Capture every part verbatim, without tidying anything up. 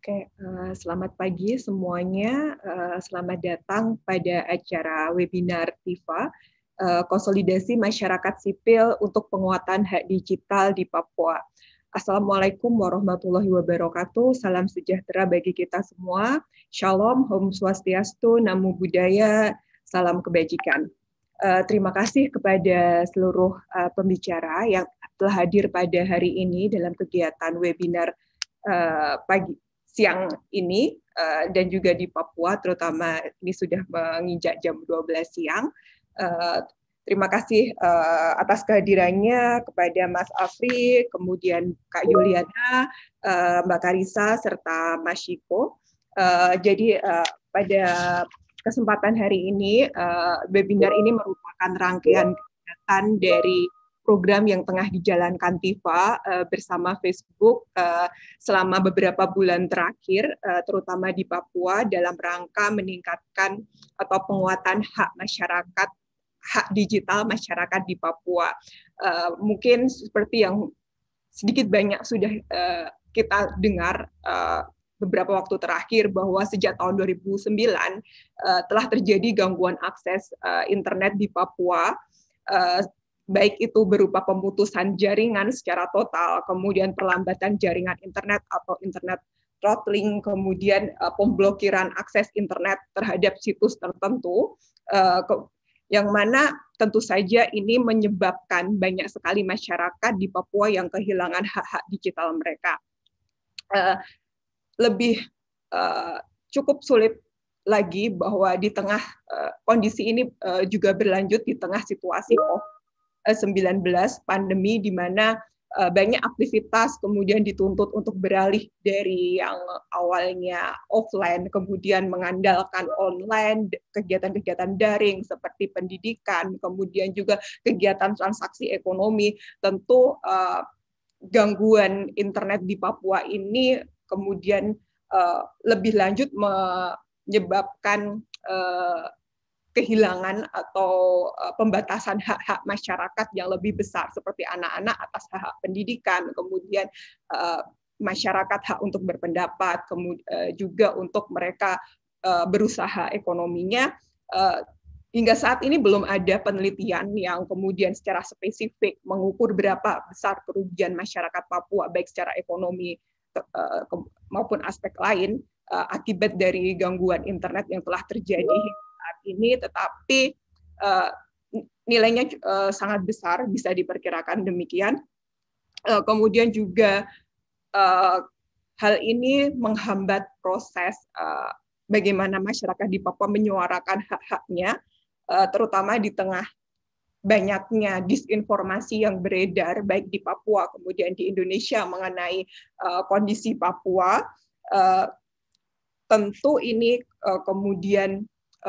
Oke, uh, selamat pagi semuanya. Uh, selamat datang pada acara webinar TIFA, uh, Konsolidasi Masyarakat Sipil untuk Penguatan Hak Digital di Papua. Assalamualaikum warahmatullahi wabarakatuh. Salam sejahtera bagi kita semua. Shalom, Om Swastiastu, Namo Buddhaya, salam kebajikan. Uh, terima kasih kepada seluruh uh, pembicara yang telah hadir pada hari ini dalam kegiatan webinar uh, pagi siang ini uh, dan juga di Papua, terutama ini sudah menginjak jam dua belas siang. Uh, terima kasih uh, atas kehadirannya kepada Mas Afri, kemudian Kak Yuliana, uh, Mbak Karisa, serta Mas Shiko. Uh, jadi uh, pada kesempatan hari ini, uh, webinar ini merupakan rangkaian kegiatan dari program yang tengah dijalankan TIFA uh, bersama Facebook uh, selama beberapa bulan terakhir, uh, terutama di Papua, dalam rangka meningkatkan atau penguatan hak masyarakat, hak digital masyarakat di Papua. Uh, mungkin seperti yang sedikit banyak sudah uh, kita dengar uh, beberapa waktu terakhir bahwa sejak tahun dua ribu sembilan uh, telah terjadi gangguan akses uh, internet di Papua, uh, baik itu berupa pemutusan jaringan secara total, kemudian perlambatan jaringan internet atau internet throttling, kemudian uh, pemblokiran akses internet terhadap situs tertentu, uh, ke, yang mana tentu saja ini menyebabkan banyak sekali masyarakat di Papua yang kehilangan hak-hak digital mereka. Uh, lebih uh, cukup sulit lagi bahwa di tengah uh, kondisi ini uh, juga berlanjut di tengah situasi COVID sembilan belas pandemi, di mana uh, banyak aktivitas kemudian dituntut untuk beralih dari yang awalnya offline kemudian mengandalkan online, kegiatan-kegiatan daring seperti pendidikan, kemudian juga kegiatan transaksi ekonomi. Tentu uh, gangguan internet di Papua ini kemudian uh, lebih lanjut menyebabkan uh, kehilangan atau uh, pembatasan hak-hak masyarakat yang lebih besar, seperti anak-anak atas hak-hak pendidikan, kemudian uh, masyarakat hak untuk berpendapat, kemudian uh, juga untuk mereka uh, berusaha ekonominya. Uh, hingga saat ini belum ada penelitian yang kemudian secara spesifik mengukur berapa besar kerugian masyarakat Papua, baik secara ekonomi uh, maupun aspek lain, uh, akibat dari gangguan internet yang telah terjadi saat ini, tetapi uh, nilainya uh, sangat besar, bisa diperkirakan demikian. Uh, kemudian juga uh, hal ini menghambat proses uh, bagaimana masyarakat di Papua menyuarakan hak-haknya, uh, terutama di tengah banyaknya disinformasi yang beredar baik di Papua kemudian di Indonesia mengenai uh, kondisi Papua. Uh, tentu ini uh, kemudian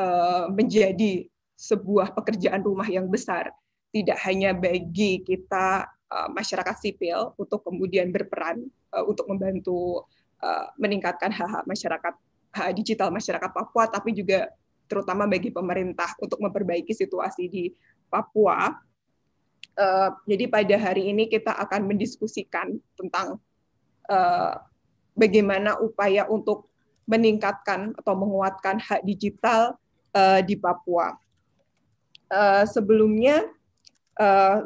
menjadi sebuah pekerjaan rumah yang besar, tidak hanya bagi kita uh, masyarakat sipil untuk kemudian berperan uh, untuk membantu uh, meningkatkan hak-hak masyarakat, hak digital masyarakat Papua, tapi juga terutama bagi pemerintah untuk memperbaiki situasi di Papua. Uh, jadi pada hari ini kita akan mendiskusikan tentang uh, bagaimana upaya untuk meningkatkan atau menguatkan hak digital Uh, di Papua. Uh, sebelumnya, uh,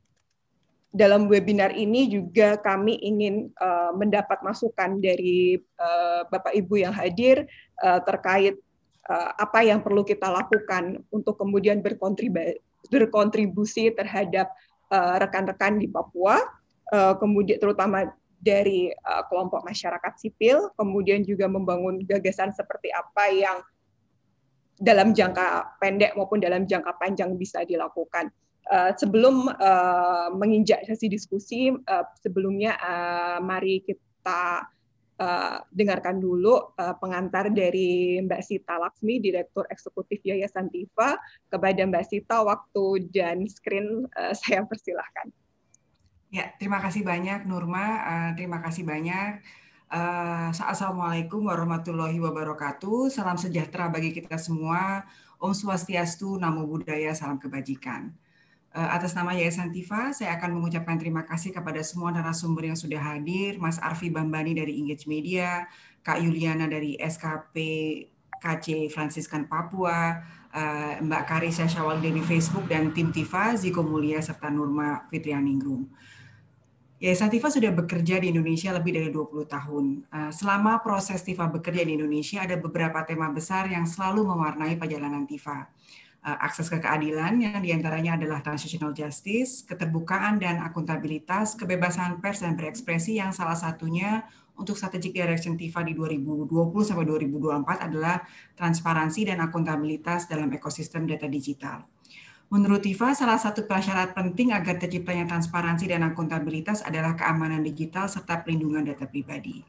dalam webinar ini juga kami ingin uh, mendapat masukan dari uh, Bapak Ibu yang hadir uh, terkait uh, apa yang perlu kita lakukan untuk kemudian berkontribusi, berkontribusi terhadap rekan-rekan uh, di Papua, uh, kemudian terutama dari uh, kelompok masyarakat sipil, kemudian juga membangun gagasan seperti apa yang dalam jangka pendek maupun dalam jangka panjang bisa dilakukan. Uh, sebelum uh, menginjak sesi diskusi, uh, sebelumnya uh, mari kita uh, dengarkan dulu uh, pengantar dari Mbak Sita Laksmi, Direktur Eksekutif Yayasan TIFA. Kepada Mbak Sita, waktu dan screen uh, saya persilahkan. Ya, terima kasih banyak Nurma, uh, terima kasih banyak. Uh, Assalamualaikum warahmatullahi wabarakatuh. Salam sejahtera bagi kita semua. Om Swastiastu, Namo Buddhaya, salam kebajikan. Atas nama Yayasan Tifa, saya akan mengucapkan terima kasih kepada semua narasumber yang sudah hadir, Mas Arfi Bambani dari Engage Media, Kak Yuliana dari S K P K C Fransiskan Papua, Mbak Karisa Syawalde di Facebook, dan tim Tifa, Ziko Mulia, serta Nurma Fitrianingrum. Yayasan Tifa sudah bekerja di Indonesia lebih dari dua puluh tahun. Selama proses Tifa bekerja di Indonesia, ada beberapa tema besar yang selalu mewarnai perjalanan Tifa. Akses ke keadilan, yang diantaranya adalah transitional justice, keterbukaan dan akuntabilitas, kebebasan pers dan berekspresi, yang salah satunya untuk strategic direction Tifa di dua ribu dua puluh sampai dua ribu dua puluh empat adalah transparansi dan akuntabilitas dalam ekosistem data digital. Menurut Tifa, salah satu prasyarat penting agar terciptanya transparansi dan akuntabilitas adalah keamanan digital serta perlindungan data pribadi.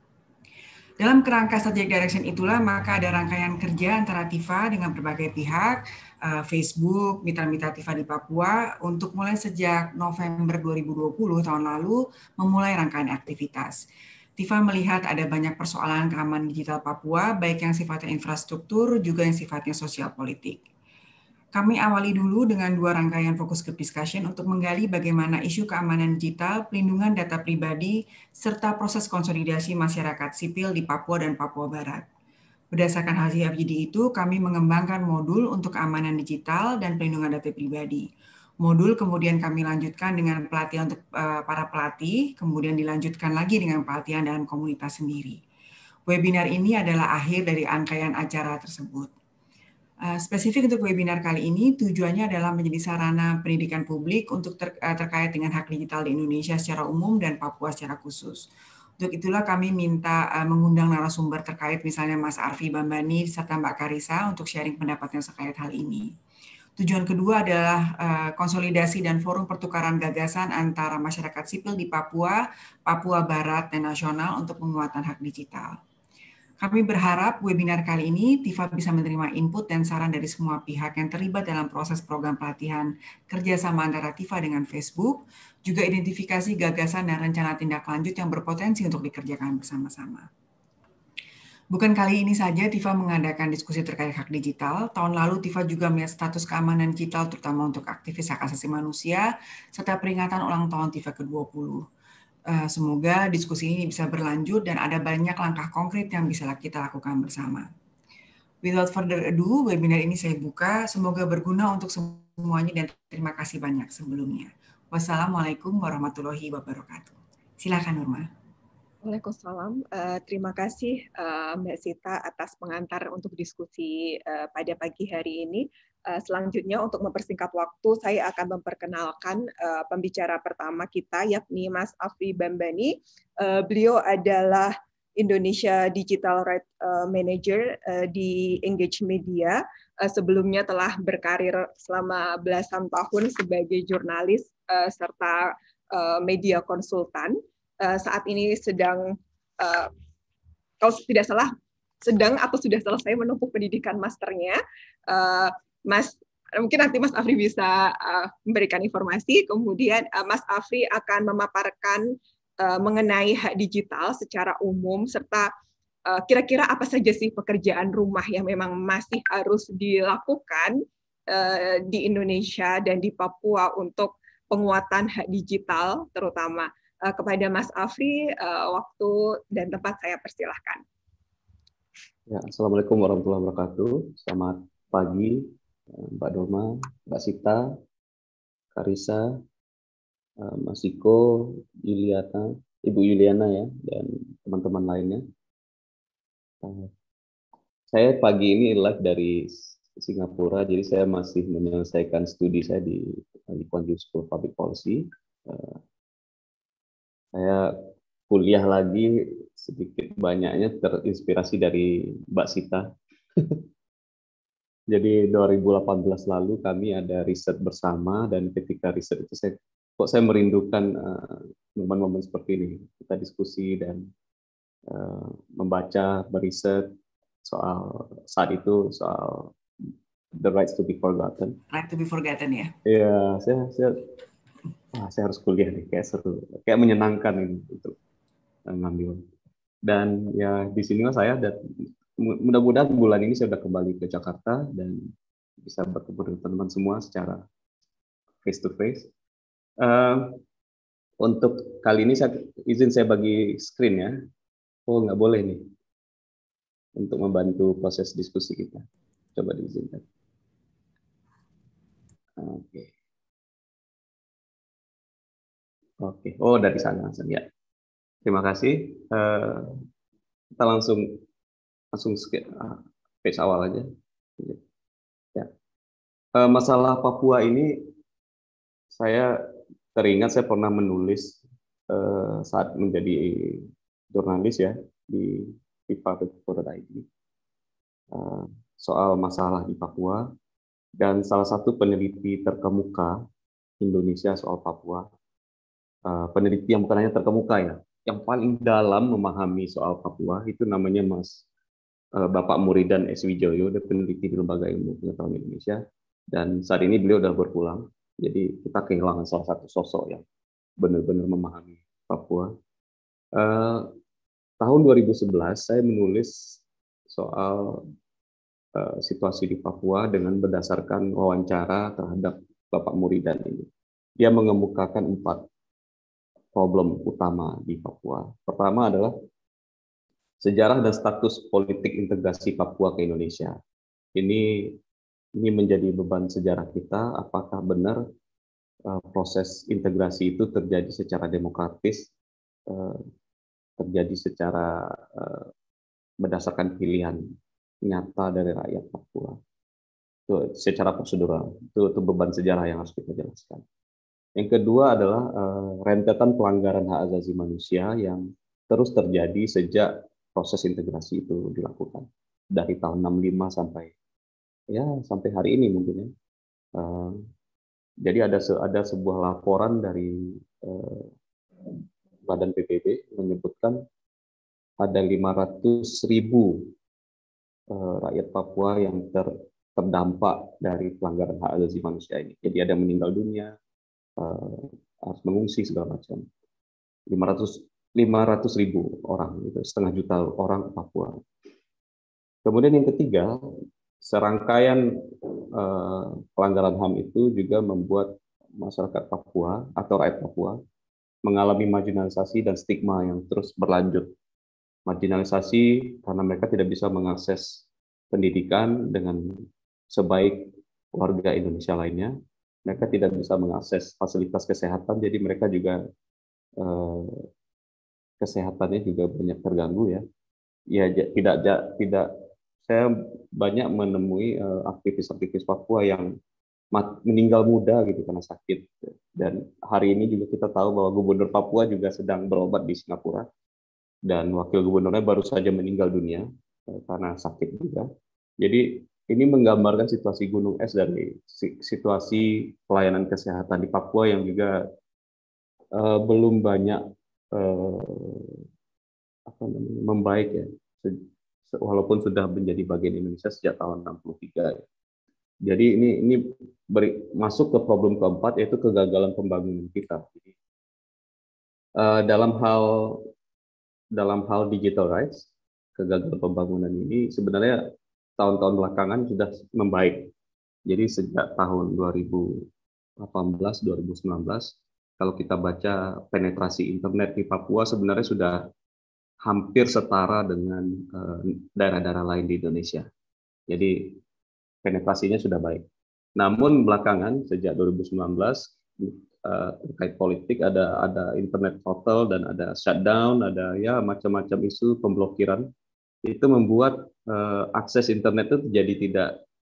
Dalam kerangka strategic direction itulah, maka ada rangkaian kerja antara Tifa dengan berbagai pihak, Facebook, mitra-mitra Tifa di Papua, untuk mulai sejak November dua ribu dua puluh tahun lalu memulai rangkaian aktivitas. Tifa melihat ada banyak persoalan keamanan digital Papua, baik yang sifatnya infrastruktur, juga yang sifatnya sosial politik. Kami awali dulu dengan dua rangkaian fokus group discussion untuk menggali bagaimana isu keamanan digital, pelindungan data pribadi, serta proses konsolidasi masyarakat sipil di Papua dan Papua Barat. Berdasarkan hasil F G D itu, kami mengembangkan modul untuk keamanan digital dan pelindungan data pribadi. Modul kemudian kami lanjutkan dengan pelatihan untuk uh, para pelatih, kemudian dilanjutkan lagi dengan pelatihan dalam komunitas sendiri. Webinar ini adalah akhir dari rangkaian acara tersebut. Uh, spesifik untuk webinar kali ini, tujuannya adalah menjadi sarana pendidikan publik untuk ter, uh, terkait dengan hak digital di Indonesia secara umum dan Papua secara khusus. Untuk itulah kami minta uh, mengundang narasumber terkait, misalnya Mas Arfi Bambani serta Mbak Karisa, untuk sharing pendapatnya terkait hal ini. Tujuan kedua adalah uh, konsolidasi dan forum pertukaran gagasan antara masyarakat sipil di Papua, Papua Barat, dan nasional untuk penguatan hak digital. Kami berharap webinar kali ini Tifa bisa menerima input dan saran dari semua pihak yang terlibat dalam proses program pelatihan kerjasama antara Tifa dengan Facebook, juga identifikasi gagasan dan rencana tindak lanjut yang berpotensi untuk dikerjakan bersama-sama. Bukan kali ini saja Tifa mengadakan diskusi terkait hak digital. Tahun lalu Tifa juga melihat status keamanan digital terutama untuk aktivis hak asasi manusia, serta peringatan ulang tahun Tifa ke dua puluh. Semoga diskusi ini bisa berlanjut dan ada banyak langkah konkret yang bisa kita lakukan bersama. Without further ado, webinar ini saya buka. Semoga berguna untuk semuanya dan terima kasih banyak sebelumnya. Wassalamualaikum warahmatullahi wabarakatuh. Silakan Nurma. Waalaikumsalam. Uh, terima kasih uh, Mbak Sita atas pengantar untuk diskusi uh, pada pagi hari ini. Uh, selanjutnya untuk mempersingkat waktu, saya akan memperkenalkan uh, pembicara pertama kita, yakni Mas Arfi Bambani. Uh, beliau adalah Indonesia Digital Rights uh, Manager uh, di Engage Media. Uh, sebelumnya telah berkarir selama belasan tahun sebagai jurnalis uh, serta uh, media konsultan. Uh, saat ini sedang, uh, kalau tidak salah, sedang atau sudah selesai menempuh pendidikan masternya. Uh, Mas, mungkin nanti Mas Afri bisa uh, memberikan informasi. Kemudian uh, Mas Afri akan memaparkan uh, mengenai hak digital secara umum, serta uh, kira-kira apa saja sih pekerjaan rumah yang memang masih harus dilakukan uh, di Indonesia dan di Papua untuk penguatan hak digital terutama. Uh, kepada Mas Afri, uh, waktu dan tempat saya persilahkan. Ya, Assalamualaikum warahmatullahi wabarakatuh. Selamat pagi, Mbak Doma, Mbak Sita, Karisa, Mas Iko, Yuliana, Ibu Yuliana ya, dan teman-teman lainnya. Saya pagi ini live dari Singapura, jadi saya masih menyelesaikan studi saya di Lee Kuan Yew School of Public Policy. Saya kuliah lagi sedikit banyaknya terinspirasi dari Mbak Sita. Jadi dua ribu delapan belas lalu kami ada riset bersama, dan ketika riset itu saya kok saya merindukan momen-momen uh, seperti ini. Kita diskusi dan uh, membaca, beriset soal saat itu soal the rights to be forgotten. Right to be forgotten ya. Iya, saya saya Wah, saya harus kuliah nih, kayak seru, kayak menyenangkan ini untuk ngambil. Dan ya di sinilah saya, dan mudah-mudahan bulan ini saya sudah kembali ke Jakarta dan bisa bertemu dengan teman-teman semua secara face to face. Uh, untuk kali ini saya izin saya bagi screen ya. Oh nggak boleh nih untuk membantu proses diskusi kita. Coba diizinkan. Oke. Okay. Oke. Okay. Oh dari sana langsung ya. Terima kasih. Uh, kita langsung langsung uh, page awal aja. Ya. Uh, masalah Papua ini saya teringat saya pernah menulis uh, saat menjadi jurnalis ya di viva titik i d uh, soal masalah di Papua, dan salah satu peneliti terkemuka Indonesia soal Papua, uh, peneliti yang bukan hanya terkemuka ya, yang paling dalam memahami soal Papua itu namanya Mas uh, Bapak Muridan S. Wijoyo, dia peneliti di Lembaga Ilmu Pengetahuan Indonesia, dan saat ini beliau sudah berpulang. Jadi kita kehilangan salah satu sosok yang benar-benar memahami Papua. Uh, tahun dua ribu sebelas saya menulis soal uh, situasi di Papua dengan berdasarkan wawancara terhadap Bapak Muridan ini. Dia mengemukakan empat problem utama di Papua. Pertama adalah sejarah dan status politik integrasi Papua ke Indonesia. Ini ini menjadi beban sejarah kita. Apakah benar uh, proses integrasi itu terjadi secara demokratis, uh, terjadi secara uh, berdasarkan pilihan nyata dari rakyat Papua. Itu secara prosedural. Itu, itu beban sejarah yang harus kita jelaskan. Yang kedua adalah uh, rentetan pelanggaran hak asasi manusia yang terus terjadi sejak proses integrasi itu dilakukan dari tahun enam puluh lima sampai ya sampai hari ini mungkin ya. Uh, jadi ada se ada sebuah laporan dari uh, Badan P B B menyebutkan ada lima ratus ribu uh, rakyat Papua yang ter, terdampak dari pelanggaran hak asasi manusia ini. Jadi ada yang meninggal dunia, uh, harus mengungsi segala macam. lima ratus ribu orang, itu setengah juta orang Papua. Kemudian yang ketiga, serangkaian uh, pelanggaran H A M itu juga membuat masyarakat Papua atau rakyat Papua mengalami marginalisasi dan stigma yang terus berlanjut. Marginalisasi karena mereka tidak bisa mengakses pendidikan dengan sebaik warga Indonesia lainnya. Mereka tidak bisa mengakses fasilitas kesehatan, jadi mereka juga uh, kesehatannya juga banyak terganggu ya. Ya tidak tidak saya banyak menemui aktivis-aktivis uh, Papua yang mat, meninggal muda gitu karena sakit. Dan hari ini juga kita tahu bahwa Gubernur Papua juga sedang berobat di Singapura dan wakil gubernurnya baru saja meninggal dunia uh, karena sakit juga. Jadi ini menggambarkan situasi gunung es dari situasi pelayanan kesehatan di Papua yang juga uh, belum banyak uh, apa namanya, membaik ya. Walaupun sudah menjadi bagian Indonesia sejak tahun enam puluh tiga. Ya. Jadi ini ini beri, masuk ke problem keempat, yaitu kegagalan pembangunan kita. Jadi, uh, dalam hal dalam hal digital rights, kegagalan pembangunan ini sebenarnya tahun-tahun belakangan sudah membaik. Jadi sejak tahun dua ribu delapan belas dua ribu sembilan belas, kalau kita baca penetrasi internet di Papua sebenarnya sudah hampir setara dengan daerah-daerah uh, lain di Indonesia. Jadi penetrasinya sudah baik. Namun belakangan sejak dua ribu sembilan belas uh, terkait politik ada ada internet total dan ada shutdown, ada ya macam-macam isu pemblokiran. Itu membuat uh, akses internet itu jadi tidak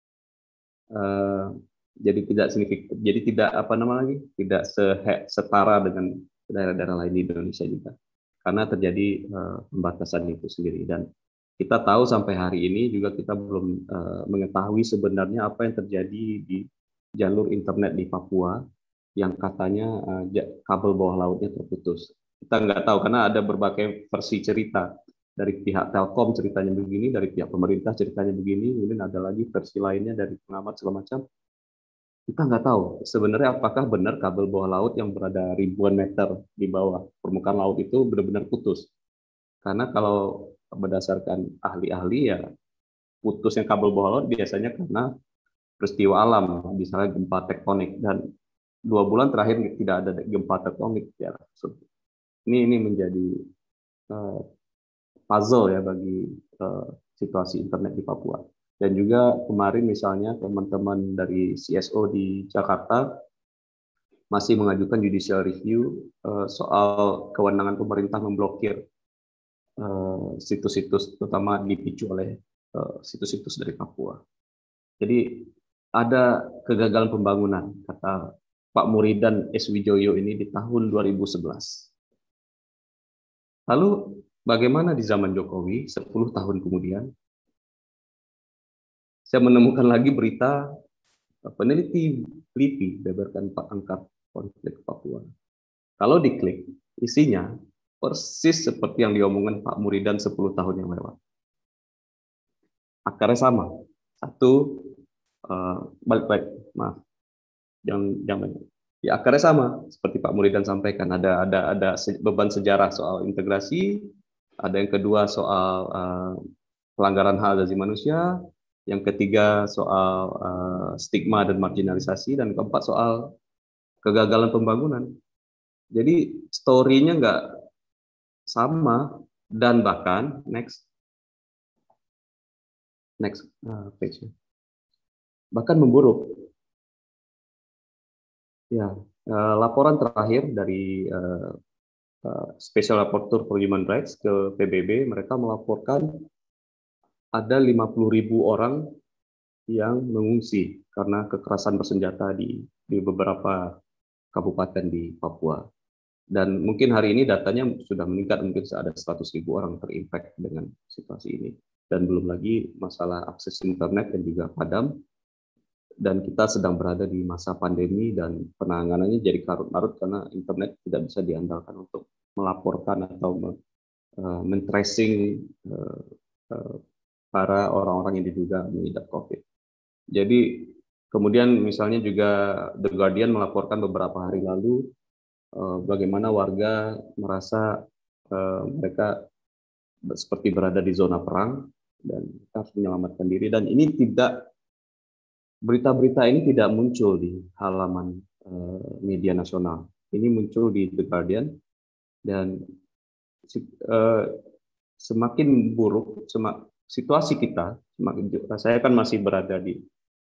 uh, jadi tidak signifikan, jadi tidak apa namanya lagi, tidak setara dengan daerah-daerah lain di Indonesia juga. Karena terjadi uh, pembatasan itu sendiri, dan kita tahu sampai hari ini juga kita belum uh, mengetahui sebenarnya apa yang terjadi di jalur internet di Papua yang katanya uh, kabel bawah lautnya terputus. Kita nggak tahu karena ada berbagai versi cerita, dari pihak Telkom ceritanya begini, dari pihak pemerintah ceritanya begini, kemudian ada lagi versi lainnya dari pengamat segala macam. Kita nggak tahu sebenarnya apakah benar kabel bawah laut yang berada ribuan meter di bawah permukaan laut itu benar-benar putus. Karena kalau berdasarkan ahli-ahli ya putusnya kabel bawah laut biasanya karena peristiwa alam, misalnya gempa tektonik, dan dua bulan terakhir tidak ada gempa tektonik ya. Ini ini menjadi uh, puzzle ya bagi uh, situasi internet di Papua. Dan juga kemarin misalnya teman-teman dari C S O di Jakarta masih mengajukan judicial review uh, soal kewenangan pemerintah memblokir situs-situs, uh, terutama dipicu oleh situs-situs uh, dari Papua. Jadi ada kegagalan pembangunan, kata Pak Muridan S. Wijoyo ini di tahun dua ribu sebelas. Lalu bagaimana di zaman Jokowi sepuluh tahun kemudian? Saya menemukan lagi berita peneliti LIPI beberkan Pak angkat konflik Papua. Kalau diklik, isinya persis seperti yang diomongkan Pak Muridan sepuluh tahun yang lewat. Akarnya sama. Satu, uh, balik-balik, maaf. Jangan, jangan. Ya, akarnya sama, seperti Pak Muridan sampaikan. Ada ada ada beban sejarah soal integrasi, ada yang kedua soal uh, pelanggaran hak asasi manusia, yang ketiga soal uh, stigma dan marginalisasi, dan keempat soal kegagalan pembangunan. Jadi story-nya nggak sama, dan bahkan next next uh, page, bahkan memburuk. Ya, uh, laporan terakhir dari uh, uh, Special Rapporteur for Human Rights ke P B B, mereka melaporkan ada lima puluh ribu orang yang mengungsi karena kekerasan bersenjata di, di beberapa kabupaten di Papua. Dan mungkin hari ini datanya sudah meningkat, mungkin ada seratus ribu orang terinfek dengan situasi ini. Dan belum lagi masalah akses internet dan juga padam. Dan kita sedang berada di masa pandemi dan penanganannya jadi karut-marut karena internet tidak bisa diandalkan untuk melaporkan atau men-tracing uh, uh, para orang-orang yang diduga mengidap COVID. Jadi kemudian misalnya juga The Guardian melaporkan beberapa hari lalu uh, bagaimana warga merasa uh, mereka seperti berada di zona perang dan harus menyelamatkan diri, dan ini tidak berita-berita ini tidak muncul di halaman uh, media nasional. Ini muncul di The Guardian, dan uh, semakin buruk semak, situasi kita, semakin, saya kan masih berada di,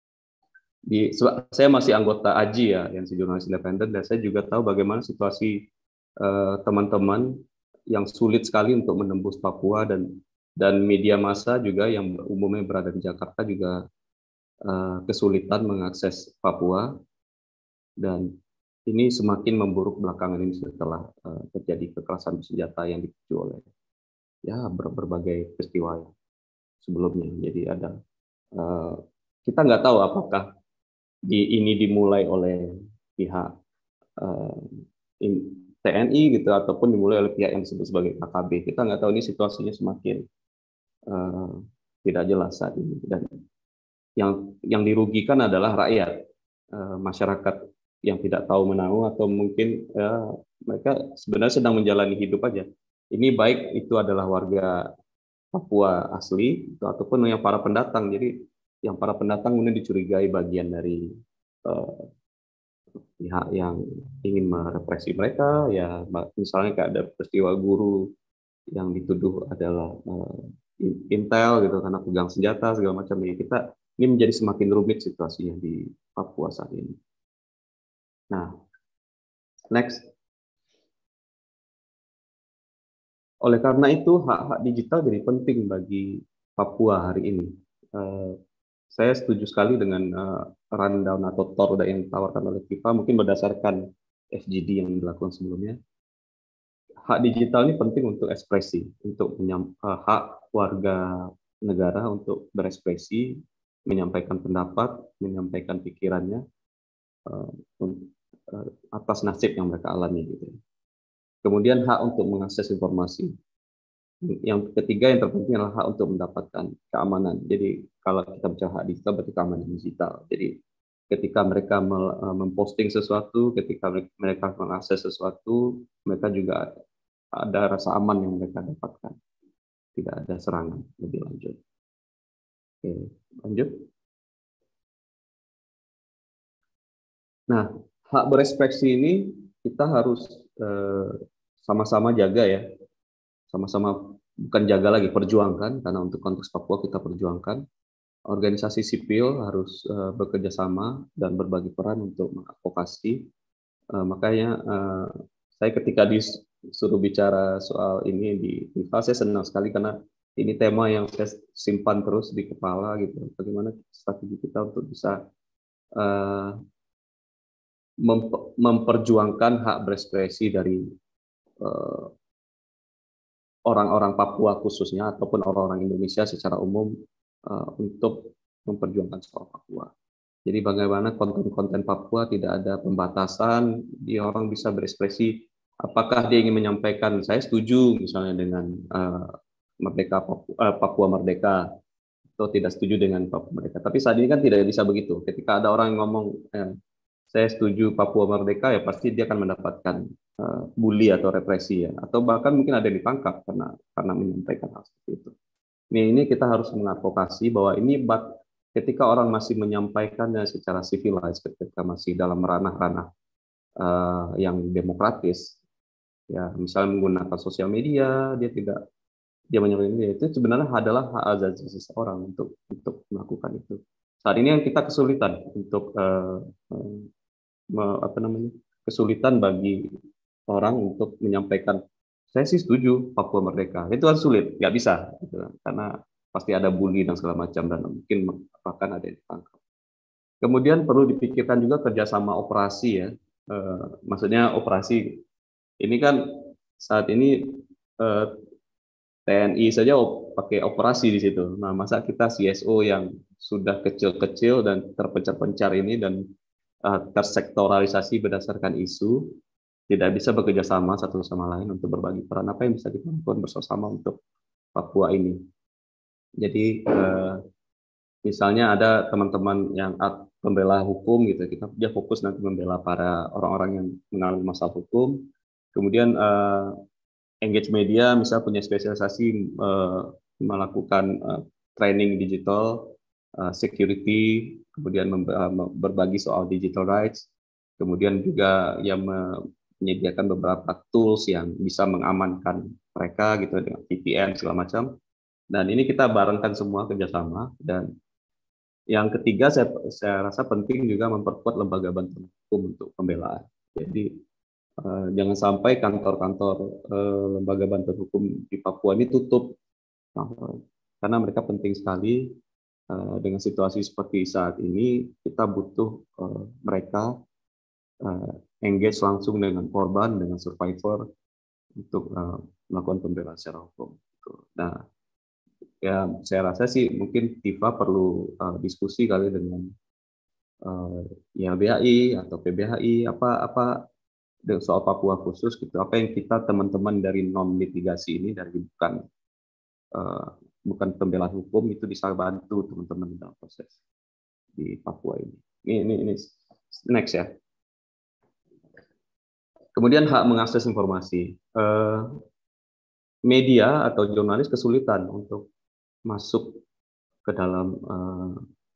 di saya masih anggota A J I ya, yang si jurnalis independen, dan saya juga tahu bagaimana situasi teman-teman uh, yang sulit sekali untuk menembus Papua, dan dan media massa juga yang umumnya berada di Jakarta juga Uh, kesulitan mengakses Papua, dan ini semakin memburuk belakangan ini setelah uh, terjadi kekerasan bersenjata yang dipicu oleh ya ber berbagai peristiwa sebelumnya. Jadi ada uh, kita nggak tahu apakah di, ini dimulai oleh pihak uh, T N I gitu ataupun dimulai oleh pihak yang disebut sebagai K K B. Kita nggak tahu, ini situasinya semakin uh, tidak jelas saat ini, dan yang yang dirugikan adalah rakyat, uh, masyarakat yang tidak tahu menahu, atau mungkin uh, mereka sebenarnya sedang menjalani hidup aja. Ini baik itu adalah warga Papua asli itu, ataupun yang para pendatang. Jadi yang para pendatang kemudian dicurigai bagian dari uh, pihak yang ingin merepresi mereka, ya misalnya kayak ada peristiwa guru yang dituduh adalah uh, intel gitu karena pegang senjata segala macam. Ya kita ini menjadi semakin rumit situasinya di Papua saat ini. Nah, next. Oleh karena itu, hak-hak digital jadi penting bagi Papua hari ini. Uh, saya setuju sekali dengan uh, rundown atau tour yang ditawarkan oleh FIFA, mungkin berdasarkan F G D yang dilakukan sebelumnya. Hak digital ini penting untuk ekspresi, untuk menyam, uh, hak warga negara untuk berekspresi, menyampaikan pendapat, menyampaikan pikirannya uh, uh, atas nasib yang mereka alami gitu. Kemudian hak untuk mengakses informasi. Yang ketiga yang terpenting adalah hak untuk mendapatkan keamanan. Jadi kalau kita bicara hak digital berarti keamanan digital. Jadi ketika mereka memposting sesuatu, ketika mereka mengakses sesuatu, mereka juga ada rasa aman yang mereka dapatkan. Tidak ada serangan lebih lanjut. Oke, lanjut. Nah, hak berekspresi ini kita harus eh, sama-sama jaga ya, sama-sama bukan jaga lagi, perjuangkan, karena untuk konteks Papua kita perjuangkan. Organisasi sipil harus uh, bekerja sama dan berbagi peran untuk mengadvokasi. Uh, makanya uh, saya ketika disuruh bicara soal ini di I F A, saya senang sekali karena ini tema yang saya simpan terus di kepala gitu. Bagaimana strategi kita untuk bisa uh, mem- memperjuangkan hak berekspresi dari uh, orang-orang Papua khususnya ataupun orang-orang Indonesia secara umum uh, untuk memperjuangkan soal Papua. Jadi bagaimana konten-konten Papua tidak ada pembatasan, dia orang bisa berekspresi apakah dia ingin menyampaikan saya setuju misalnya dengan uh, merdeka Papua, uh, Papua merdeka atau tidak setuju dengan Papua merdeka. Tapi saat ini kan tidak bisa begitu. Ketika ada orang yang ngomong eh, saya setuju Papua merdeka, ya pasti dia akan mendapatkan uh, bully atau represi ya, atau bahkan mungkin ada yang ditangkap karena karena menyampaikan hal seperti itu. Ini, ini kita harus mengadvokasi bahwa ini bat, ketika orang masih menyampaikannya secara civilized, ketika masih dalam ranah-ranah uh, yang demokratis, ya misalnya menggunakan sosial media, dia tidak dia menyampaikan itu sebenarnya adalah hak asasi seseorang untuk untuk melakukan itu. Saat ini yang kita kesulitan untuk uh, uh, apa namanya kesulitan bagi orang untuk menyampaikan saya sih setuju Papua merdeka, itu kan sulit, nggak bisa gitu, karena pasti ada bully dan segala macam dan mungkin bahkan ada yang ditangkap. Kemudian perlu dipikirkan juga kerjasama operasi ya, e, maksudnya operasi ini kan saat ini e, T N I saja op, pakai operasi di situ. Nah masa kita C S O yang sudah kecil-kecil dan terpencar-pencar ini dan tersektoralisasi berdasarkan isu, tidak bisa bekerja sama satu sama lain untuk berbagi peran apa yang bisa kita lakukan bersama-sama untuk Papua ini. Jadi eh, misalnya ada teman-teman yang pembela hukum gitu, kita dia fokus nanti membela para orang-orang yang mengalami masalah hukum. Kemudian eh, Engage Media misal punya spesialisasi eh, melakukan eh, training digital, uh, security, kemudian uh, berbagi soal digital rights, kemudian juga yang menyediakan beberapa tools yang bisa mengamankan mereka gitu dengan V P N segala macam. Dan ini kita barengkan semua kerjasama. Dan yang ketiga saya, saya rasa penting juga memperkuat lembaga bantuan hukum untuk pembelaan. Jadi uh, jangan sampai kantor-kantor uh, lembaga bantuan hukum di Papua ini tutup, uh, karena mereka penting sekali. Uh, dengan situasi seperti saat ini, kita butuh uh, mereka uh, engage langsung dengan korban, dengan survivor untuk uh, melakukan pembelaan secara hukum. Nah, ya saya rasa sih mungkin T I F A perlu uh, diskusi kali dengan uh, ya B H I atau P B H I apa apa soal Papua khusus gitu. Apa yang kita teman-teman dari non litigasi ini dari bukan uh, bukan pembelaan hukum itu bisa bantu teman-teman dalam proses di Papua ini. Ini, ini, ini next ya. Kemudian hak mengakses informasi. Uh, media atau jurnalis kesulitan untuk masuk ke dalam uh,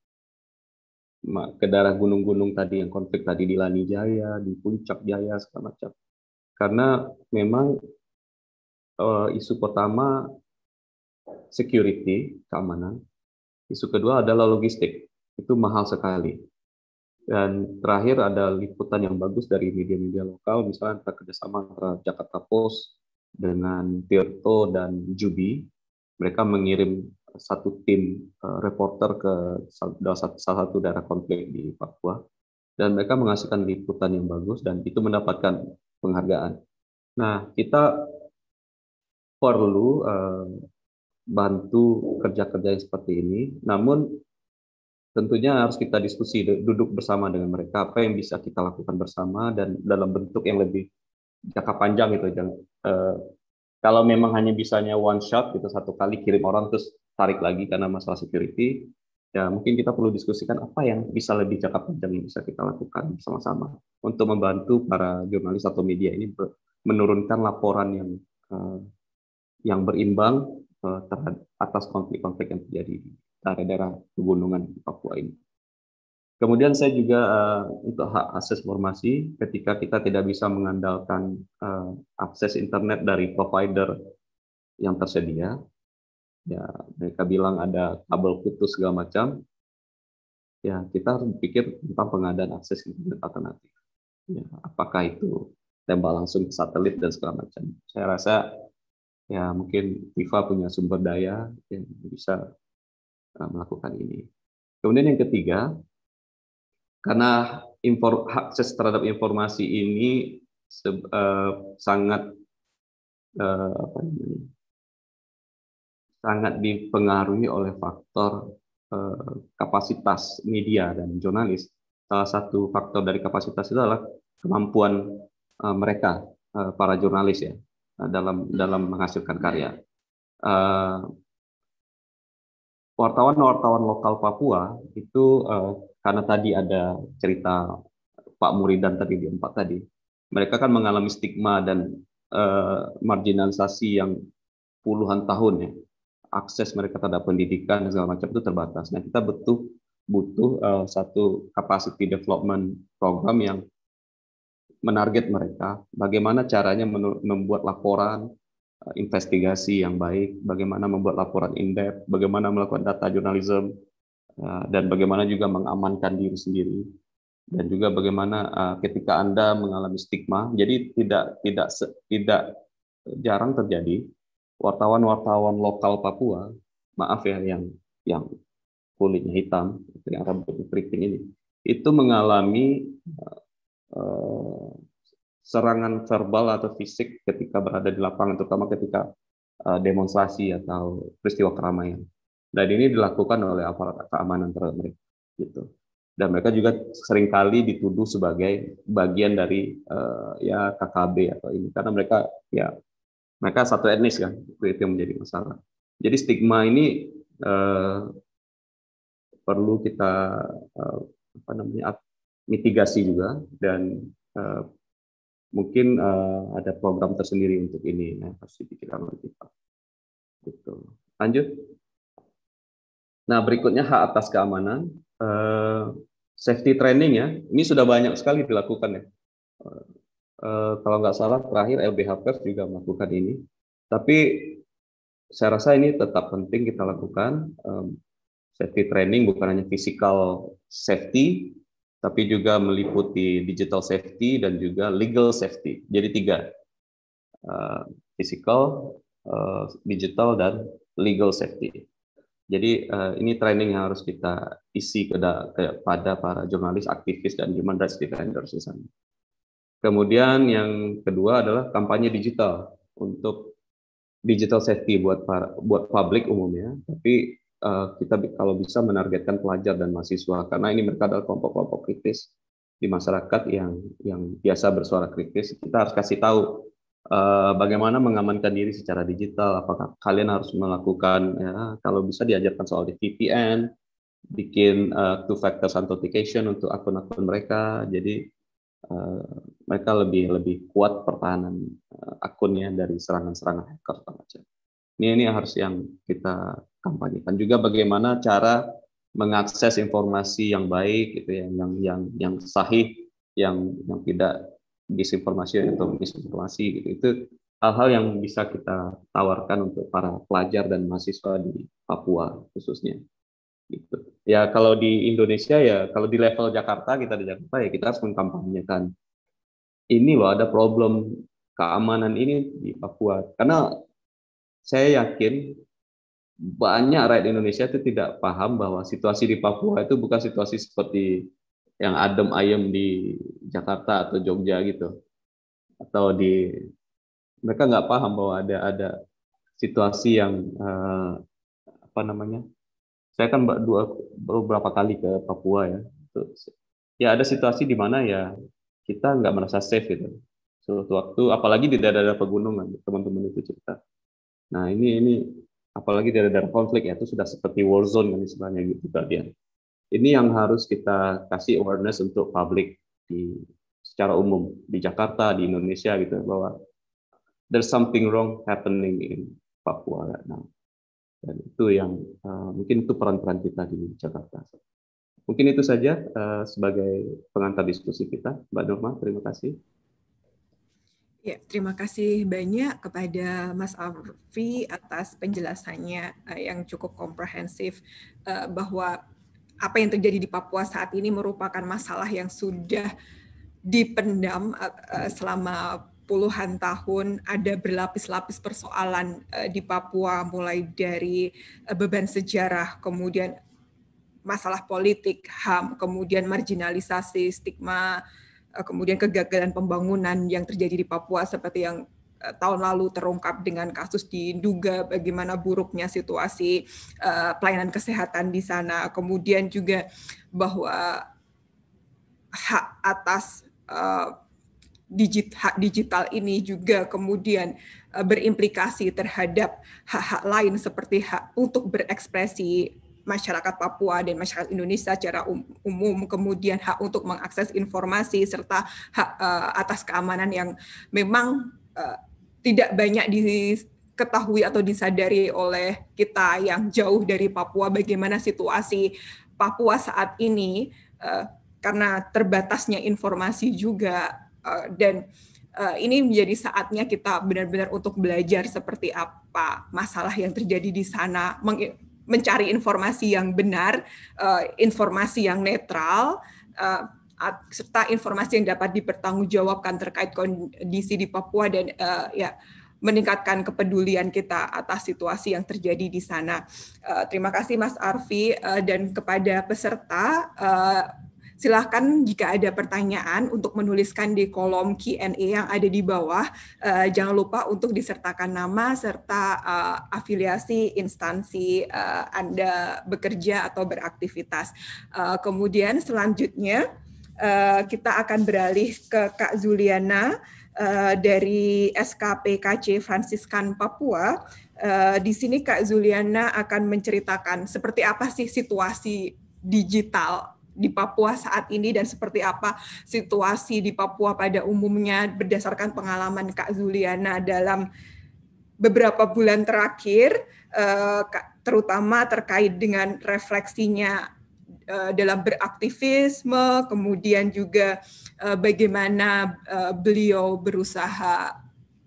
ke daerah gunung-gunung tadi yang konflik tadi di Lani Jaya, di Puncak Jaya segala macam. Karena memang uh, isu pertama security, keamanan. Isu kedua adalah logistik, itu mahal sekali. Dan terakhir ada liputan yang bagus dari media-media lokal, misalnya kerjasama antara Jakarta Post dengan Tirto dan Jubi. Mereka mengirim satu tim uh, reporter ke salah satu daerah konflik di Papua, dan mereka menghasilkan liputan yang bagus dan itu mendapatkan penghargaan. Nah, kita perlu uh, bantu kerja-kerja yang seperti ini, namun tentunya harus kita diskusi, duduk bersama dengan mereka, apa yang bisa kita lakukan bersama dan dalam bentuk yang lebih jangka panjang gitu. Jangan, uh, kalau memang hanya bisanya one shot gitu, satu kali kirim orang terus tarik lagi karena masalah security, ya mungkin kita perlu diskusikan apa yang bisa lebih jangka panjang yang bisa kita lakukan bersama-sama untuk membantu para jurnalis atau media ini menurunkan laporan yang uh, yang berimbang uh, terhadap atas konflik-konflik yang terjadi di daerah-daerah pegunungan di Papua ini. Kemudian saya juga uh, untuk hak akses informasi, ketika kita tidak bisa mengandalkan uh, akses internet dari provider yang tersedia, ya mereka bilang ada kabel putus segala macam, ya kita harus berpikir tentang pengadaan akses internet alternatif. Ya, apakah itu tembak langsung ke satelit dan segala macam. Saya rasa ya mungkin FIFA punya sumber daya yang bisa uh, melakukan ini. Kemudian yang ketiga, karena impor, akses terhadap informasi ini se, uh, sangat uh, apa namanya, sangat dipengaruhi oleh faktor uh, kapasitas media dan jurnalis. Salah satu faktor dari kapasitas itu adalah kemampuan uh, mereka uh, para jurnalis ya uh, dalam dalam menghasilkan karya. Uh, wartawan-wartawan lokal Papua itu uh, karena tadi ada cerita Pak Muridan tadi di empat tadi, mereka kan mengalami stigma dan uh, marginalisasi yang puluhan tahun ya, akses mereka terhadap pendidikan dan segala macam itu terbatas. Nah kita butuh butuh uh, satu capacity development program yang menarget mereka, bagaimana caranya membuat laporan investigasi yang baik, bagaimana membuat laporan in-depth, bagaimana melakukan data journalism, dan bagaimana juga mengamankan diri sendiri, dan juga bagaimana uh, ketika Anda mengalami stigma, jadi tidak tidak tidak jarang terjadi wartawan-wartawan lokal Papua, maaf ya yang yang kulitnya hitam, yang rambutnya keriting ini, itu mengalami uh, serangan verbal atau fisik ketika berada di lapangan, terutama ketika uh, demonstrasi atau peristiwa keramaian. Dan ini dilakukan oleh aparat keamanan terhadap mereka, gitu. Dan mereka juga seringkali dituduh sebagai bagian dari uh, ya K K B atau ini, karena mereka ya mereka satu etnis kan, itu yang menjadi masalah. Jadi stigma ini uh, perlu kita uh, apa namanya mitigasi juga, dan uh, mungkin uh, ada program tersendiri untuk ini yang harus dipikirkan oleh kita. Gitu. Lanjut. Nah berikutnya hak atas keamanan, uh, safety training ya. Ini sudah banyak sekali dilakukan ya. Uh, uh, kalau nggak salah terakhir L B H Pers juga melakukan ini. Tapi saya rasa ini tetap penting kita lakukan. Um, safety training bukan hanya physical safety, tapi juga meliputi digital safety dan juga legal safety. Jadi tiga, uh, physical, uh, digital, dan legal safety. Jadi uh, ini training yang harus kita isi kepada para jurnalis, aktivis, dan human rights defenders di sana. Kemudian yang kedua adalah kampanye digital untuk digital safety buat para, buat publik umumnya, tapi Uh, kita kalau bisa menargetkan pelajar dan mahasiswa, karena ini mereka adalah kelompok-kelompok kritis di masyarakat yang yang biasa bersuara kritis. Kita harus kasih tahu uh, bagaimana mengamankan diri secara digital. Apakah kalian harus melakukan ya, kalau bisa diajarkan soal di V P N, bikin uh, two factor authentication untuk akun-akun mereka. Jadi uh, mereka lebih lebih kuat pertahanan uh, akunnya dari serangan-serangan hacker macam. Ini ini harus yang kita kampanyekan juga, bagaimana cara mengakses informasi yang baik gitu, yang yang yang yang sahih, yang yang tidak disinformasi atau misinformasi gitu. Itu hal-hal yang bisa kita tawarkan untuk para pelajar dan mahasiswa di Papua khususnya. Gitu. Ya kalau di Indonesia ya, kalau di level Jakarta, kita di Jakarta ya kita harus mengkampanyekan ini loh, ada problem keamanan ini di Papua, karena saya yakin banyak rakyat Indonesia itu tidak paham bahwa situasi di Papua itu bukan situasi seperti yang adem ayem di Jakarta atau Jogja gitu, atau di mereka nggak paham bahwa ada ada situasi yang eh, apa namanya, saya kan dua beberapa kali ke Papua ya, ya ada situasi di mana ya kita nggak merasa safe gitu suatu waktu, apalagi di daerah-daerah pegunungan, teman-teman itu cerita. Nah ini ini apalagi daerah-daerah konflik ya, itu sudah seperti war zone kan istilahnya gitu kalian. Ini yang harus kita kasih awareness untuk publik di secara umum di Jakarta, di Indonesia gitu, bahwa there's something wrong happening in Papua right now. Dan itu yang uh, mungkin itu peran-peran kita di Jakarta. Mungkin itu saja uh, sebagai pengantar diskusi kita, Mbak Norma. Terima kasih. Ya, terima kasih banyak kepada Mas Arfi atas penjelasannya uh, yang cukup komprehensif uh, bahwa apa yang terjadi di Papua saat ini merupakan masalah yang sudah dipendam uh, selama puluhan tahun. Ada berlapis-lapis persoalan uh, di Papua, mulai dari uh, beban sejarah, kemudian masalah politik, H A M, kemudian marginalisasi, stigma, kemudian kegagalan pembangunan yang terjadi di Papua seperti yang tahun lalu terungkap dengan kasus di Nduga, bagaimana buruknya situasi uh, pelayanan kesehatan di sana, kemudian juga bahwa hak atas uh, digit, hak digital ini juga kemudian uh, berimplikasi terhadap hak-hak lain seperti hak untuk berekspresi masyarakat Papua dan masyarakat Indonesia secara umum, kemudian hak untuk mengakses informasi, serta hak uh, atas keamanan yang memang uh, tidak banyak diketahui atau disadari oleh kita yang jauh dari Papua, bagaimana situasi Papua saat ini, uh, karena terbatasnya informasi juga, uh, dan uh, ini menjadi saatnya kita benar-benar untuk belajar seperti apa masalah yang terjadi di sana, mencari informasi yang benar, uh, informasi yang netral, uh, serta informasi yang dapat dipertanggungjawabkan terkait kondisi di Papua dan uh, ya meningkatkan kepedulian kita atas situasi yang terjadi di sana. Uh, terima kasih Mas Arfi, uh, dan kepada peserta, uh, silahkan jika ada pertanyaan untuk menuliskan di kolom Q and A yang ada di bawah. Uh, jangan lupa untuk disertakan nama serta uh, afiliasi instansi uh, Anda bekerja atau beraktivitas. Uh, kemudian selanjutnya uh, kita akan beralih ke Kak Zuliana uh, dari S K P K C Fransiskan Papua. Uh, di sini Kak Zuliana akan menceritakan seperti apa sih situasi digital di Papua saat ini dan seperti apa situasi di Papua pada umumnya berdasarkan pengalaman Kak Zuliana dalam beberapa bulan terakhir, terutama terkait dengan refleksinya dalam beraktivisme, kemudian juga bagaimana beliau berusaha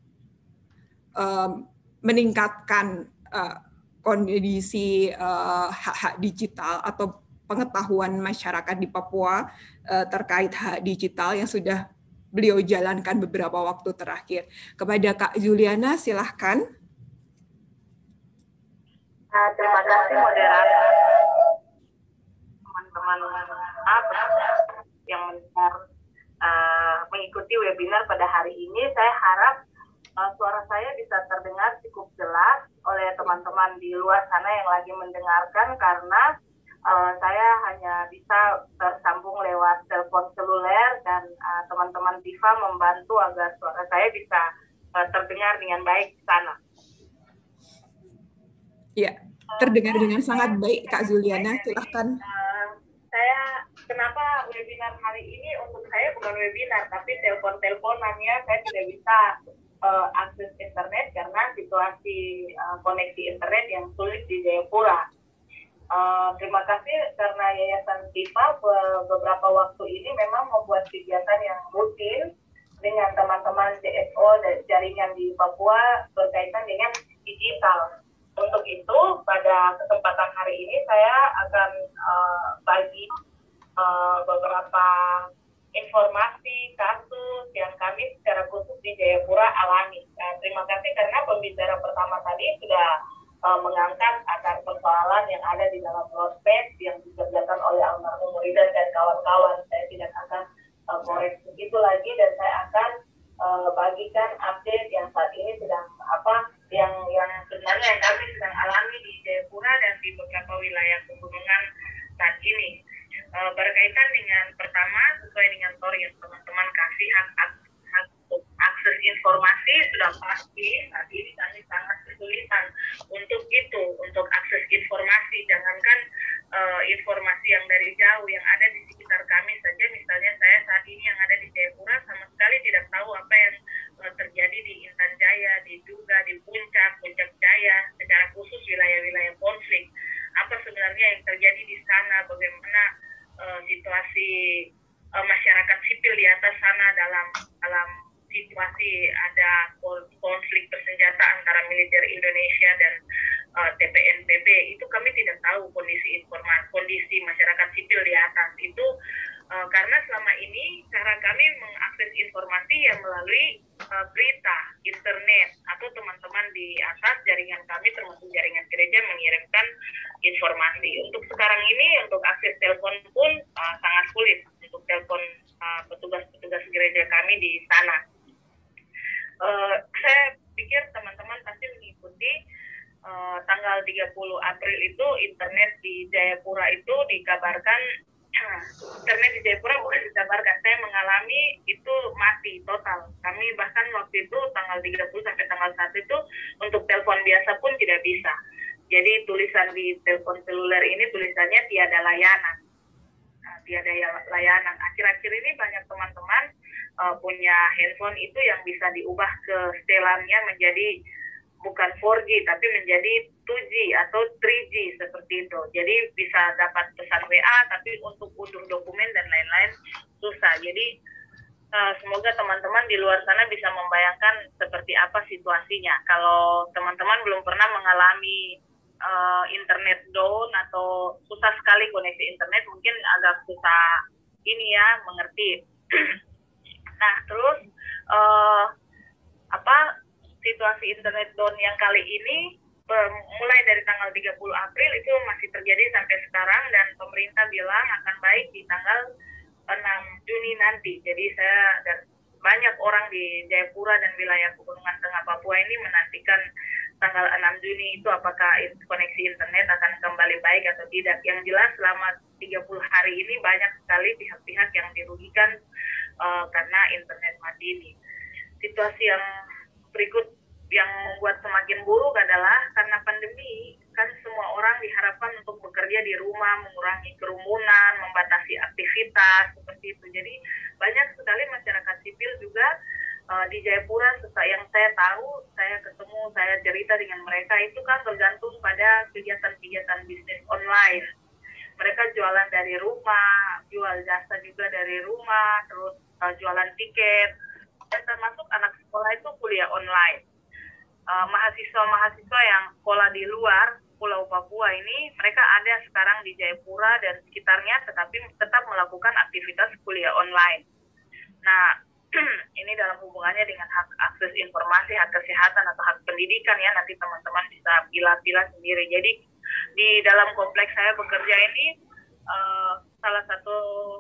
meningkatkan kondisi hak-hak digital atau pengetahuan masyarakat di Papua uh, terkait hak digital yang sudah beliau jalankan beberapa waktu terakhir. Kepada Kak Zuliana, silahkan. Uh, terima kasih moderator, teman-teman apa yang mendengar, uh, mengikuti webinar pada hari ini. Saya harap uh, suara saya bisa terdengar cukup jelas oleh teman-teman di luar sana yang lagi mendengarkan, karena Uh, saya hanya bisa tersambung lewat telepon seluler dan uh, teman-teman Tifa membantu agar suara saya bisa uh, terdengar dengan baik di sana. Ya, terdengar dengan uh, sangat baik Kak Zuliana, silahkan. Uh, saya, kenapa webinar hari ini untuk saya bukan webinar, tapi telepon-teleponannya saya tidak bisa uh, akses internet karena situasi uh, koneksi internet yang sulit di Jayapura. Uh, terima kasih karena Yayasan Tifa beberapa waktu ini memang membuat kegiatan yang rutin dengan teman-teman C S O dan jaringan di Papua berkaitan dengan digital. Untuk itu, pada kesempatan hari ini saya akan uh, bagi uh, beberapa informasi kasus yang kami secara khusus di Jayapura alami. Nah, terima kasih karena pembicara pertama tadi sudah Uh, mengangkat akar persoalan yang ada di dalam roadmap yang dikerjakan oleh almarhum Muridan dan kawan-kawan. Saya tidak akan uh, koreksi itu lagi, dan saya akan uh, bagikan update yang saat ini sedang apa yang yang sebenarnya yang kami sedang alami di Jayapura dan di beberapa wilayah pegunungan saat ini. Uh, berkaitan dengan pertama, sesuai dengan tor yang teman-teman kasih, hak hak akses informasi sudah pasti saat ini kami sangat kesulitan untuk itu, untuk akses informasi. Jangankan uh, informasi yang dari jauh, yang ada di sekitar kami saja, misalnya saya saat ini yang ada di Jayapura sama sekali tidak tahu apa yang uh, terjadi di Intan Jaya, di Duga, di Puncak, Puncak Jaya, secara khusus wilayah-wilayah konflik. Apa sebenarnya yang terjadi di sana, bagaimana situasi uh, masyarakat sipil di atas sana dalam dalam situasi ada konflik bersenjata antara militer Indonesia dan uh, T P N P B, itu kami tidak tahu kondisi informasi kondisi masyarakat sipil di atas itu, uh, karena selama ini cara kami mengakses informasi yang melalui uh, berita, internet, atau teman-teman di atas jaringan kami termasuk jaringan gereja mengirimkan informasi. Untuk sekarang ini untuk akses telepon pun uh, sangat sulit untuk telepon uh, petugas-petugas gereja kami di sana. Uh, saya pikir teman-teman pasti mengikuti uh, tanggal tiga puluh April itu internet di Jayapura itu dikabarkan, internet di Jayapura bukan dikabarkan, saya mengalami itu mati total. Kami bahkan waktu itu tanggal tiga puluh sampai tanggal satu itu untuk telepon biasa pun tidak bisa. Jadi tulisan di telepon seluler ini tulisannya tiada layanan. Nah, tiada layanan. Akhir-akhir ini banyak teman-teman Uh, punya handphone itu yang bisa diubah ke setelannya menjadi bukan four G tapi menjadi two G atau three G seperti itu. Jadi bisa dapat pesan W A tapi untuk unduh dokumen dan lain-lain susah. Jadi uh, semoga teman-teman di luar sana bisa membayangkan seperti apa situasinya. Kalau teman-teman belum pernah mengalami uh, internet down atau susah sekali koneksi internet, mungkin agak susah ini ya mengerti. Nah, terus uh, apa situasi internet down yang kali ini ber, mulai dari tanggal tiga puluh April itu masih terjadi sampai sekarang, dan pemerintah bilang akan baik di tanggal enam Juni nanti. Jadi saya dan banyak orang di Jayapura dan wilayah Pegunungan Tengah Papua ini menantikan tanggal enam Juni itu apakah koneksi internet akan kembali baik atau tidak. Yang jelas selama tiga puluh hari ini banyak sekali pihak-pihak yang dirugikan Uh, karena internet mati ini. Situasi yang berikut yang membuat semakin buruk adalah karena pandemi, kan semua orang diharapkan untuk bekerja di rumah, mengurangi kerumunan, membatasi aktivitas, seperti itu. Jadi banyak sekali masyarakat sipil juga uh, di Jayapura, yang saya tahu, saya ketemu, saya cerita dengan mereka, itu kan bergantung pada kegiatan-kegiatan bisnis online. Mereka jualan dari rumah, jual jasa juga dari rumah, terus uh, jualan tiket, dan termasuk anak sekolah itu kuliah online. Uh, mahasiswa-mahasiswa yang sekolah di luar Pulau Papua ini, mereka ada sekarang di Jayapura dan sekitarnya, tetapi tetap melakukan aktivitas kuliah online. Nah, ini dalam hubungannya dengan hak akses informasi, hak kesehatan, atau hak pendidikan ya, nanti teman-teman bisa pilah-pilah sendiri. Jadi, di dalam kompleks saya bekerja ini, uh, salah satu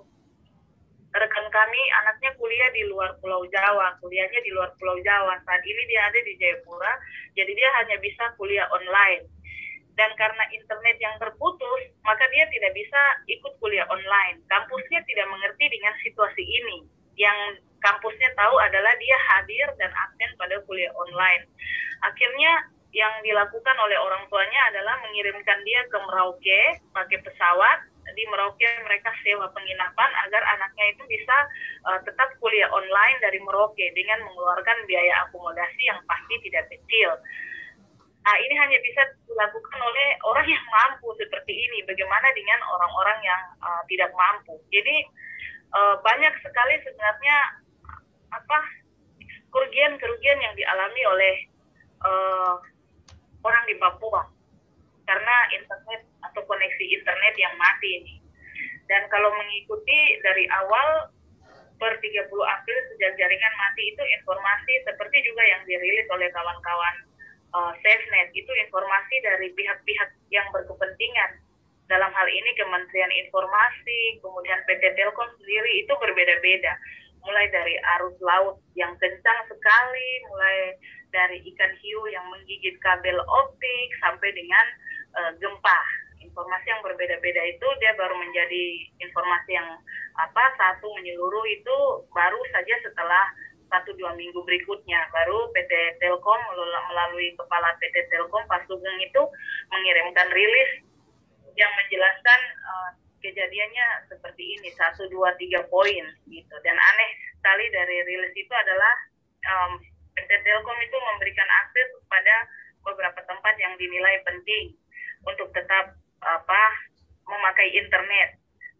rekan kami anaknya kuliah di luar Pulau Jawa, kuliahnya di luar Pulau Jawa. Saat ini dia ada di Jayapura, jadi dia hanya bisa kuliah online. Dan karena internet yang terputus, maka dia tidak bisa ikut kuliah online. Kampusnya tidak mengerti dengan situasi ini. Yang kampusnya tahu adalah dia hadir dan absen pada kuliah online. Akhirnya yang dilakukan oleh orang tuanya adalah mengirimkan dia ke Merauke pakai pesawat. Di Merauke mereka sewa penginapan agar anaknya itu bisa uh, tetap kuliah online dari Merauke dengan mengeluarkan biaya akomodasi yang pasti tidak kecil. Nah, ini hanya bisa dilakukan oleh orang yang mampu seperti ini. Bagaimana dengan orang-orang yang uh, tidak mampu? Jadi uh, banyak sekali sebenarnya apa kerugian-kerugian yang dialami oleh uh, orang di Papua karena internet atau koneksi internet yang mati ini. Dan kalau mengikuti dari awal per tiga puluh April sejak jaringan mati itu, informasi seperti juga yang dirilis oleh kawan-kawan uh, SafeNet, itu informasi dari pihak-pihak yang berkepentingan. Dalam hal ini Kementerian Informasi, kemudian P T Telkom sendiri itu berbeda-beda. Mulai dari arus laut yang kencang sekali, mulai dari ikan hiu yang menggigit kabel optik, sampai dengan uh, gempa. Informasi yang berbeda-beda itu dia baru menjadi informasi yang apa satu menyeluruh itu baru saja setelah satu dua minggu berikutnya. Baru P T Telkom melalui kepala P T Telkom Pak Sugeng itu mengirimkan rilis yang menjelaskan uh, kejadiannya seperti ini, satu, dua, tiga poin gitu. Dan aneh sekali dari rilis itu adalah um, P T Telkom itu memberikan akses kepada beberapa tempat yang dinilai penting untuk tetap apa memakai internet.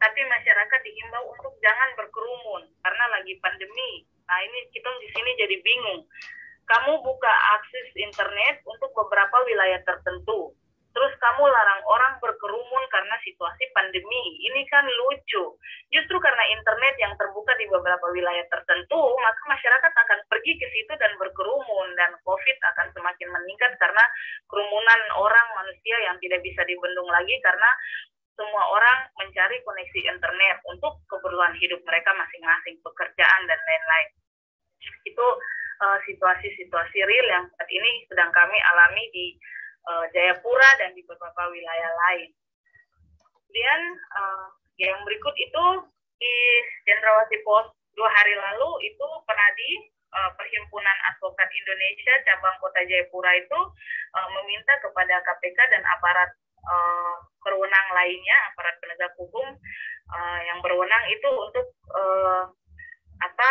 tapi masyarakat dihimbau untuk jangan berkerumun karena lagi pandemi. Nah ini kita di sini jadi bingung. Kamu buka akses internet untuk beberapa wilayah tertentu, terus kamu larang orang berkerumun karena situasi pandemi. Ini kan lucu. Justru karena internet yang terbuka di beberapa wilayah tertentu, maka masyarakat akan pergi ke situ dan berkerumun, dan COVID akan semakin meningkat karena kerumunan orang manusia yang tidak bisa dibendung lagi karena semua orang mencari koneksi internet untuk keperluan hidup mereka masing-masing, pekerjaan dan lain-lain. Itu uh, situasi-situasi real yang saat ini sedang kami alami di uh, Jayapura dan di beberapa wilayah lain. Kemudian uh, yang berikut itu di Cendrawasih Post dua hari lalu itu Penadi uh, Perhimpunan Advokat Indonesia cabang Kota Jayapura itu uh, meminta kepada K P K dan aparat uh, berwenang lainnya, aparat penegak hukum uh, yang berwenang itu untuk uh, apa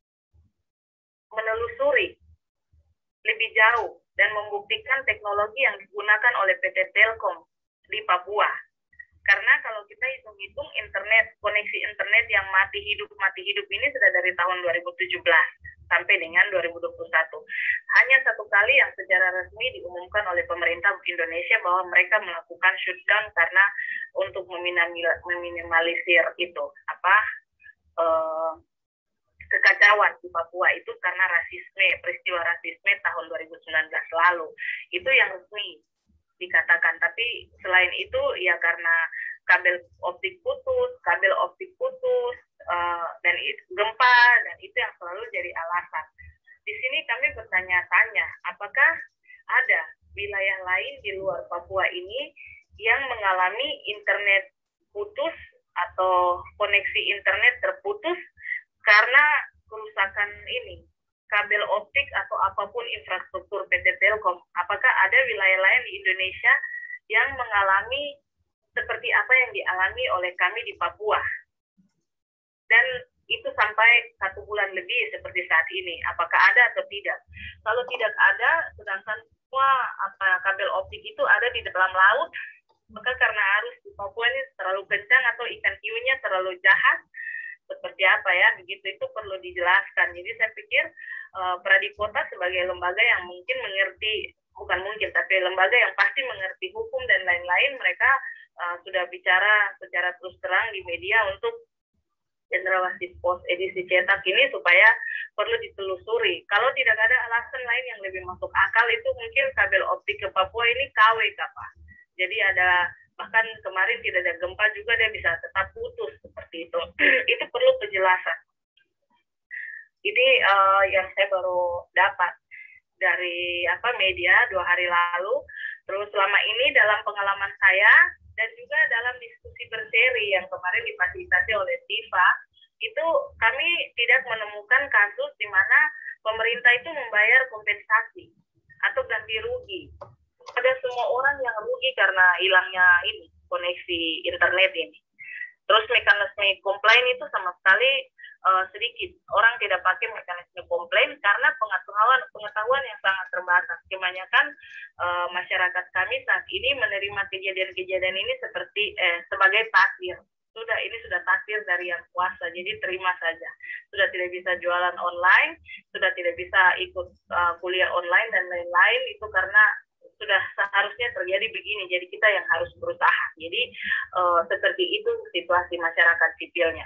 menelusuri lebih jauh dan membuktikan teknologi yang digunakan oleh P T Telkom di Papua. Karena kalau kita hitung-hitung internet, koneksi internet yang mati hidup mati hidup ini sudah dari tahun dua ribu tujuh belas sampai dengan dua ribu dua puluh satu. Hanya satu kali yang secara resmi diumumkan oleh pemerintah Indonesia bahwa mereka melakukan shutdown karena untuk meminimalisir itu apa eh, kekacauan di Papua itu karena rasisme, peristiwa rasisme tahun dua ribu sembilan belas lalu. Itu yang resmi dikatakan. Tapi selain itu ya karena kabel optik putus, kabel optik putus, uh, dan itu, gempa, dan itu yang selalu jadi alasan. Di sini kami bertanya-tanya, apakah ada wilayah lain di luar Papua ini yang mengalami internet putus atau koneksi internet terputus karena kerusakan ini, kabel optik atau apapun infrastruktur P T Telkom. Apakah ada wilayah lain di Indonesia yang mengalami seperti apa yang dialami oleh kami di Papua? Dan itu sampai satu bulan lebih seperti saat ini. Apakah ada atau tidak? Kalau tidak ada, sedangkan semua apa kabel optik itu ada di dalam laut, maka karena arus di Papua ini terlalu kencang atau ikan hiunya terlalu jahat, seperti apa ya, begitu itu perlu dijelaskan. Jadi saya pikir uh, Pradipota sebagai lembaga yang mungkin mengerti, bukan mungkin, tapi lembaga yang pasti mengerti hukum dan lain-lain, mereka uh, sudah bicara secara terus terang di media untuk Cendrawasih Post edisi cetak ini supaya perlu ditelusuri. Kalau tidak ada alasan lain yang lebih masuk akal, itu mungkin kabel optik ke Papua ini K W K Pak. Jadi ada, bahkan kemarin tidak ada gempa juga dia bisa tetap putus seperti itu. Itu perlu penjelasan. Ini uh, yang saya baru dapat dari apa media dua hari lalu. Terus selama ini dalam pengalaman saya dan juga dalam diskusi berseri yang kemarin difasilitasi oleh Tifa, itu kami tidak menemukan kasus di mana pemerintah itu membayar kompensasi atau ganti rugi. Ada semua orang yang rugi karena hilangnya ini koneksi internet ini. Terus mekanisme komplain itu sama sekali uh, sedikit. Orang tidak pakai mekanisme komplain karena pengetahuan pengetahuan yang sangat terbatas. Kebanyakan uh, masyarakat kami saat ini menerima kejadian-kejadian ini seperti eh, sebagai takdir. Sudah ini sudah takdir dari yang kuasa, jadi terima saja. Sudah tidak bisa jualan online, sudah tidak bisa ikut uh, kuliah online dan lain-lain, itu karena sudah seharusnya terjadi begini, jadi kita yang harus berusaha. Jadi uh, seperti itu situasi masyarakat sipilnya.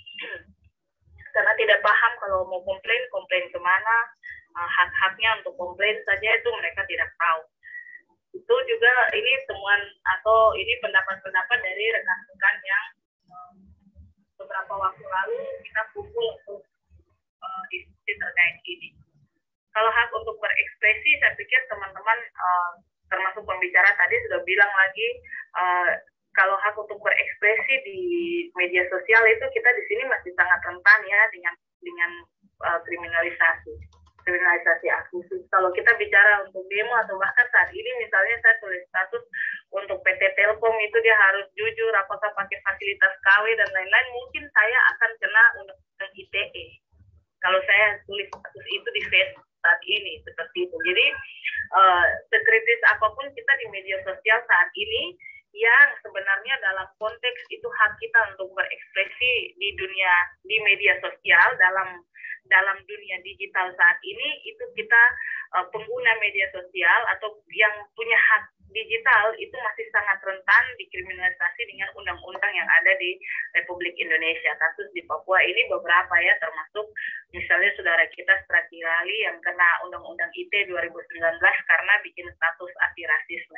Karena tidak paham kalau mau komplain, komplain kemana, uh, hak-haknya untuk komplain saja itu mereka tidak tahu. Itu juga ini temuan atau ini pendapat-pendapat dari rekan-rekan yang uh, beberapa waktu lalu kita kumpul untuk uh, diskusi terkait ini. Kalau hak untuk berekspresi, saya pikir teman-teman uh, termasuk pembicara tadi sudah bilang lagi, uh, kalau hak untuk berekspresi di media sosial itu kita di sini masih sangat rentan ya dengan dengan uh, kriminalisasi, kriminalisasi aktivis. Kalau kita bicara untuk demo atau bahkan saat ini misalnya saya tulis status untuk P T Telkom itu dia harus jujur, apakah pakai fasilitas K W dan lain-lain, mungkin saya akan kena undang-undang I T E. Kalau saya tulis status itu di Facebook saat ini seperti itu. Jadi uh, sekritis apapun kita di media sosial saat ini, yang sebenarnya dalam konteks itu hak kita untuk berekspresi di dunia, di media sosial, dalam dalam dunia digital saat ini, itu kita uh, pengguna media sosial atau yang punya hak digital itu masih sangat rentan dikriminalisasi dengan undang-undang yang ada di Republik Indonesia. Kasus di Papua ini beberapa ya, termasuk misalnya saudara kita Strati Rali yang kena undang-undang I T dua ribu sembilan belas karena bikin status anti rasisme.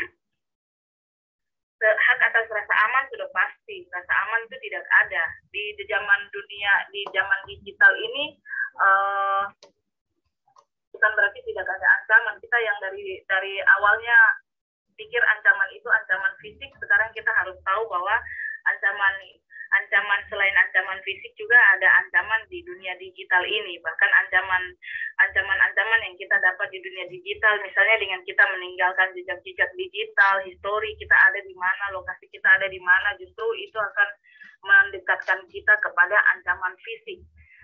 Hak atas rasa aman sudah pasti, rasa aman itu tidak ada di, di zaman dunia, di zaman digital ini. Uh, bukan berarti tidak ada ancaman. Kita yang dari dari awalnya pikir ancaman itu ancaman fisik, sekarang kita harus tahu bahwa ancaman ancaman selain ancaman fisik juga ada ancaman di dunia digital ini. Bahkan ancaman ancaman-ancaman yang kita dapat di dunia digital, misalnya dengan kita meninggalkan jejak-jejak digital, histori kita ada di mana, lokasi kita ada di mana, justru itu akan mendekatkan kita kepada ancaman fisik.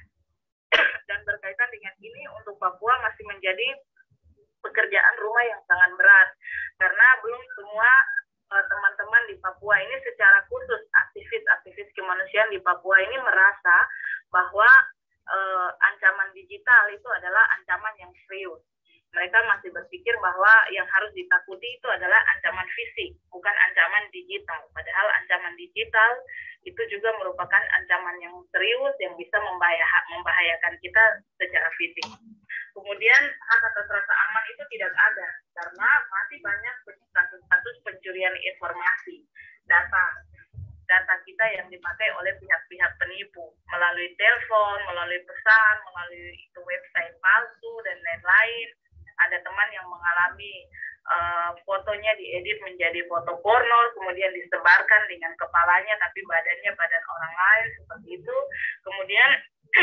Dan berkaitan dengan ini, untuk Papua masih menjadi pekerjaan rumah yang sangat berat, karena belum semua teman-teman di Papua ini, secara khusus aktivis-aktivis kemanusiaan di Papua ini merasa bahwa eh, ancaman digital itu adalah ancaman yang serius. Mereka masih berpikir bahwa yang harus ditakuti itu adalah ancaman fisik, bukan ancaman digital. Padahal ancaman digital itu juga merupakan ancaman yang serius yang bisa membahayakan kita secara fisik. Kemudian hak atas rasa aman itu tidak ada karena masih banyak kasus-kasus pencurian informasi, data data kita yang dipakai oleh pihak-pihak penipu melalui telepon, melalui pesan, melalui itu website palsu dan lain-lain. Ada teman yang mengalami uh, fotonya diedit menjadi foto porno, kemudian disebarkan dengan kepalanya tapi badannya badan orang lain, seperti itu. Kemudian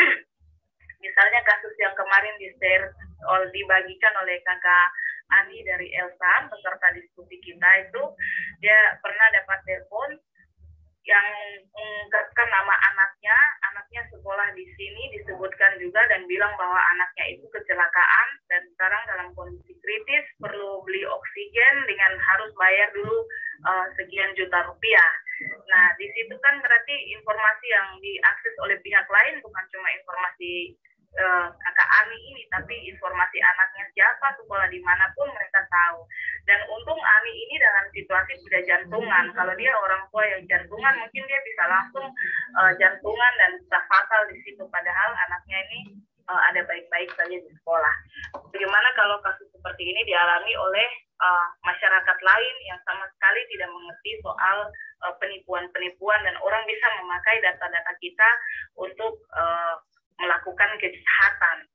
misalnya kasus yang kemarin di-share, dibagikan oleh kakak Ani dari Elsa, peserta diskusi kita itu, dia pernah dapat telepon yang mengungkapkan nama anaknya, anaknya sekolah di sini, disebutkan juga dan bilang bahwa anaknya itu kecelakaan dan sekarang dalam kondisi kritis, perlu beli oksigen dengan harus bayar dulu uh, sekian juta rupiah. Nah, di situ kan berarti informasi yang diakses oleh pihak lain bukan cuma informasi uh, kakak Ani ini, tapi informasi anaknya siapa, sekolah dimanapun mereka tahu. Dan untung Ani ini dalam situasi sudah jantungan. Kalau dia orang tua yang jantungan, mungkin dia bisa langsung uh, jantungan dan bisa fatal di situ. Padahal anaknya ini uh, ada baik-baik saja di sekolah. Bagaimana kalau kasus seperti ini dialami oleh uh, masyarakat lain yang sama sekali tidak mengerti soal uh, penipuan-penipuan dan orang bisa memakai data-data kita untuk uh, melakukan kejahatan.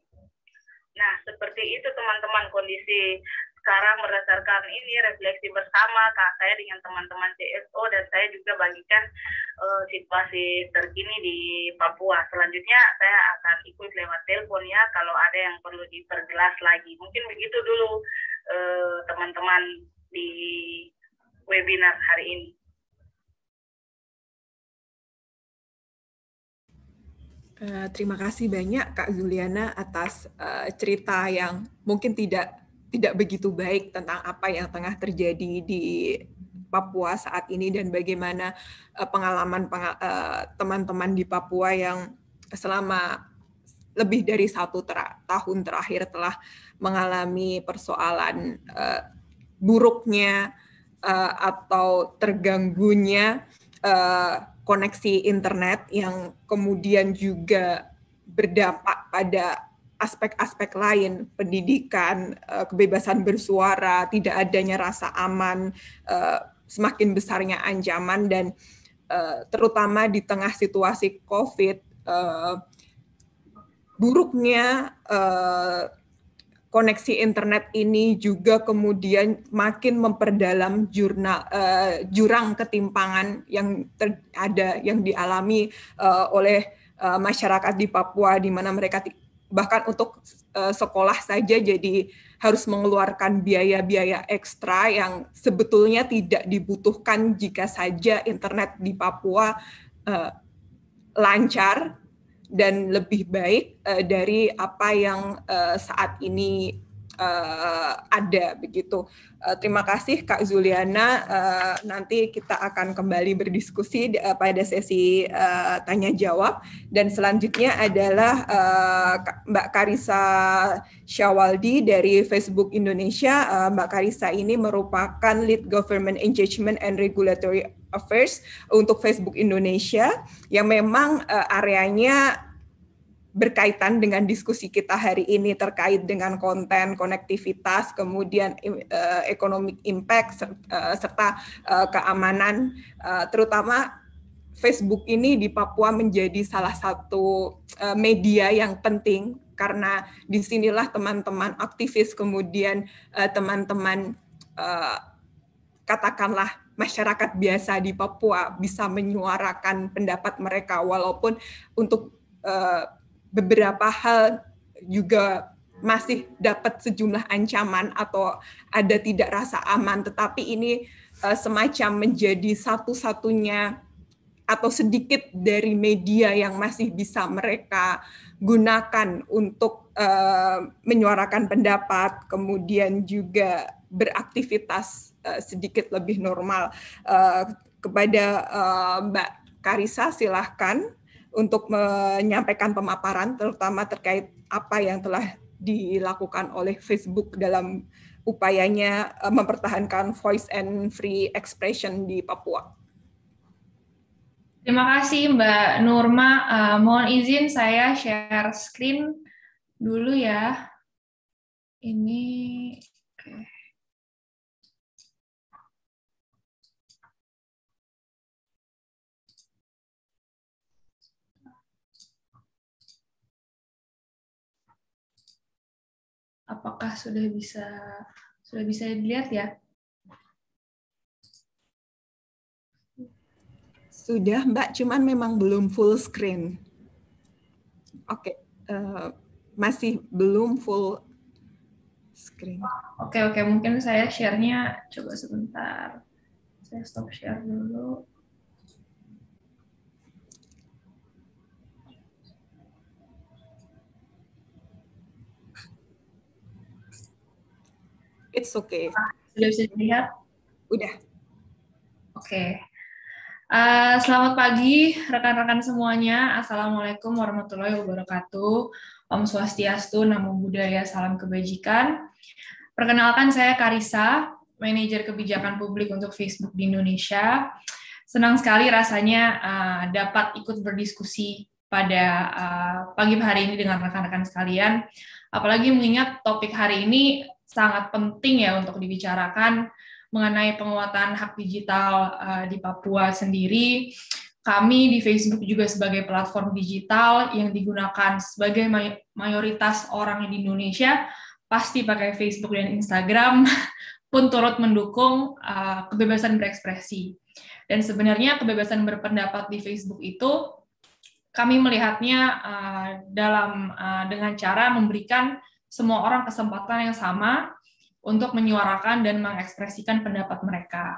Nah, seperti itu teman-teman kondisi sekarang berdasarkan ini refleksi bersama Kak saya dengan teman-teman C S O, dan saya juga bagikan uh, situasi terkini di Papua. Selanjutnya saya akan ikut lewat telepon ya kalau ada yang perlu diperjelas lagi. Mungkin begitu dulu uh, teman-teman di webinar hari ini. Uh, terima kasih banyak Kak Zuliana atas uh, cerita yang mungkin tidak tidak begitu baik tentang apa yang tengah terjadi di Papua saat ini dan bagaimana uh, pengalaman pengal uh, teman-teman di Papua yang selama lebih dari satu ter tahun terakhir telah mengalami persoalan uh, buruknya uh, atau terganggunya uh, koneksi internet yang kemudian juga berdampak pada aspek-aspek lain, pendidikan, kebebasan bersuara, tidak adanya rasa aman, semakin besarnya ancaman, dan terutama di tengah situasi COVID, buruknya koneksi internet ini juga kemudian makin memperdalam jurnal, jurang ketimpangan yang ter, ada, yang dialami oleh masyarakat di Papua, di mana mereka bahkan untuk uh, sekolah saja jadi harus mengeluarkan biaya-biaya ekstra yang sebetulnya tidak dibutuhkan jika saja internet di Papua uh, lancar dan lebih baik uh, dari apa yang uh, saat ini uh, ada begitu. Uh, terima kasih Kak Zuliana. Uh, nanti kita akan kembali berdiskusi uh, pada sesi uh, tanya jawab, dan selanjutnya adalah uh, Mbak Karissa Syawaldi dari Facebook Indonesia. Uh, Mbak Karissa ini merupakan Lead Government Engagement and Regulatory Affairs untuk Facebook Indonesia, yang memang uh, areanya berkaitan dengan diskusi kita hari ini terkait dengan konten, konektivitas, kemudian uh, economic impact, uh, serta uh, keamanan, uh, terutama Facebook ini di Papua menjadi salah satu uh, media yang penting, karena disinilah teman-teman aktivis, kemudian uh, teman-teman uh, katakanlah masyarakat biasa di Papua bisa menyuarakan pendapat mereka, walaupun untuk uh, beberapa hal juga masih dapat sejumlah ancaman atau ada tidak rasa aman, tetapi ini uh, semacam menjadi satu-satunya atau sedikit dari media yang masih bisa mereka gunakan untuk uh, menyuarakan pendapat, kemudian juga beraktivitas uh, sedikit lebih normal. Uh, kepada uh, Mbak Karissa, silahkan untuk menyampaikan pemaparan, terutama terkait apa yang telah dilakukan oleh Facebook dalam upayanya mempertahankan voice and free expression di Papua. Terima kasih Mbak Nurma. Uh, mohon izin saya share screen dulu ya. Ini, oke. Okay. Apakah sudah bisa sudah bisa dilihat ya? Sudah Mbak, cuman memang belum full screen. Oke, okay. uh, masih belum full screen. Oke okay, oke, okay. Mungkin saya share-nya coba sebentar. Saya stop share dulu. It's okay. Sudah bisa dilihat? Udah. Oke. Okay. Uh, selamat pagi rekan-rekan semuanya. Assalamualaikum warahmatullahi wabarakatuh. Om Swastiastu, Namo Buddhaya, salam kebajikan. Perkenalkan, saya Karissa, manajer kebijakan publik untuk Facebook di Indonesia. Senang sekali rasanya uh, dapat ikut berdiskusi pada uh, pagi hari ini dengan rekan-rekan sekalian. Apalagi mengingat topik hari ini sangat penting ya untuk dibicarakan mengenai penguatan hak digital uh, di Papua sendiri. Kami di Facebook juga sebagai platform digital yang digunakan sebagai may- mayoritas orang di Indonesia, pasti pakai Facebook dan Instagram, pun turut mendukung uh, kebebasan berekspresi. Dan sebenarnya kebebasan berpendapat di Facebook itu kami melihatnya uh, dalam uh, dengan cara memberikan semua orang kesempatan yang sama untuk menyuarakan dan mengekspresikan pendapat mereka.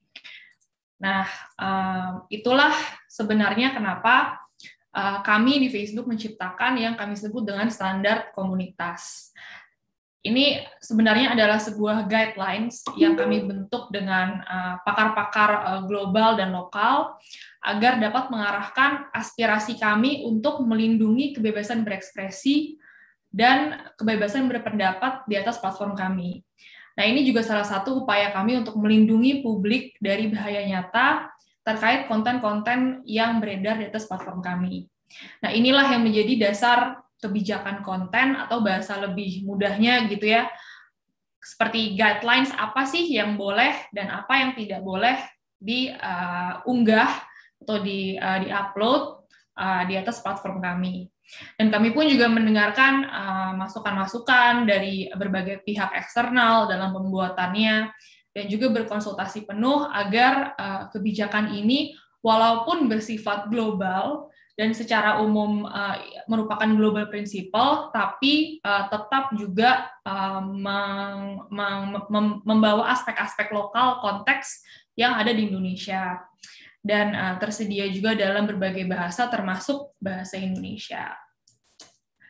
Nah, uh, itulah sebenarnya kenapa uh, kami di Facebook menciptakan yang kami sebut dengan standar komunitas. Ini sebenarnya adalah sebuah guidelines yang kami bentuk dengan uh, pakar-pakar uh, global dan lokal agar dapat mengarahkan aspirasi kami untuk melindungi kebebasan berekspresi dan kebebasan berpendapat di atas platform kami. Nah, ini juga salah satu upaya kami untuk melindungi publik dari bahaya nyata terkait konten-konten yang beredar di atas platform kami. Nah, inilah yang menjadi dasar kebijakan konten, atau bahasa lebih mudahnya gitu ya, seperti guidelines apa sih yang boleh dan apa yang tidak boleh diunggah uh, atau di uh, di-upload uh, di atas platform kami. Dan kami pun juga mendengarkan uh, masukan-masukan dari berbagai pihak eksternal dalam pembuatannya, dan juga berkonsultasi penuh agar uh, kebijakan ini walaupun bersifat global dan secara umum uh, merupakan global principle, tapi uh, tetap juga uh, mem mem membawa aspek-aspek lokal konteks yang ada di Indonesia. Dan uh, tersedia juga dalam berbagai bahasa termasuk bahasa Indonesia.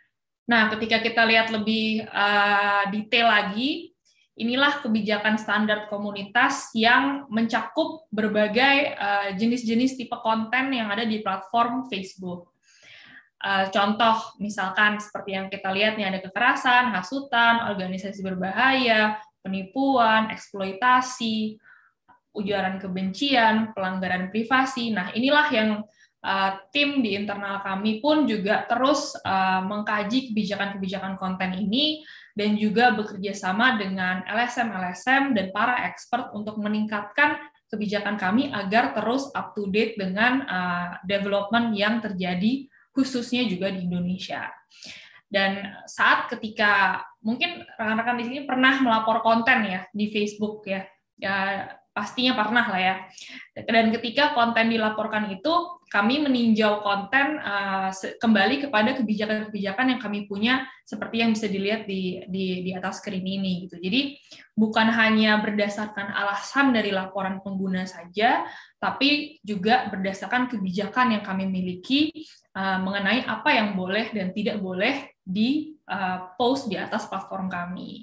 Nah, ketika kita lihat lebih uh, detail lagi, inilah kebijakan standar komunitas yang mencakup berbagai uh, jenis-jenis tipe konten yang ada di platform Facebook. Uh, contoh, misalkan seperti yang kita lihat nih, ada kekerasan, hasutan, organisasi berbahaya, penipuan, eksploitasi, ujaran kebencian, pelanggaran privasi. Nah, inilah yang uh, tim di internal kami pun juga terus uh, mengkaji kebijakan-kebijakan konten ini dan juga bekerja sama dengan L S M-L S M dan para expert untuk meningkatkan kebijakan kami agar terus up to date dengan uh, development yang terjadi khususnya juga di Indonesia. Dan saat ketika mungkin rekan-rekan di sini pernah melapor konten ya di Facebook ya, ya pastinya pernah lah ya. Dan ketika konten dilaporkan itu, kami meninjau konten uh, kembali kepada kebijakan-kebijakan yang kami punya, seperti yang bisa dilihat di di, di atas screen ini gitu. Jadi bukan hanya berdasarkan alasan dari laporan pengguna saja, tapi juga berdasarkan kebijakan yang kami miliki uh, mengenai apa yang boleh dan tidak boleh di uh, post di atas platform kami.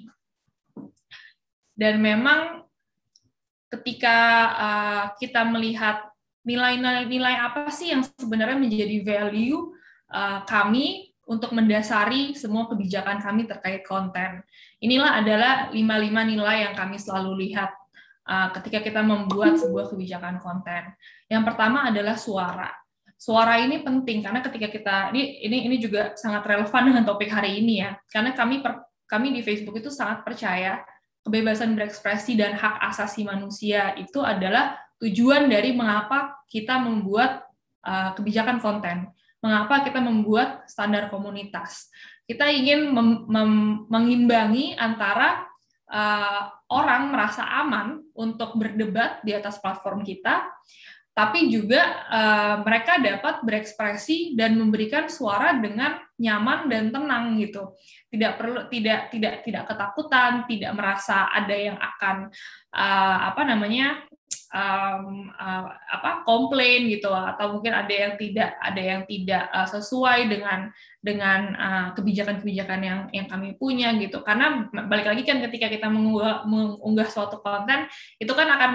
Dan memang ketika uh, kita melihat nilai-nilai apa sih yang sebenarnya menjadi value uh, kami untuk mendasari semua kebijakan kami terkait konten. Inilah adalah lima puluh lima nilai yang kami selalu lihat uh, ketika kita membuat sebuah kebijakan konten. Yang pertama adalah suara. Suara ini penting karena ketika kita ini ini ini juga sangat relevan dengan topik hari ini ya. Karena kami per, kami di Facebook itu sangat percaya kebebasan berekspresi dan hak asasi manusia itu adalah tujuan dari mengapa kita membuat uh, kebijakan konten, mengapa kita membuat standar komunitas. Kita ingin mem- mem- mengimbangi antara uh, orang merasa aman untuk berdebat di atas platform kita, tapi juga uh, mereka dapat berekspresi dan memberikan suara dengan nyaman dan tenang gitu. Tidak perlu tidak tidak tidak ketakutan, tidak merasa ada yang akan uh, apa namanya um, uh, apa komplain gitu, atau mungkin ada yang tidak ada yang tidak uh, sesuai dengan dengan uh, kebijakan-kebijakan yang yang kami punya gitu. Karena balik lagi kan ketika kita mengunggah, mengunggah suatu konten itu kan akan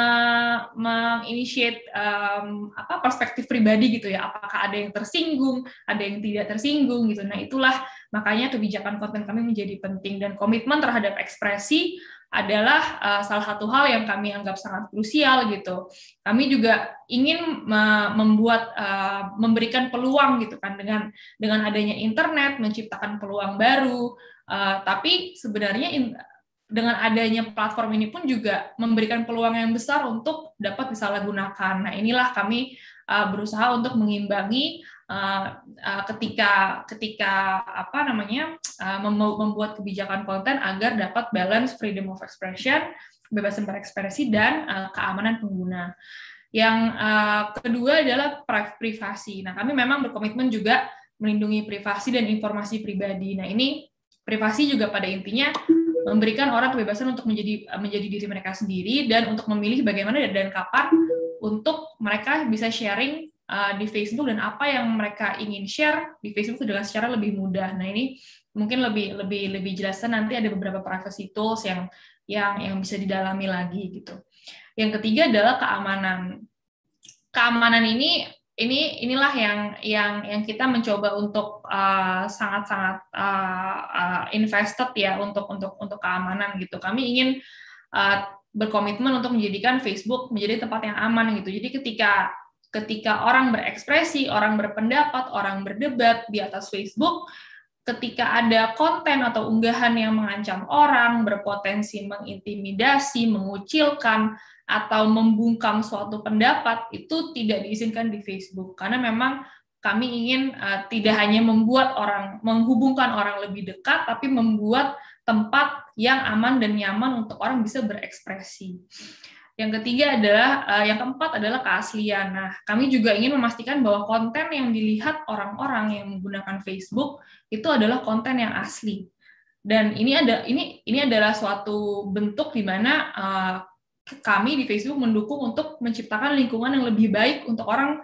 menginitiate um, apa perspektif pribadi gitu ya. Apakah ada yang tersinggung, ada yang tidak tersinggung gitu. Nah, itulah makanya kebijakan konten kami menjadi penting dan komitmen terhadap ekspresi adalah uh, salah satu hal yang kami anggap sangat krusial gitu. Kami juga ingin uh, membuat uh, memberikan peluang gitu kan dengan dengan adanya internet menciptakan peluang baru. Uh, tapi sebenarnya in, dengan adanya platform ini pun juga memberikan peluang yang besar untuk dapat disalahgunakan. Nah, inilah kami uh, berusaha untuk mengimbangi Uh, uh, ketika ketika apa namanya uh, membuat kebijakan konten agar dapat balance freedom of expression, kebebasan berekspresi dan uh, keamanan pengguna. Yang uh, kedua adalah privasi. Nah, kami memang berkomitmen juga melindungi privasi dan informasi pribadi. Nah, ini privasi juga pada intinya memberikan orang kebebasan untuk menjadi menjadi diri mereka sendiri dan untuk memilih bagaimana dan kapan untuk mereka bisa sharing di Facebook dan apa yang mereka ingin share di Facebook dengan secara lebih mudah. Nah, ini mungkin lebih lebih lebih jelasnya nanti ada beberapa privacy tools yang yang yang bisa didalami lagi gitu. Yang ketiga adalah keamanan. Keamanan ini ini inilah yang yang yang kita mencoba untuk uh, sangat-sangat uh, uh, invested ya untuk untuk untuk keamanan gitu. Kami ingin uh, berkomitmen untuk menjadikan Facebook menjadi tempat yang aman gitu. Jadi ketika Ketika orang berekspresi, orang berpendapat, orang berdebat di atas Facebook, ketika ada konten atau unggahan yang mengancam orang, berpotensi mengintimidasi, mengucilkan, atau membungkam suatu pendapat, itu tidak diizinkan di Facebook. Karena memang kami ingin uh, tidak hanya membuat orang, menghubungkan orang lebih dekat, tapi membuat tempat yang aman dan nyaman untuk orang bisa berekspresi. Yang ketiga adalah, uh, yang keempat adalah keaslian. Nah, kami juga ingin memastikan bahwa konten yang dilihat orang-orang yang menggunakan Facebook itu adalah konten yang asli. Dan ini ada ini ini adalah suatu bentuk di mana uh, kami di Facebook mendukung untuk menciptakan lingkungan yang lebih baik untuk orang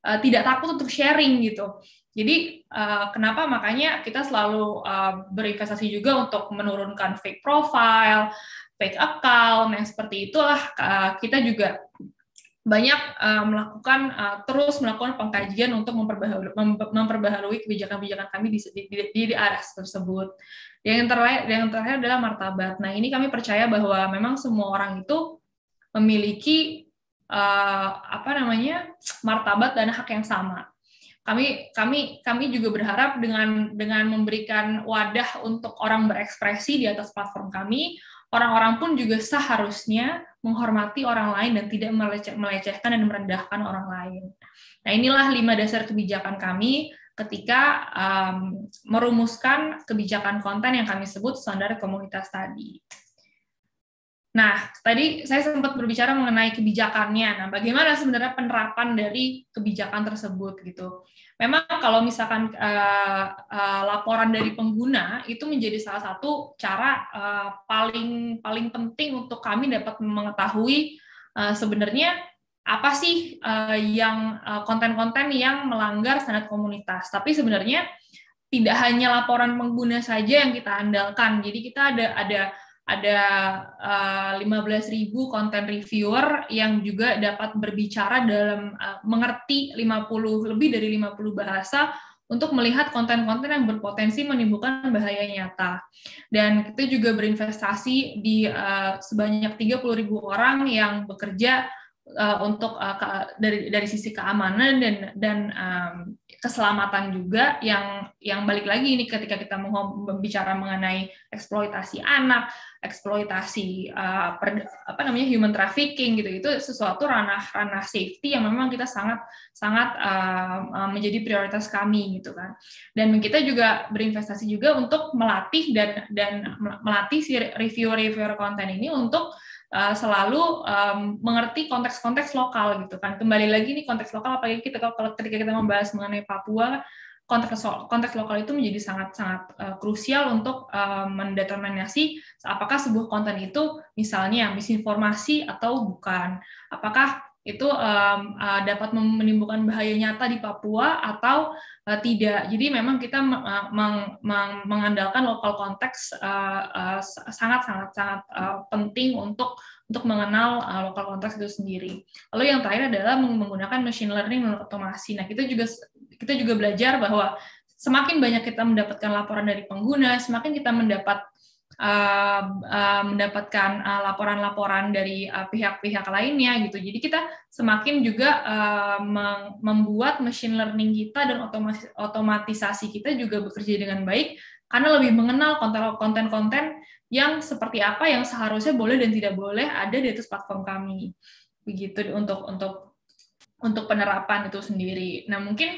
uh, tidak takut untuk sharing gitu. Jadi uh, kenapa makanya kita selalu uh, berinvestasi juga untuk menurunkan fake profile, fake account, yang seperti itulah uh, kita juga banyak uh, melakukan uh, terus melakukan pengkajian untuk memperbaharui, memperbaharui kebijakan-kebijakan kami di, di, di, di arah tersebut. Yang terakhir, yang terakhir adalah martabat. Nah, ini kami percaya bahwa memang semua orang itu memiliki uh, apa namanya martabat dan hak yang sama. Kami kami kami juga berharap dengan dengan memberikan wadah untuk orang berekspresi di atas platform kami, orang-orang pun juga seharusnya menghormati orang lain dan tidak meleceh, melecehkan dan merendahkan orang lain. Nah, inilah lima dasar kebijakan kami ketika um, merumuskan kebijakan konten yang kami sebut standar komunitas tadi. Nah, tadi saya sempat berbicara mengenai kebijakannya. Nah, bagaimana sebenarnya penerapan dari kebijakan tersebut gitu. Memang kalau misalkan uh, uh, laporan dari pengguna itu menjadi salah satu cara uh, paling paling penting untuk kami dapat mengetahui uh, sebenarnya apa sih uh, yang uh, konten-konten yang melanggar standar komunitas. Tapi sebenarnya tidak hanya laporan pengguna saja yang kita andalkan. Jadi kita ada ada ada uh, lima belas ribu konten reviewer yang juga dapat berbicara dalam uh, mengerti lima puluh lebih dari lima puluh bahasa untuk melihat konten-konten yang berpotensi menimbulkan bahaya nyata. Dan kita juga berinvestasi di uh, sebanyak tiga puluh ribu orang yang bekerja uh, untuk uh, ke, dari dari sisi keamanan dan dan um, keselamatan juga yang yang balik lagi ini ketika kita mau berbicara mengenai eksploitasi anak, eksploitasi uh, per, apa namanya human trafficking gitu, itu sesuatu ranah ranah safety yang memang kita sangat sangat uh, menjadi prioritas kami gitu kan. Dan kita juga berinvestasi juga untuk melatih dan dan melatih si reviewer-reviewer konten ini untuk Uh, selalu um, mengerti konteks-konteks lokal gitu kan. Kembali lagi nih konteks lokal, apalagi kita kalau ketika kita membahas mengenai Papua, konteks konteks lokal itu menjadi sangat-sangat uh, krusial untuk uh, mendeterminasi apakah sebuah konten itu misalnya misinformasi atau bukan. Apakah itu um, uh, dapat menimbulkan bahaya nyata di Papua atau uh, tidak. Jadi memang kita uh, meng, meng, mengandalkan lokal konteks sangat-sangat uh, uh, sangat uh, penting untuk untuk mengenal uh, lokal konteks itu sendiri. Lalu yang terakhir adalah menggunakan machine learning dan otomasi. Nah, kita juga kita juga belajar bahwa semakin banyak kita mendapatkan laporan dari pengguna, semakin kita mendapat Uh, uh, mendapatkan uh, laporan-laporan dari uh, pihak-pihak lainnya gitu. Jadi kita semakin juga uh, membuat machine learning kita dan otomatisasi kita juga bekerja dengan baik karena lebih mengenal konten-konten yang seperti apa yang seharusnya boleh dan tidak boleh ada di atas platform kami. Begitu untuk untuk untuk penerapan itu sendiri. Nah, mungkin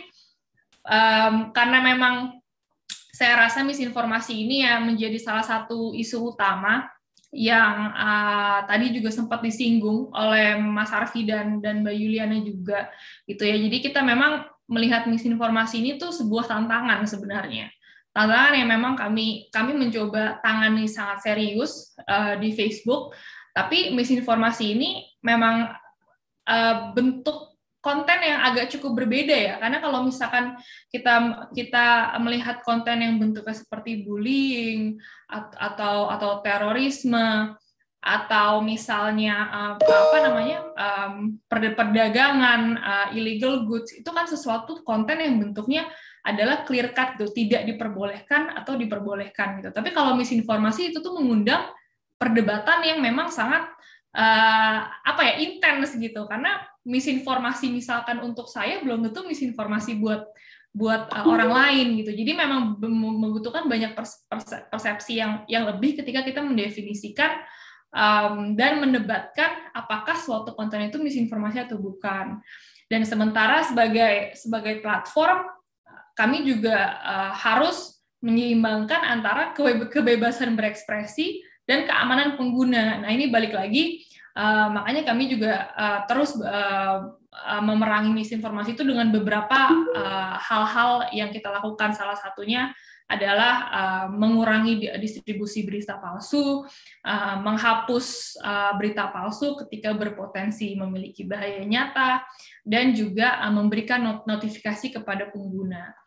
um, karena memang saya rasa misinformasi ini ya menjadi salah satu isu utama yang uh, tadi juga sempat disinggung oleh Mas Arfi dan dan Mbak Yuliana juga gitu ya. Jadi kita memang melihat misinformasi ini tuh sebuah tantangan sebenarnya. Tantangan yang memang kami kami mencoba tangani sangat serius uh, di Facebook. Tapi misinformasi ini memang uh, bentuk konten yang agak cukup berbeda ya, karena kalau misalkan kita kita melihat konten yang bentuknya seperti bullying atau atau terorisme atau misalnya uh, apa namanya um, perdagangan uh, illegal goods, itu kan sesuatu konten yang bentuknya adalah clear cut gitu, tidak diperbolehkan atau diperbolehkan gitu. Tapi kalau misinformasi itu tuh mengundang perdebatan yang memang sangat uh, apa ya intens gitu, karena misinformasi misalkan untuk saya belum tentu misinformasi buat buat uh, orang lain gitu. Jadi memang membutuhkan banyak persepsi yang yang lebih ketika kita mendefinisikan um, dan mendebatkan apakah suatu konten itu misinformasi atau bukan. Dan sementara sebagai sebagai platform kami juga uh, harus menyeimbangkan antara kebebasan berekspresi dan keamanan pengguna. Nah, ini balik lagi. Uh, makanya kami juga uh, terus uh, uh, memerangi misinformasi itu dengan beberapa uh, hal-hal yang kita lakukan. Salah satunya adalah uh, mengurangi distribusi berita palsu, uh, menghapus uh, berita palsu ketika berpotensi memiliki bahaya nyata, dan juga uh, memberikan not notifikasi kepada pengguna.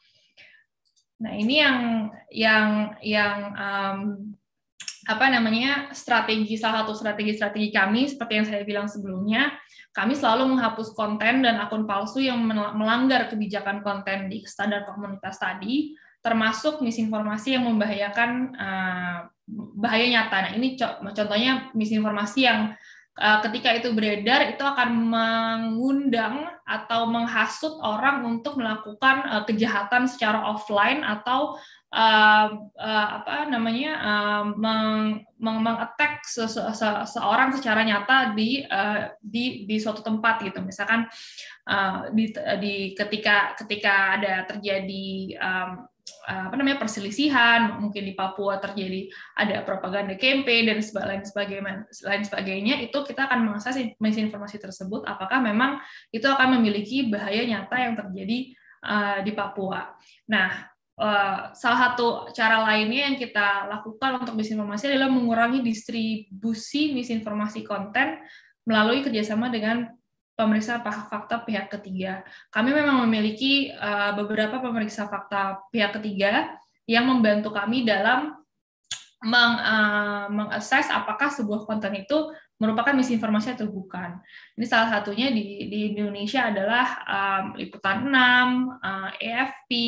Nah, ini yang yang yang um, apa namanya strategi salah satu strategi-strategi kami seperti yang saya bilang sebelumnya, kami selalu menghapus konten dan akun palsu yang melanggar kebijakan konten di standar komunitas tadi, termasuk misinformasi yang membahayakan uh, bahaya nyata. Nah, ini contohnya misinformasi yang uh, ketika itu beredar itu akan mengundang atau menghasut orang untuk melakukan uh, kejahatan secara offline atau Uh, uh, apa namanya uh, meng, meng, meng-attack se se se seorang secara nyata di uh, di di suatu tempat gitu, misalkan uh, di, di ketika ketika ada terjadi um, apa namanya perselisihan, mungkin di Papua terjadi ada propaganda campaign dan lain sebagainya, lain sebagainya, itu kita akan mengakses misinformasi tersebut apakah memang itu akan memiliki bahaya nyata yang terjadi uh, di Papua. Nah, Uh, salah satu cara lainnya yang kita lakukan untuk misinformasi adalah mengurangi distribusi misinformasi konten melalui kerjasama dengan pemeriksa fakta pihak ketiga. Kami memang memiliki uh, beberapa pemeriksa fakta pihak ketiga yang membantu kami dalam meng, uh, mengakses apakah sebuah konten itu merupakan misinformasi atau bukan. Ini salah satunya di, di Indonesia adalah um, Liputan enam, uh, A F P,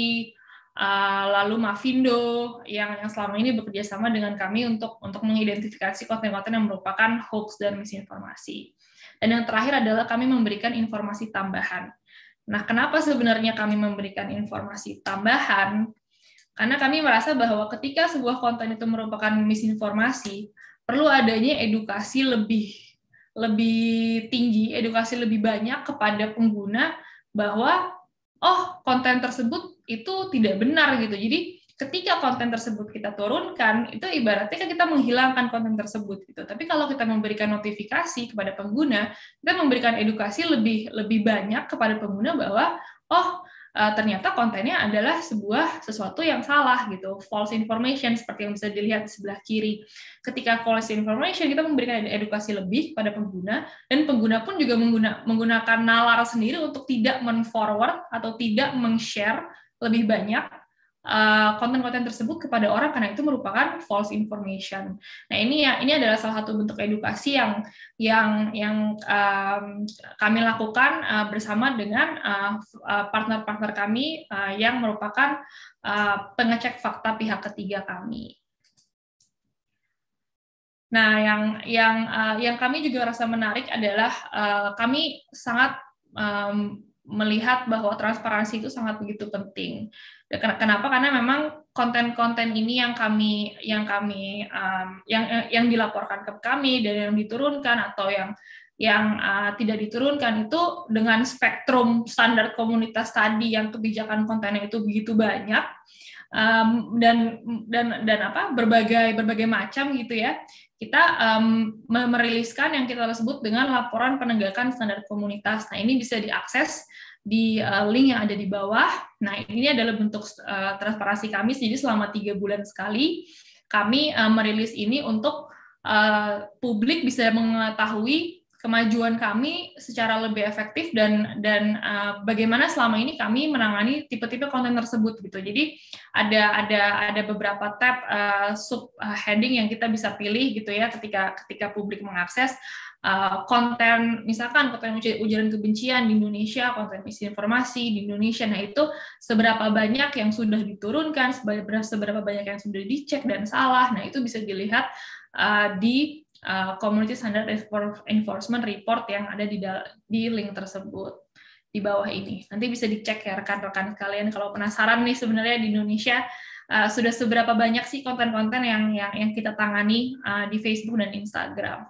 Uh, lalu Mavindo yang yang selama ini bekerja sama dengan kami untuk untuk mengidentifikasi konten-konten yang merupakan hoax dan misinformasi. Dan yang terakhir adalah kami memberikan informasi tambahan. Nah, kenapa sebenarnya kami memberikan informasi tambahan? Karena kami merasa bahwa ketika sebuah konten itu merupakan misinformasi, perlu adanya edukasi lebih lebih tinggi, edukasi lebih banyak kepada pengguna bahwa oh, konten tersebut itu tidak benar gitu. Jadi ketika konten tersebut kita turunkan, itu ibaratnya kan kita menghilangkan konten tersebut gitu. Tapi kalau kita memberikan notifikasi kepada pengguna, kita memberikan edukasi lebih lebih banyak kepada pengguna bahwa oh ternyata kontennya adalah sebuah sesuatu yang salah gitu, false information seperti yang bisa dilihat di sebelah kiri. Ketika false information, kita memberikan edukasi lebih pada pengguna, dan pengguna pun juga mengguna, menggunakan nalar sendiri untuk tidak men-forward atau tidak meng-share lebih banyak konten-konten uh, tersebut kepada orang karena itu merupakan false information. Nah, ini ya ini adalah salah satu bentuk edukasi yang yang yang um, kami lakukan uh, bersama dengan partner-partner uh, kami uh, yang merupakan uh, pengecek fakta pihak ketiga kami. Nah, yang yang uh, yang kami juga rasa menarik adalah uh, kami sangat um, melihat bahwa transparansi itu sangat begitu penting. Kenapa? Karena memang konten-konten ini yang kami yang kami um, yang yang dilaporkan ke kami dan yang diturunkan atau yang yang uh, tidak diturunkan itu dengan spektrum standar komunitas tadi yang kebijakan kontennya itu begitu banyak um, dan dan dan apa berbagai berbagai macam gitu ya. Kita um, meriliskan yang kita sebut dengan laporan penegakan standar komunitas. Nah, ini bisa diakses di uh, link yang ada di bawah. Nah, ini adalah bentuk uh, transparansi kami. Jadi selama tiga bulan sekali kami uh, merilis ini untuk uh, publik bisa mengetahui kemajuan kami secara lebih efektif dan dan uh, bagaimana selama ini kami menangani tipe-tipe konten tersebut gitu. Jadi ada ada ada beberapa tab uh, sub heading yang kita bisa pilih gitu ya ketika ketika publik mengakses uh, konten, misalkan konten ujaran kebencian di Indonesia, konten misinformasi di Indonesia. Nah, itu seberapa banyak yang sudah diturunkan, seberapa seberapa banyak yang sudah dicek dan salah. Nah, itu bisa dilihat uh, di Uh, Community Standard Enforcement Report yang ada di, di link tersebut di bawah ini. Nanti bisa dicek ya rekan-rekan sekalian kalau penasaran nih sebenarnya di Indonesia uh, sudah seberapa banyak sih konten-konten yang yang yang kita tangani uh, di Facebook dan Instagram.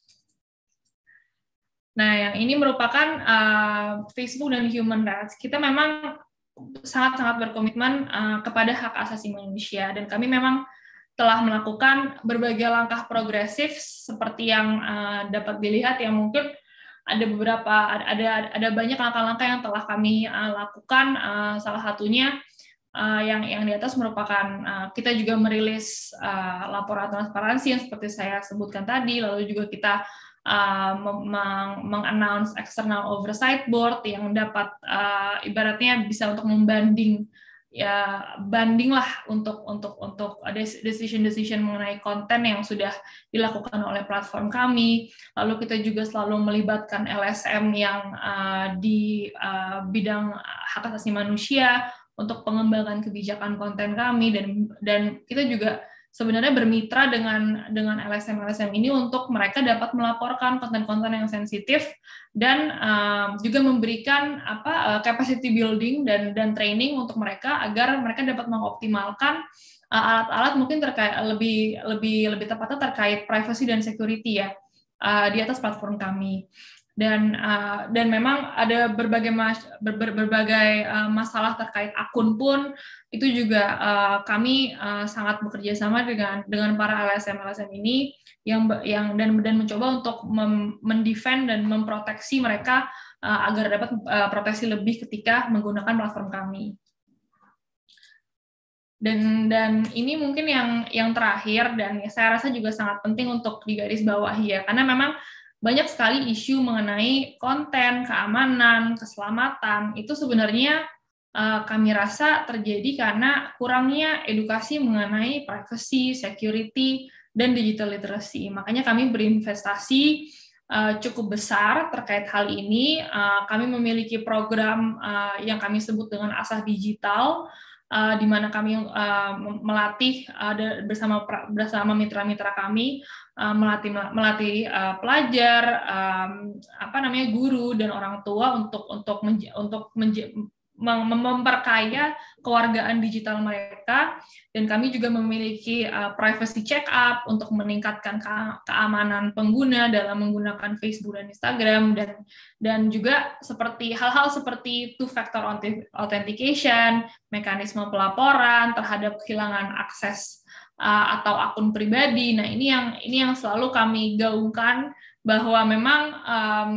Nah, yang ini merupakan uh, Facebook dan Human Rights. Kita memang sangat-sangat berkomitmen uh, kepada hak asasi manusia dan kami memang telah melakukan berbagai langkah progresif seperti yang uh, dapat dilihat yang mungkin ada beberapa ada ada banyak langkah-langkah yang telah kami uh, lakukan uh, salah satunya uh, yang yang di atas merupakan uh, kita juga merilis uh, laporan transparansi yang seperti saya sebutkan tadi, lalu juga kita uh, meng-announce external oversight board yang dapat uh, ibaratnya bisa untuk membanding ya banding lah untuk untuk untuk decision-decision mengenai konten yang sudah dilakukan oleh platform kami. Lalu kita juga selalu melibatkan L S M yang uh, di uh, bidang hak asasi manusia untuk pengembangan kebijakan konten kami, dan dan kita juga sebenarnya bermitra dengan dengan L S M L S M ini untuk mereka dapat melaporkan konten-konten yang sensitif dan uh, juga memberikan apa uh, capacity building dan dan training untuk mereka agar mereka dapat mengoptimalkan uh, alat-alat mungkin terkait lebih lebih lebih tepatnya terkait privacy dan security ya uh, di atas platform kami. Dan uh, dan memang ada berbagai mas, ber, ber, berbagai uh, masalah terkait akun pun itu juga uh, kami uh, sangat bekerja sama dengan dengan para L S M L S M ini yang yang dan dan mencoba untuk mendefend dan memproteksi mereka uh, agar dapat uh, proteksi lebih ketika menggunakan platform kami. Dan dan ini mungkin yang yang terakhir dan saya rasa juga sangat penting untuk digarisbawahi ya, karena memang banyak sekali isu mengenai konten, keamanan, keselamatan, itu sebenarnya uh, kami rasa terjadi karena kurangnya edukasi mengenai privacy, security, dan digital literacy. Makanya kami berinvestasi uh, cukup besar terkait hal ini. Uh, kami memiliki program uh, yang kami sebut dengan Asah Digital, Uh, di mana kami uh, melatih uh, bersama bersama mitra-mitra kami uh, melatih melatih uh, pelajar, um, apa namanya guru dan orang tua untuk untuk menj untuk menj mem memperkaya kewargaan digital mereka, dan kami juga memiliki uh, privacy check up untuk meningkatkan ke keamanan pengguna dalam menggunakan Facebook dan Instagram, dan dan juga seperti hal-hal seperti two factor authentication, mekanisme pelaporan terhadap kehilangan akses uh, atau akun pribadi. Nah, ini yang ini yang selalu kami gaungkan bahwa memang um,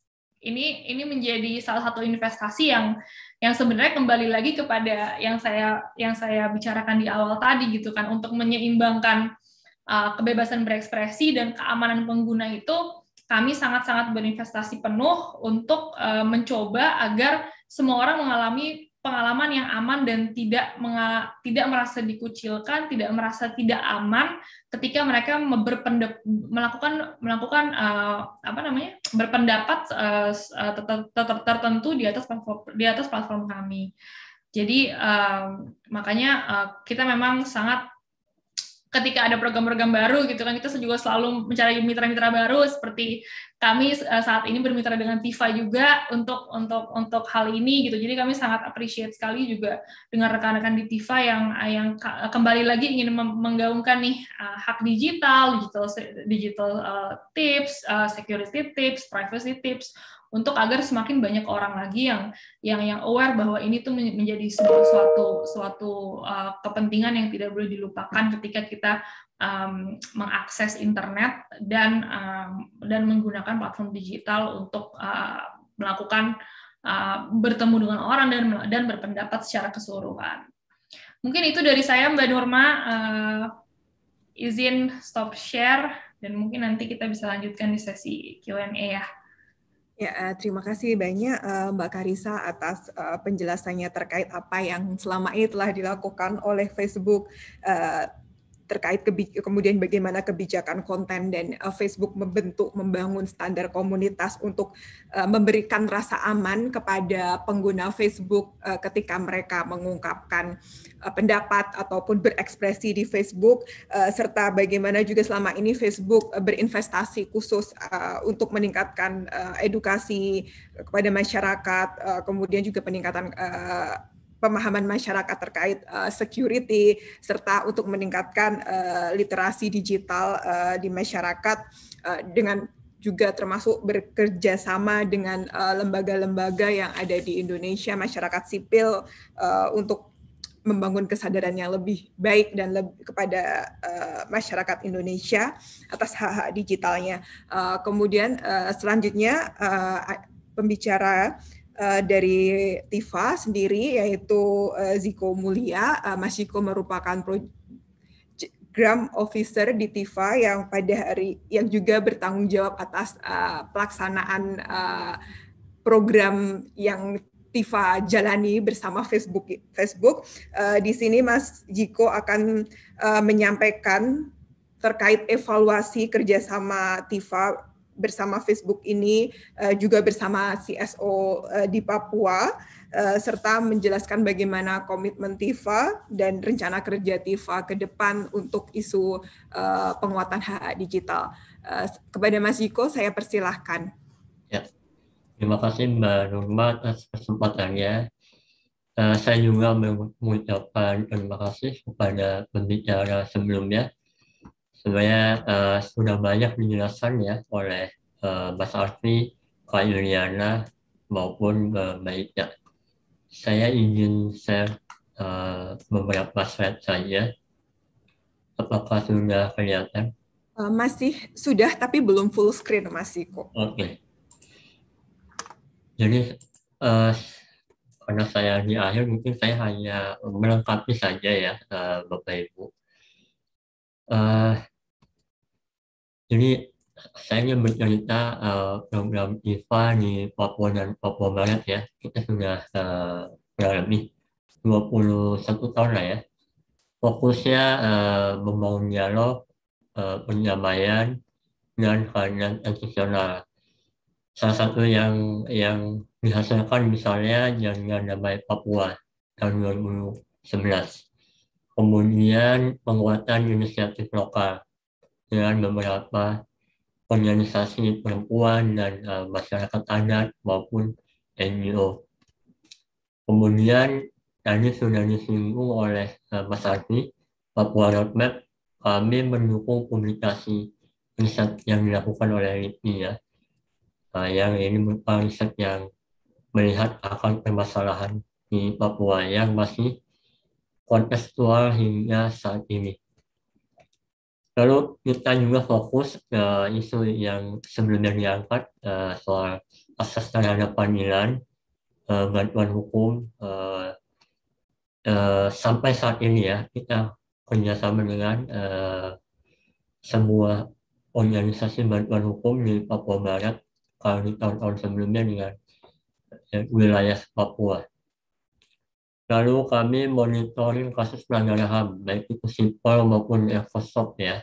ini ini menjadi salah satu investasi yang yang sebenarnya kembali lagi kepada yang saya yang saya bicarakan di awal tadi gitu kan, untuk menyeimbangkan uh, kebebasan berekspresi dan keamanan pengguna itu kami sangat-sangat berinvestasi penuh untuk uh, mencoba agar semua orang mengalami pengalaman yang aman dan tidak tidak merasa dikucilkan, tidak merasa tidak aman ketika mereka berpendap melakukan melakukan uh, apa namanya berpendapat uh, tertentu di atas platform di atas platform kami. Jadi uh, makanya uh, kita memang sangat, ketika ada program-program baru gitu kan, kita juga selalu mencari mitra-mitra baru. Seperti kami saat ini bermitra dengan Tifa juga untuk untuk untuk hal ini gitu. Jadi kami sangat appreciate sekali juga dengan rekan-rekan di Tifa yang yang kembali lagi ingin menggaungkan nih hak digital, digital digital uh, tips, uh, security tips, privacy tips, untuk agar semakin banyak orang lagi yang yang yang aware bahwa ini tuh menjadi sebuah suatu suatu uh, kepentingan yang tidak boleh dilupakan ketika kita um, mengakses internet dan um, dan menggunakan platform digital untuk uh, melakukan uh, bertemu dengan orang dan dan berpendapat secara keseluruhan. Mungkin itu dari saya, Mbak Nurma. Uh, izin stop share dan mungkin nanti kita bisa lanjutkan di sesi Q and A ya. Ya, terima kasih banyak Mbak Karissa atas penjelasannya terkait apa yang selama ini telah dilakukan oleh Facebook terkait kemudian bagaimana kebijakan konten dan Facebook membentuk, membangun standar komunitas untuk memberikan rasa aman kepada pengguna Facebook ketika mereka mengungkapkan pendapat ataupun berekspresi di Facebook, serta bagaimana juga selama ini Facebook berinvestasi khusus untuk meningkatkan edukasi kepada masyarakat, kemudian juga peningkatan pemahaman masyarakat terkait uh, security, serta untuk meningkatkan uh, literasi digital uh, di masyarakat uh, dengan juga termasuk bekerja sama dengan lembaga-lembaga uh, yang ada di Indonesia, masyarakat sipil, uh, untuk membangun kesadaran yang lebih baik dan lebih kepada uh, masyarakat Indonesia atas hak-hak digitalnya. Uh, kemudian uh, selanjutnya uh, pembicara uh, dari Tifa sendiri, yaitu uh, Ziko Mulia. Uh, Mas Ziko merupakan program officer di Tifa yang pada hari yang juga bertanggung jawab atas uh, pelaksanaan uh, program yang Tifa jalani bersama Facebook. Facebook uh, di sini Mas Ziko akan uh, menyampaikan terkait evaluasi kerjasama Tifa bersama Facebook ini, uh, juga bersama C S O uh, di Papua, uh, serta menjelaskan bagaimana komitmen Tifa dan rencana kerja Tifa ke depan untuk isu uh, penguatan hak hak digital. Uh, kepada Mas Ziko, saya persilahkan. Ya, terima kasih Mbak Nurma atas kesempatannya. Uh, saya juga mengucapkan terima kasih kepada pembicara sebelumnya. Sebenarnya uh, sudah banyak dijelaskan ya oleh uh, Mas Arfi, Kak Yuliana maupun uh, Mbak Ida. Saya ingin share uh, beberapa slide saja. Apakah sudah kelihatan? Uh, masih sudah, tapi belum full screen Mas Ziko. Oke. Okay. Jadi uh, karena saya di akhir mungkin saya hanya melengkapi saja ya uh, Bapak Ibu. Uh, Jadi saya ingin bercerita uh, program Tifa di Papua dan Papua Barat ya. Kita sudah uh, kurang lebih dua puluh satu tahun lah ya. Fokusnya uh, membangun dialog, uh, pendamaian, dan keadilan institusional. Salah satu yang yang dihasilkan misalnya Jaringan Damai Papua tahun dua ribu sebelas. Kemudian penguatan inisiatif lokal dengan beberapa organisasi perempuan dan uh, masyarakat adat maupun N G O. Kemudian tadi sudah disinggung oleh uh, Mas Arfi, Papua Roadmap, kami mendukung publikasi riset yang dilakukan oleh LIPI ya. Uh, yang ini merupakan riset yang melihat akan permasalahan di Papua yang masih kontekstual hingga saat ini. Lalu kita juga fokus ke isu yang sebelumnya diangkat uh, soal asas terhadap panggilan, uh, bantuan hukum. Uh, uh, sampai saat ini ya kita kerjasama dengan uh, semua organisasi bantuan hukum di Papua Barat kalau di tahun-tahun sebelumnya dengan uh, wilayah Papua. Lalu kami monitoring kasus pelanggaran H A M, baik itu sipol maupun ECOSOC ya.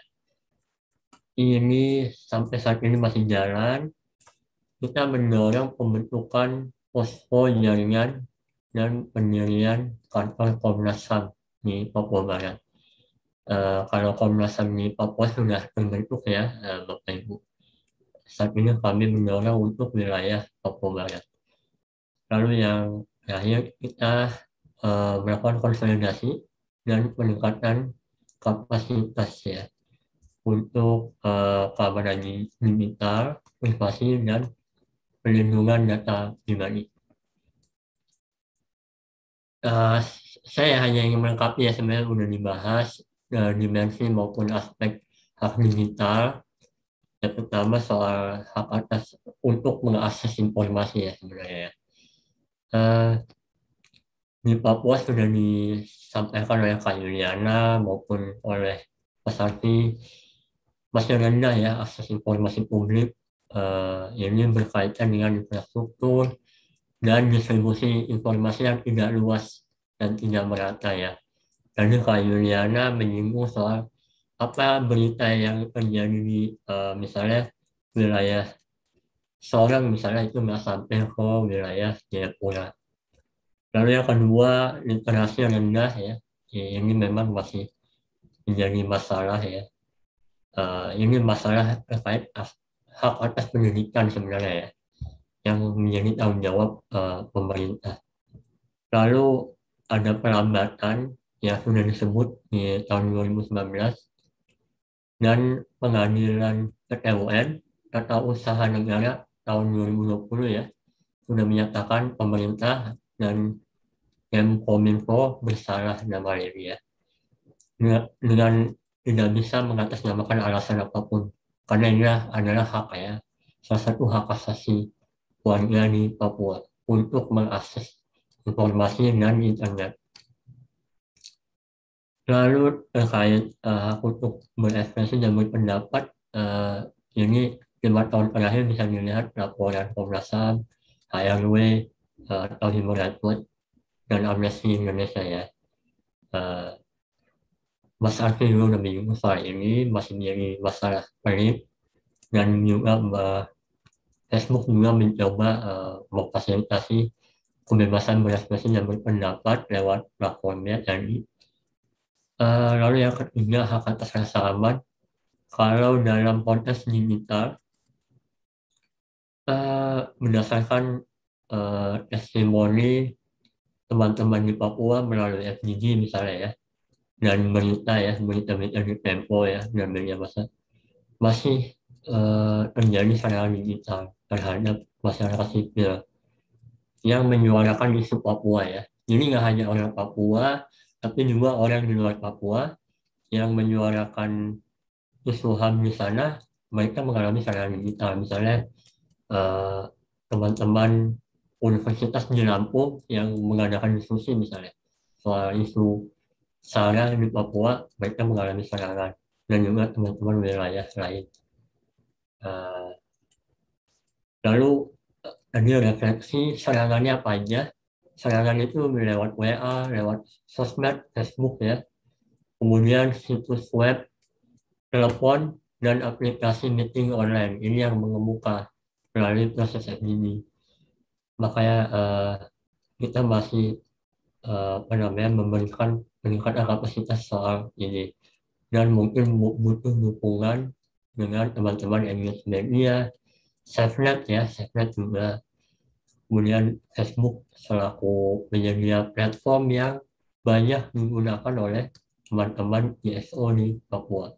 Ini sampai saat ini masih jalan. Kita mendorong pembentukan posko jaringan dan pendirian kantor Komnas H A M di Papua Barat. Uh, kalau Komnas H A M di Papua sudah terbentuk ya, uh, Bapak Ibu. Saat ini kami mendorong untuk wilayah Papua Barat. Lalu yang terakhir kita Uh, melakukan konsolidasi dan peningkatan kapasitas ya untuk uh, keamanan digital, privasi dan perlindungan data pribadi. Uh, saya hanya ingin melengkapi ya, sebenarnya sudah dibahas uh, dimensi maupun aspek hak digital. Yang pertama soal hak atas untuk mengakses informasi ya sebenarnya. Uh, Di Papua sudah disampaikan oleh Kak Yuliana maupun oleh Mas Arfi, masih rendah ya akses informasi publik. Uh, ini berkaitan dengan infrastruktur dan distribusi informasi yang tidak luas dan tidak merata ya. Tadi Kak Yuliana menyinggung soal apa berita yang terjadi di uh, misalnya wilayah Sorong misalnya itu nggak sampai ke wilayah Jayapura. Lalu yang kedua, literasi yang rendah ya, ini memang masih menjadi masalah ya. Uh, ini masalah terkait hak atas pendidikan sebenarnya ya, yang menjadi tanggung jawab uh, pemerintah. Lalu ada pelambatan yang sudah disebut di tahun dua ribu sembilan belas dan pengadilan P T U N Tata Usaha Negara tahun dua ribu dua puluh ya sudah menyatakan pemerintah dan Menkominfo bersalah dalam hal ini ya, dengan tidak bisa mengatasnamakan alasan apapun, karena ini adalah hak ya, salah satu hak asasi warga di Papua. untuk mengakses informasi dan internet. Lalu terkait uh, hak untuk berekspresi dan berpendapat, uh, ini lima tahun terakhir bisa dilihat laporan Komnas H A M, H R W, uh, atau Human Rights Watch, dan Amnesty Indonesia ya. Uh, Mas Arfi dulu lebih soal ini masih menjadi masalah pelik, dan juga uh, Facebook juga mencoba uh, memfasilitasi kebebasan berekspresi dan berpendapat lewat platformnya. Jadi Uh, lalu yang ketiga, hak atas rasa aman. Kalau dalam konteks digital, uh, berdasarkan uh, testimoni teman-teman di Papua melalui F D G misalnya ya, dan berita ya, berita-berita di Tempo ya, dan media massa, masih uh, terjadi serangan digital terhadap masyarakat sipil yang menyuarakan isu Papua ya. Jadi nggak hanya orang Papua, tapi juga orang di luar Papua yang menyuarakan isu H A M di sana, mereka mengalami serangan digital. Misalnya uh, teman-teman universitas di Lampung yang mengadakan diskusi misalnya soal isu SARA di Papua, mereka mengalami serangan, dan juga teman-teman wilayah lain. Uh, lalu tadi refleksi serangannya apa aja? Serangan itu lewat W A, lewat sosmed, Facebook ya, kemudian situs web, telepon, dan aplikasi meeting online. Ini yang mengemuka melalui proses F D G. Makanya uh, kita masih uh, apa namanya memberikan meningkatkan kapasitas soal ini, dan mungkin butuh dukungan dengan teman-teman Engage Media, SafeNet ya, SafeNet juga, kemudian Facebook selaku penyedia platform yang banyak digunakan oleh teman-teman I S O di Papua.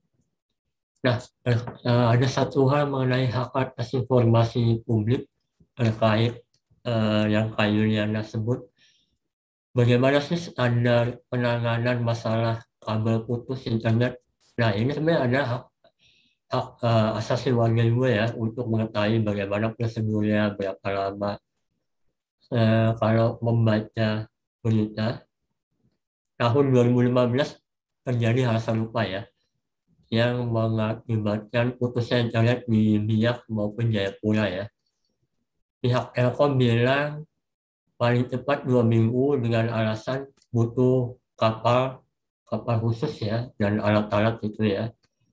Nah, uh, ada satu hal mengenai hak atas informasi publik terkait uh, yang Kak Yuliana sebut. Bagaimana sih standar penanganan masalah kabel putus internet? Nah, ini sebenarnya ada hak, hak uh, asasi warga juga ya, untuk mengetahui bagaimana prosedurnya, berapa lama. Uh, kalau membaca berita, tahun dua ribu lima belas terjadi hal serupa ya, yang mengakibatkan putusnya internet di Biak maupun Jayapura ya. Pihak Telkom bilang paling cepat dua minggu dengan alasan butuh kapal kapal khusus ya, dan alat-alat itu ya,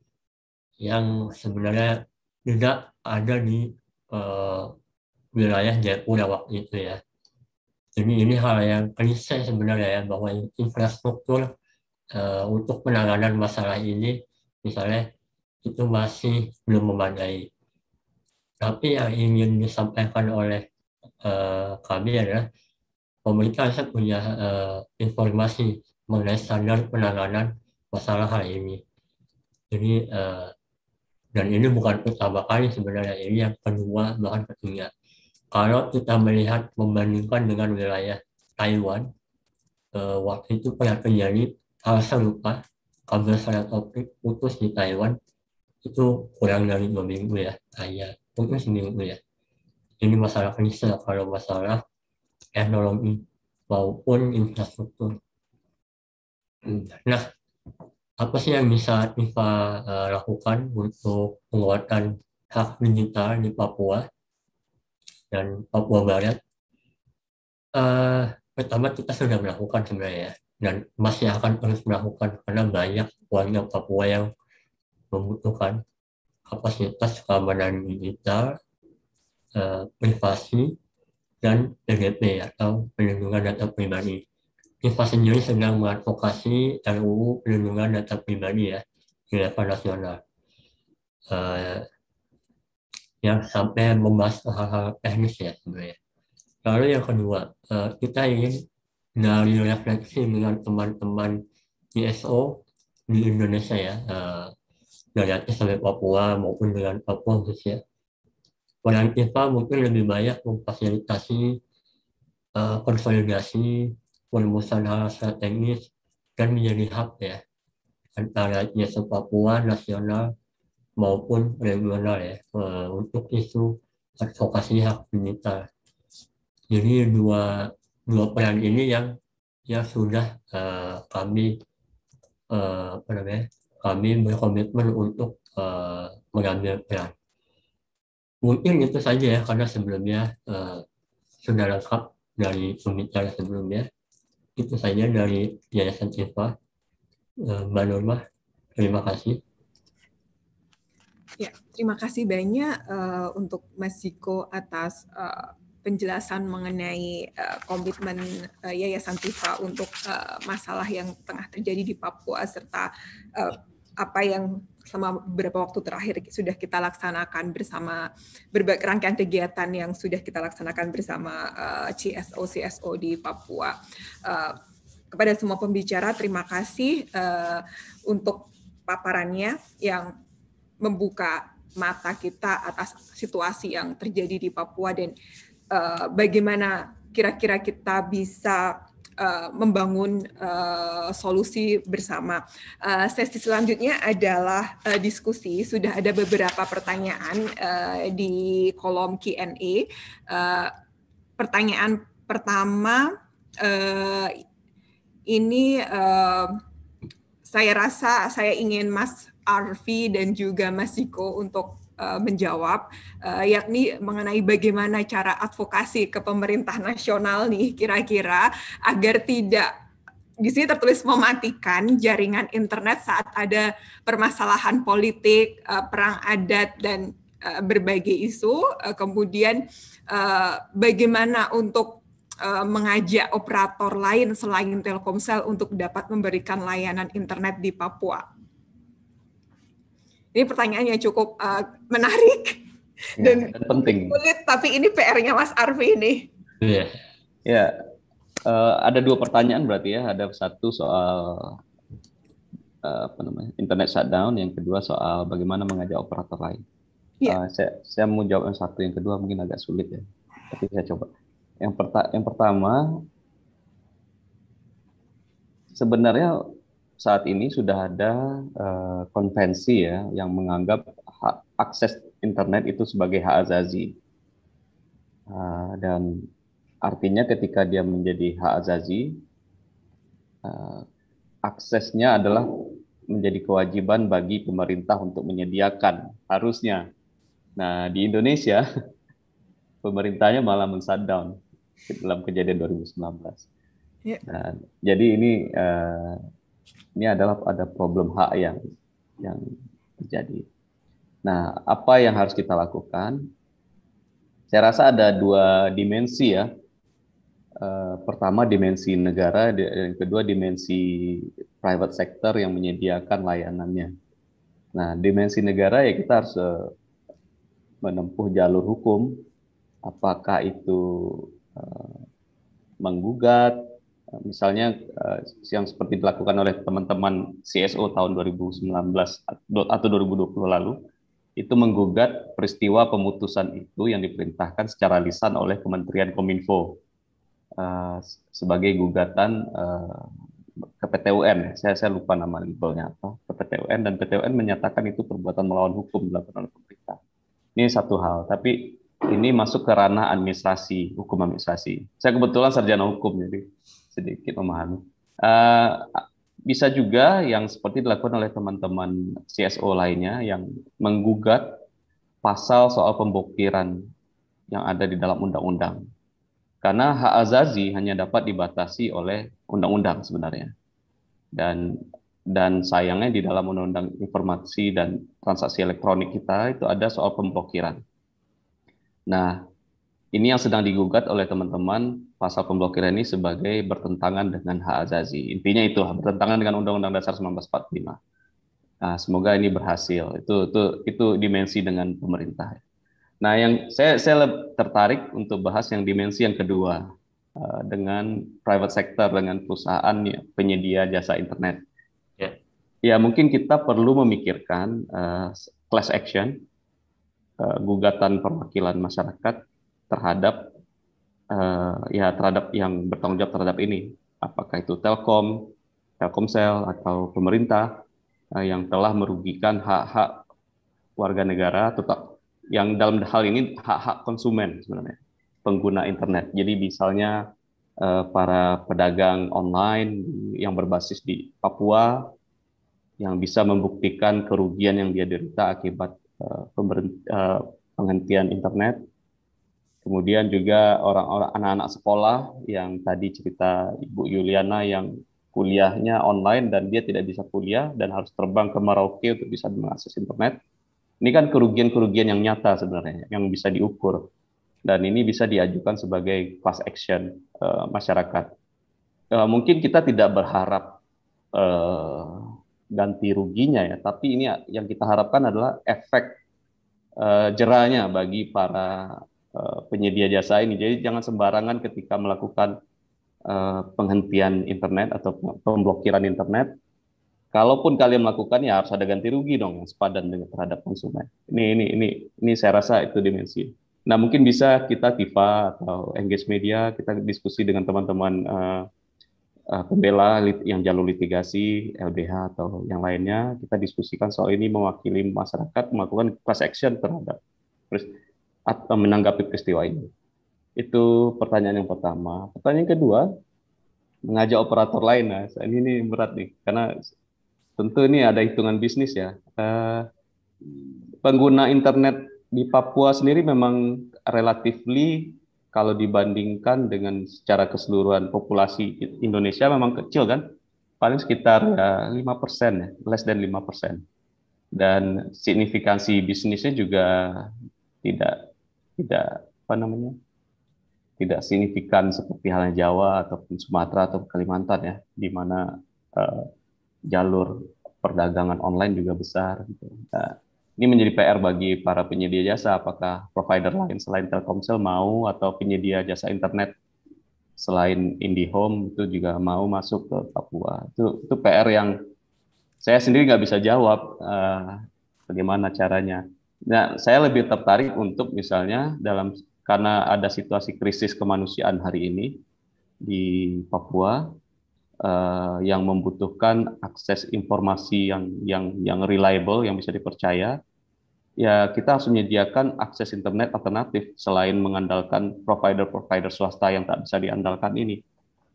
yang sebenarnya tidak ada di uh, wilayah Jayapura waktu itu ya. Jadi ini hal yang klise sebenarnya ya, bahwa infrastruktur uh, untuk penanganan masalah ini misalnya itu masih belum memadai. Tapi yang ingin disampaikan oleh uh, kami adalah pemerintah harus punya uh, informasi mengenai standar penanganan masalah hal ini. Jadi uh, dan ini bukan pertama kali sebenarnya, ini yang kedua bahkan ketiga. Kalau kita melihat membandingkan dengan wilayah Taiwan, uh, waktu itu pernah terjadi hal serupa, kabel serat optik putus di Taiwan itu kurang dari dua minggu ya, hanya mungkin seminggu ya. Ini masalah klise kalau masalah teknologi maupun infrastruktur. Nah, apa sih yang bisa I F A uh, lakukan untuk penguatan hak digital di Papua dan Papua Barat? Uh, pertama, kita sudah melakukan sebenarnya ya, dan masih akan terus melakukan karena banyak warga Papua yang membutuhkan kapasitas keamanan digital, uh, privasi, dan P D P atau perlindungan data pribadi. I F A sendiri sedang mengadvokasi R U U perlindungan data pribadi ya di level nasional, uh, yang sampai membahas hal-hal teknis ya sebenarnya. Lalu yang kedua, uh, kita ingin dari refleksi dengan teman-teman I S O di Indonesia ya, uh, dari Aceh sampai Papua maupun dengan Papua khususnya, peran I F A mungkin lebih banyak memfasilitasi uh, konsolidasi perumusan hal strategis dan menjadi hub ya antara I S O Papua nasional maupun regional ya, uh, untuk isu advokasi hak digital. Jadi dua dua peran ini yang yang sudah uh, kami uh, apa namanya kami berkomitmen untuk uh, mengambil peran. Mungkin itu saja ya, karena sebelumnya uh, sudah lengkap dari pembicara sebelumnya. Itu saja dari Yayasan Tifa. Uh, Mbak Norma, terima kasih. Ya, terima kasih banyak uh, untuk Mas Ziko atas uh, penjelasan mengenai uh, komitmen uh, Yayasan Tifa untuk uh, masalah yang tengah terjadi di Papua serta uh, apa yang selama beberapa waktu terakhir sudah kita laksanakan bersama berbagai rangkaian kegiatan yang sudah kita laksanakan bersama uh, C S O C S O di Papua. Uh, kepada semua pembicara, terima kasih uh, untuk paparannya yang membuka mata kita atas situasi yang terjadi di Papua dan uh, bagaimana kira-kira kita bisa uh, membangun uh, solusi bersama. Uh, sesi selanjutnya adalah uh, diskusi. Sudah ada beberapa pertanyaan uh, di kolom Q and A. Uh, pertanyaan pertama uh, ini uh, saya rasa saya ingin Mas Arfi dan juga Mas Ziko untuk uh, menjawab, uh, yakni mengenai bagaimana cara advokasi ke pemerintah nasional nih kira-kira agar tidak, di sini tertulis mematikan jaringan internet saat ada permasalahan politik, uh, perang adat dan uh, berbagai isu, uh, kemudian uh, bagaimana untuk mengajak operator lain selain Telkomsel untuk dapat memberikan layanan internet di Papua. Ini pertanyaannya cukup uh, menarik ya, dan, dan penting. Sulit, tapi ini P R-nya Mas Arfi ini. Iya. Ya, uh, ada dua pertanyaan berarti ya. Ada satu soal uh, apa namanya internet shutdown, yang kedua soal bagaimana mengajak operator lain. Ya. Uh, saya, saya mau jawab yang satu, yang kedua mungkin agak sulit ya. Tapi saya coba. Yang, perta yang pertama, sebenarnya saat ini sudah ada uh, konvensi ya yang menganggap hak akses internet itu sebagai hak azazi. Uh, dan artinya ketika dia menjadi hak azazi, uh, aksesnya adalah menjadi kewajiban bagi pemerintah untuk menyediakan, harusnya. Nah, di Indonesia, pemerintahnya malah men-shutdown dalam kejadian dua ribu sembilan belas. Yeah. Nah, jadi ini uh, ini adalah ada problem hak yang yang terjadi. Nah, apa yang harus kita lakukan? Saya rasa ada dua dimensi ya. Uh, pertama dimensi negara, dan kedua dimensi private sector yang menyediakan layanannya. Nah, dimensi negara ya kita harus uh, menempuh jalur hukum. Apakah itu uh, menggugat, misalnya uh, yang seperti dilakukan oleh teman-teman C S O tahun dua ribu sembilan belas atau dua ribu dua puluh lalu, itu menggugat peristiwa pemutusan itu yang diperintahkan secara lisan oleh Kementerian Kominfo uh, sebagai gugatan uh, ke P T U N. Saya, saya lupa nama labelnya apa, ke P T U N, dan P T U N menyatakan itu perbuatan melawan hukum dilakukan oleh pemerintah. Ini satu hal, tapi ini masuk ke ranah administrasi, hukum administrasi. Saya kebetulan sarjana hukum, jadi sedikit memahami. Uh, bisa juga yang seperti dilakukan oleh teman-teman C S O lainnya yang menggugat pasal soal pemblokiran yang ada di dalam undang-undang. Karena hak azazi hanya dapat dibatasi oleh undang-undang sebenarnya. Dan dan sayangnya di dalam undang-undang informasi dan transaksi elektronik kita itu ada soal pemblokiran. Nah, ini yang sedang digugat oleh teman-teman, pasal pemblokiran ini sebagai bertentangan dengan hak azazi. Intinya itu, bertentangan dengan Undang-Undang Dasar seribu sembilan ratus empat puluh lima. Nah, semoga ini berhasil. Itu itu itu dimensi dengan pemerintah. Nah, yang saya saya tertarik untuk bahas yang dimensi yang kedua, uh, dengan private sector, dengan perusahaan penyedia jasa internet. Ya, ya mungkin kita perlu memikirkan uh, class action, uh, gugatan perwakilan masyarakat terhadap uh, ya terhadap yang bertanggung jawab terhadap ini, apakah itu Telkom, Telkomsel atau pemerintah uh, yang telah merugikan hak-hak warga negara, tetap yang dalam hal ini hak-hak konsumen sebenarnya. pengguna internet. Jadi misalnya uh, para pedagang online yang berbasis di Papua yang bisa membuktikan kerugian yang dia derita akibat uh, uh, penghentian internet. Kemudian juga orang-orang anak-anak sekolah yang tadi cerita Ibu Yuliana yang kuliahnya online dan dia tidak bisa kuliah dan harus terbang ke Merauke untuk bisa mengakses internet. Ini kan kerugian-kerugian yang nyata sebenarnya, yang bisa diukur. Dan ini bisa diajukan sebagai class action uh, masyarakat. Uh, mungkin kita tidak berharap uh, ganti ruginya ya, tapi ini yang kita harapkan adalah efek uh, jerahnya bagi para uh, penyedia jasa ini. Jadi jangan sembarangan ketika melakukan uh, penghentian internet atau pemblokiran internet. Kalaupun kalian melakukan ya harus ada ganti rugi dong yang sepadan dengan terhadap konsumen. Ini ini ini ini saya rasa itu dimensi. Nah mungkin bisa kita Tifa atau Engage Media kita diskusi dengan teman-teman uh, uh, pembela yang jalur litigasi L B H atau yang lainnya, kita diskusikan soal ini mewakili masyarakat melakukan class action terhadap atau menanggapi peristiwa ini. Itu pertanyaan yang pertama. Pertanyaan yang kedua, mengajak operator lain. Nah, ini, ini berat nih karena tentu ini ada hitungan bisnis ya. Uh, pengguna internet di Papua sendiri memang relatifly kalau dibandingkan dengan secara keseluruhan populasi Indonesia memang kecil kan, paling sekitar ya lima persen ya, less than lima persen. Dan signifikansi bisnisnya juga tidak tidak apa namanya? tidak signifikan seperti halnya Jawa ataupun Sumatera atau Kalimantan ya, di mana uh, jalur perdagangan online juga besar. Gitu. Nah, ini menjadi P R bagi para penyedia jasa, apakah provider lain selain Telkomsel mau atau penyedia jasa internet selain IndiHome itu juga mau masuk ke Papua. Itu, itu P R yang saya sendiri nggak bisa jawab uh, bagaimana caranya. Nah, saya lebih tertarik untuk misalnya dalam karena ada situasi krisis kemanusiaan hari ini di Papua, Uh, yang membutuhkan akses informasi yang yang yang reliable, yang bisa dipercaya, ya kita harus menyediakan akses internet alternatif selain mengandalkan provider-provider swasta yang tak bisa diandalkan ini,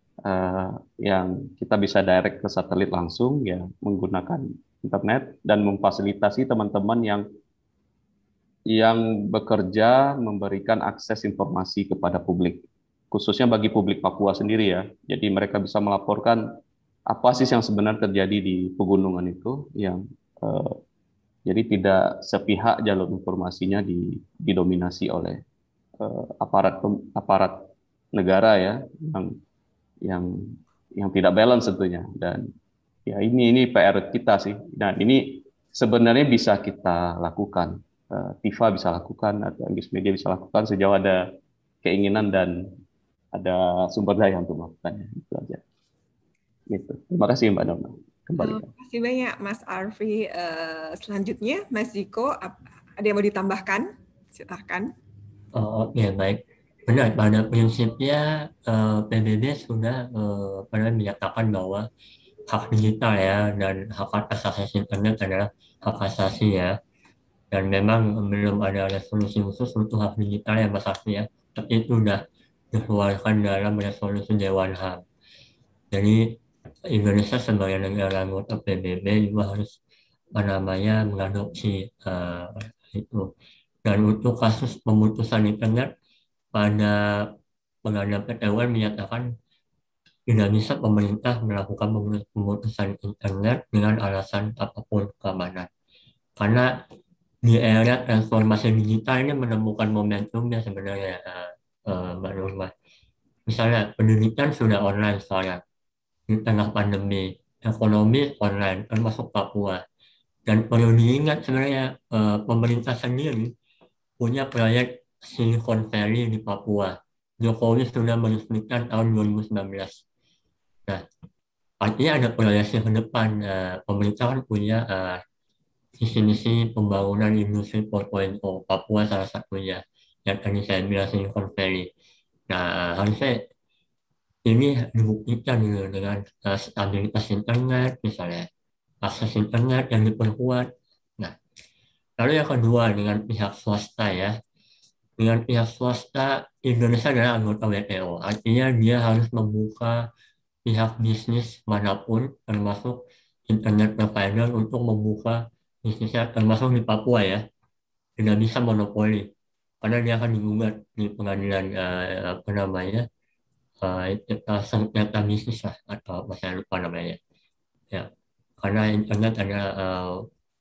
uh, yang kita bisa direct ke satelit langsung, ya menggunakan internet dan memfasilitasi teman-teman yang yang bekerja memberikan akses informasi kepada publik. Khususnya bagi publik Papua sendiri ya. Jadi mereka bisa melaporkan apa sih yang sebenarnya terjadi di pegunungan itu, yang eh, jadi tidak sepihak jalur informasinya di, didominasi oleh eh, aparat aparat negara ya, yang yang yang tidak balance tentunya. Dan ya ini ini P R kita sih. Nah ini sebenarnya bisa kita lakukan, eh, Tifa bisa lakukan atau Engage Media bisa lakukan sejauh ada keinginan dan ada sumber daya untuk melakukannya. Itu aja. Gitu. Terima kasih Mbak Norma. Kembali. Terima kasih banyak Mas Arfi. Uh, selanjutnya Mas Ziko, ada yang mau ditambahkan? Silakan. Oh, oke, baik. Benar, pada prinsipnya uh, P B B sudah uh, pernah menyatakan bahwa hak digital ya dan hak atas akses internet adalah hak asasi ya. Dan memang belum ada resolusi khusus untuk hak digital ya Mas Arfi ya. Tapi itu sudah dikeluarkan dalam resolusi Dewan H A M. Jadi Indonesia sebagai negara anggota P B B juga harus apa namanya mengadopsi uh, itu. Dan untuk kasus pemutusan internet, pada pengadilan P T U N menyatakan tidak bisa pemerintah melakukan pemutusan internet dengan alasan apapun keamanan. Karena di era transformasi digital ini menemukan momentumnya sebenarnya. Uh, Mbak Nurma. Misalnya pendidikan sudah online sekarang di tengah pandemi, ekonomi online termasuk Papua. Dan perlu diingat sebenarnya eh, pemerintah sendiri punya proyek Silicon Valley di Papua. Jokowi sudah meresmikan tahun dua ribu sembilan belas. Nah, artinya ada proyeksi ke depan. Eh, pemerintah kan punya eh, visi-misi pembangunan industri empat titik nol, Papua salah satunya. Yang tadi saya bilang Silicon Valley. Nah, harusnya ini dibuktikan gitu, dengan uh, stabilitas internet, misalnya akses internet yang diperkuat. Nah, lalu yang kedua dengan pihak swasta ya, dengan pihak swasta, Indonesia adalah anggota W T O. Artinya dia harus membuka pihak bisnis manapun, termasuk internet provider, untuk membuka bisnisnya, termasuk di Papua ya. Tidak bisa monopoli, karena dia akan digugat di pengadilan uh, apa namanya uh, sengketa bisnis lah, atau apa saya lupa namanya ya. Karena internet ada uh,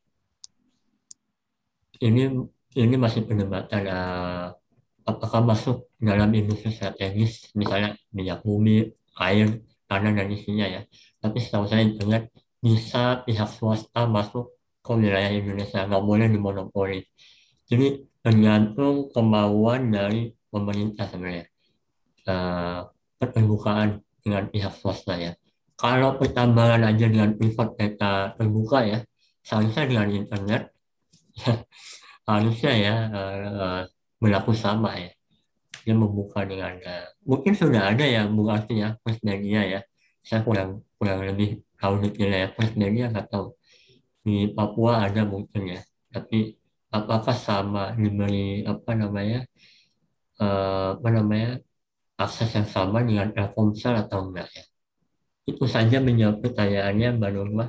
ini ini masih perdebatan uh, apakah masuk dalam industri strategis, misalnya minyak bumi, air, tanah, dan isinya ya. Tapi setahu saya internet bisa pihak swasta masuk ke wilayah Indonesia, nggak boleh dimonopoli. Jadi tergantung kemauan dari pemerintah sebenarnya, uh, keterbukaan dengan pihak swasta ya. Kalau pertambangan aja dengan privat kita terbuka ya, seharusnya dengan internet harusnya ya uh, berlaku sama ya. Dia membuka dengan uh, mungkin sudah ada ya Bu Arti ya, First Media ya. Saya kurang kurang lebih tahu detailnya ya, First Media nggak tahu. Di Papua ada mungkin ya, tapi apakah sama diberi apa namanya uh, apa namanya akses yang sama dengan Telkomsel atau enggak ya? Itu saja menjawab pertanyaannya Mbak Nurma.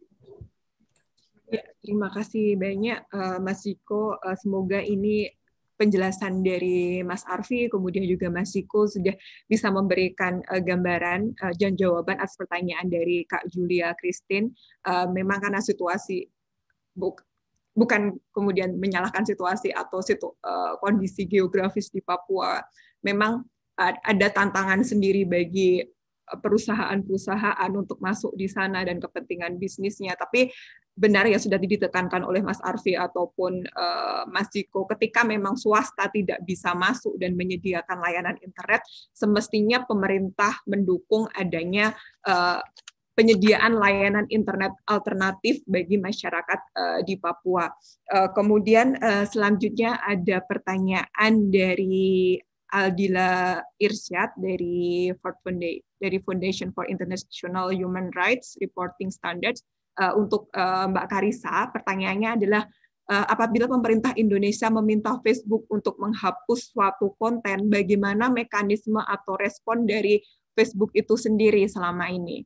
Ya, terima kasih banyak uh, Mas Ziko. Uh, semoga ini penjelasan dari Mas Arfi, kemudian juga Mas Ziko sudah bisa memberikan uh, gambaran uh, dan jawaban atas pertanyaan dari Kak Julia Christine. Uh, memang karena situasi buk, bukan kemudian menyalahkan situasi atau situ, uh, kondisi geografis di Papua, memang uh, ada tantangan sendiri bagi perusahaan-perusahaan untuk masuk di sana dan kepentingan bisnisnya. Tapi benar yang sudah ditekankan oleh Mas Arfi ataupun uh, Mas Ziko, ketika memang swasta tidak bisa masuk dan menyediakan layanan internet, semestinya pemerintah mendukung adanya uh, penyediaan layanan internet alternatif bagi masyarakat uh, di Papua. Uh, kemudian uh, selanjutnya ada pertanyaan dari Aldila Irsyad dari Ford Foundation, dari Foundation for International Human Rights Reporting Standards. Uh, untuk uh, Mbak Karissa, pertanyaannya adalah uh, apabila pemerintah Indonesia meminta Facebook untuk menghapus suatu konten, bagaimana mekanisme atau respon dari Facebook itu sendiri selama ini?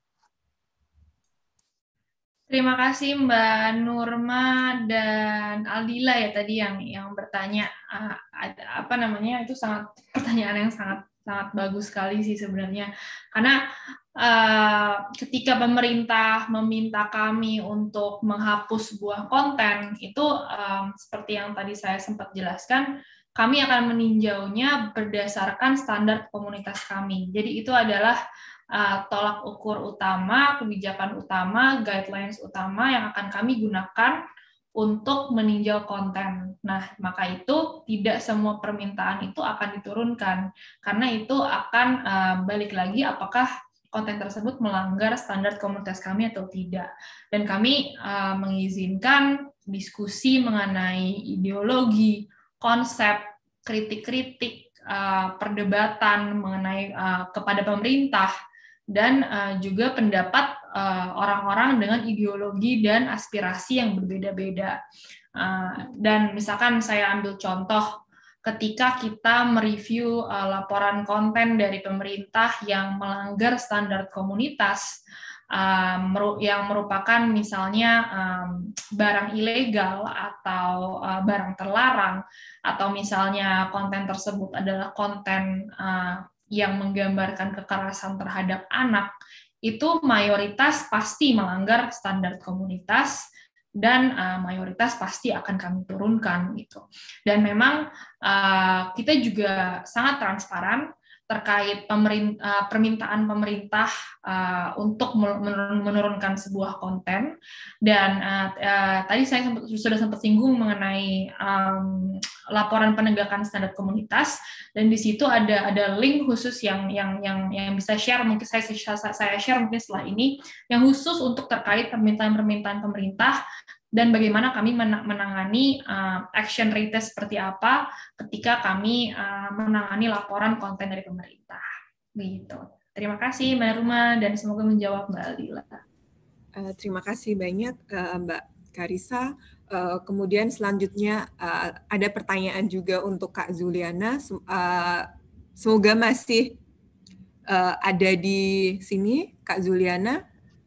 Terima kasih Mbak Nurma dan Aldila ya tadi yang yang bertanya uh, apa namanya itu sangat pertanyaan yang sangat sangat bagus sekali sih sebenarnya, karena uh, ketika pemerintah meminta kami untuk menghapus sebuah konten itu um, seperti yang tadi saya sempat jelaskan, kami akan meninjaunya berdasarkan standar komunitas kami. Jadi itu adalah Uh, tolak ukur utama, kebijakan utama, guidelines utama yang akan kami gunakan untuk meninjau konten. Nah, maka itu tidak semua permintaan itu akan diturunkan, karena itu akan uh, balik lagi apakah konten tersebut melanggar standar komunitas kami atau tidak. Dan kami uh, mengizinkan diskusi mengenai ideologi, konsep, kritik-kritik, uh, perdebatan mengenai uh, kepada pemerintah, dan uh, juga pendapat uh, orang-orang dengan ideologi dan aspirasi yang berbeda-beda. Uh, dan misalkan saya ambil contoh, ketika kita mereview uh, laporan konten dari pemerintah yang melanggar standar komunitas, uh, meru- yang merupakan misalnya um, barang ilegal atau uh, barang terlarang, atau misalnya konten tersebut adalah konten uh, yang menggambarkan kekerasan terhadap anak, itu mayoritas pasti melanggar standar komunitas dan uh, mayoritas pasti akan kami turunkan gitu. Dan memang uh, kita juga sangat transparan terkait pemerintah, permintaan pemerintah uh, untuk menurunkan sebuah konten. Dan uh, uh, tadi saya sempat, sudah sempat singgung mengenai um, laporan penegakan standar komunitas, dan di situ ada ada link khusus yang yang yang yang bisa share, mungkin saya saya share mungkin setelah ini, yang khusus untuk terkait permintaan-permintaan pemerintah dan bagaimana kami menangani uh, action rate seperti apa ketika kami uh, menangani laporan konten dari pemerintah. Gitu. Terima kasih Mbak Nurma dan semoga menjawab Mbak Aldila. Uh, terima kasih banyak uh, Mbak Karissa. Uh, kemudian selanjutnya uh, ada pertanyaan juga untuk Kak Zuliana. Uh, semoga masih uh, ada di sini, Kak Zuliana.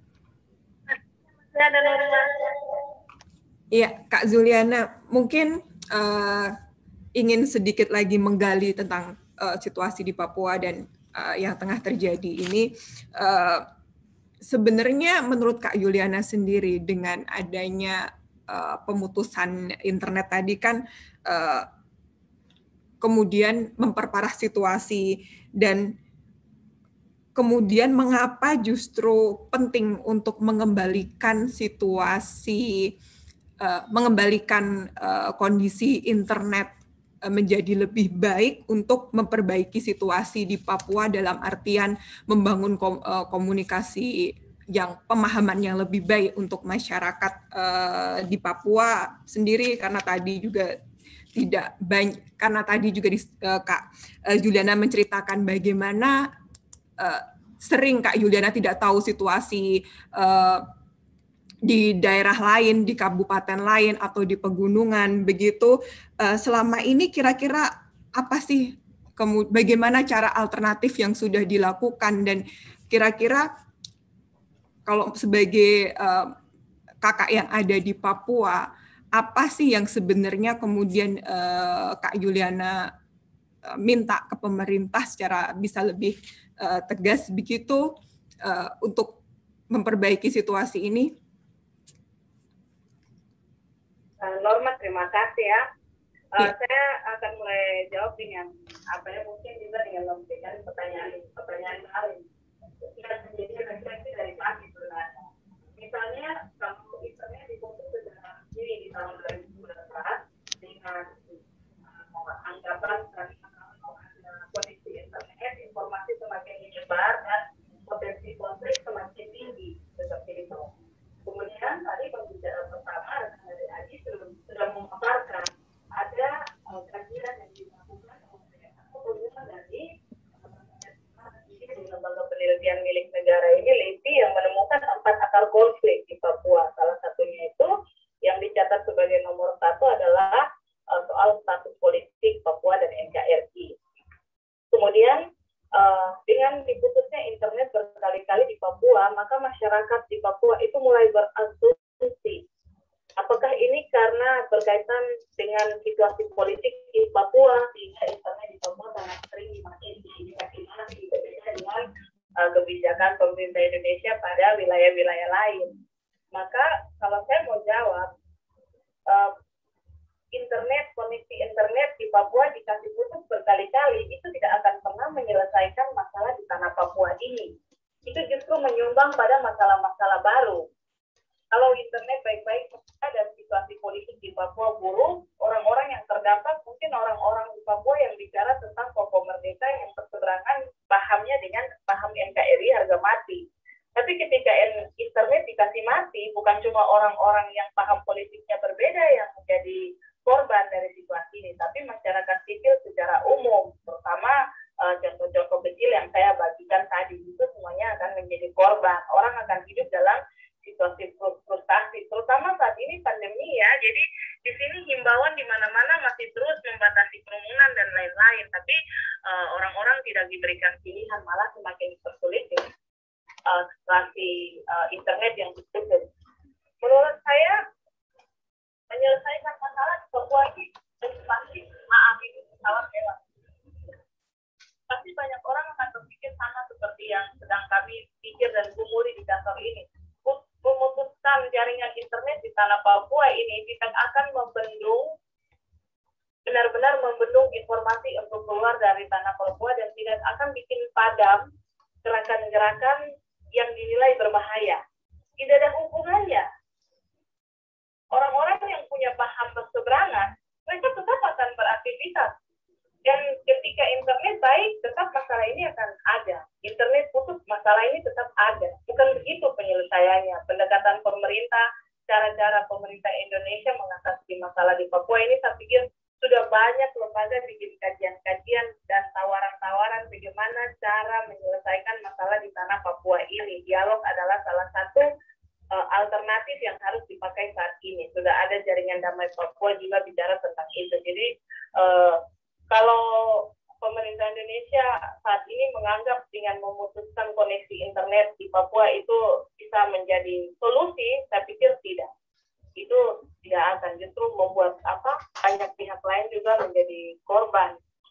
Iya, Kak Zuliana, mungkin uh, ingin sedikit lagi menggali tentang uh, situasi di Papua dan uh, yang tengah terjadi ini. Uh, sebenarnya menurut Kak Yuliana sendiri dengan adanya uh, pemutusan internet tadi kan uh, kemudian memperparah situasi, dan kemudian mengapa justru penting untuk mengembalikan situasi, uh, mengembalikan uh, kondisi internet menjadi lebih baik untuk memperbaiki situasi di Papua dalam artian membangun komunikasi yang pemahaman yang lebih baik untuk masyarakat uh, di Papua sendiri, karena tadi juga tidak banyak, karena tadi juga di, uh, Kak uh, Juliana menceritakan bagaimana uh, sering Kak Juliana tidak tahu situasi uh, di daerah lain, di kabupaten lain, atau di pegunungan, begitu. Selama ini kira-kira apa sih, bagaimana cara alternatif yang sudah dilakukan, dan kira-kira kalau sebagai uh, kakak yang ada di Papua, apa sih yang sebenarnya kemudian uh, Kak Juliana uh, minta ke pemerintah secara bisa lebih uh, tegas begitu uh, untuk memperbaiki situasi ini? Norma, terima kasih ya. Uh, ya. Saya akan mulai jawab dengan apa ya, mungkin juga dengan memberikan pertanyaan pertanyaan lain yang menjadi refleksi dari pagi sebenarnya. Misalnya kalau internet diputus sejak ini di tahun dua ribu sembilan belas dengan uh, anggapan karena ada koneksi internet, informasi semakin menyebar dan potensi konflik semakin tinggi seperti itu. Kemudian tadi pembicaraan pertama dari Adi sudah, sudah memaparkan ada uh, kajian yang dilakukan oleh dari lembaga penelitian milik negara ini, LIPI, yang menemukan empat akar konflik di Papua. Salah satunya itu yang dicatat sebagai nomor satu adalah uh, soal status politik Papua dan N K R I. Kemudian Uh, dengan diputusnya internet berkali-kali di Papua, maka masyarakat di Papua itu mulai berasumsi apakah ini karena berkaitan dengan situasi politik di Papua sehingga internet di Papua sangat sering dimanfaatkan berbeda dengan uh, kebijakan pemerintah Indonesia pada wilayah-wilayah lain. Maka kalau saya mau jawab, uh, internet, koneksi internet di Papua dikasih putus berkali-kali, itu tidak akan pernah menyelesaikan masalah di tanah Papua ini. Itu justru menyumbang pada masalah-masalah baru. Kalau internet baik-baik dan situasi politik di Papua buruk, orang-orang yang terdampak mungkin orang-orang di Papua yang bicara tentang Papua Merdeka yang berseberangan pahamnya dengan paham N K R I harga mati. Tapi ketika internet dikasih mati, bukan cuma orang-orang yang paham politiknya berbeda yang menjadi korban dari situasi ini, tapi masyarakat sipil secara umum, terutama uh, contoh-contoh kecil yang saya bagikan tadi, itu semuanya akan menjadi korban. Orang akan hidup dalam situasi frustasi, terutama saat ini pandemi ya. Jadi di sini himbauan di mana-mana masih terus membatasi kerumunan dan lain-lain, tapi uh, orang-orang tidak diberikan pilihan, malah semakin dipersulit dengan uh, situasi uh, internet yang ditutup. Menurut saya, menyelesaikan masalah di Papua ini pasti, maaf itu pesawat lewat. Pasti banyak orang akan berpikir sama seperti yang sedang kami pikir dan gumuli di kantor ini. Memutuskan jaringan internet di tanah Papua ini tidak akan membendung, benar-benar membendung informasi untuk keluar dari tanah Papua, dan tidak akan bikin padam gerakan-gerakan yang dinilai berbahaya. Tidak ada hubungannya. Orang-orang yang punya paham berseberangan, mereka tetap akan beraktivitas. Dan ketika internet baik, tetap masalah ini akan ada. Internet putus, masalah ini tetap ada. Bukan begitu penyelesaiannya. Pendekatan pemerintah, cara-cara pemerintah Indonesia mengatasi masalah di Papua ini, saya pikir sudah banyak lembaga bikin kajian-kajian dan tawaran-tawaran bagaimana cara menyelesaikan masalah di tanah Papua ini. Dialog adalah salah satu uh, alternatif yang harus dipakai saat ini. Sudah ada jaringan damai Papua juga bicara tentang itu. Jadi uh, kalau pemerintah Indonesia saat ini menganggap dengan memutuskan koneksi internet di Papua itu bisa menjadi solusi, saya pikir tidak. Itu tidak akan, justru membuat apa banyak pihak lain juga menjadi korban.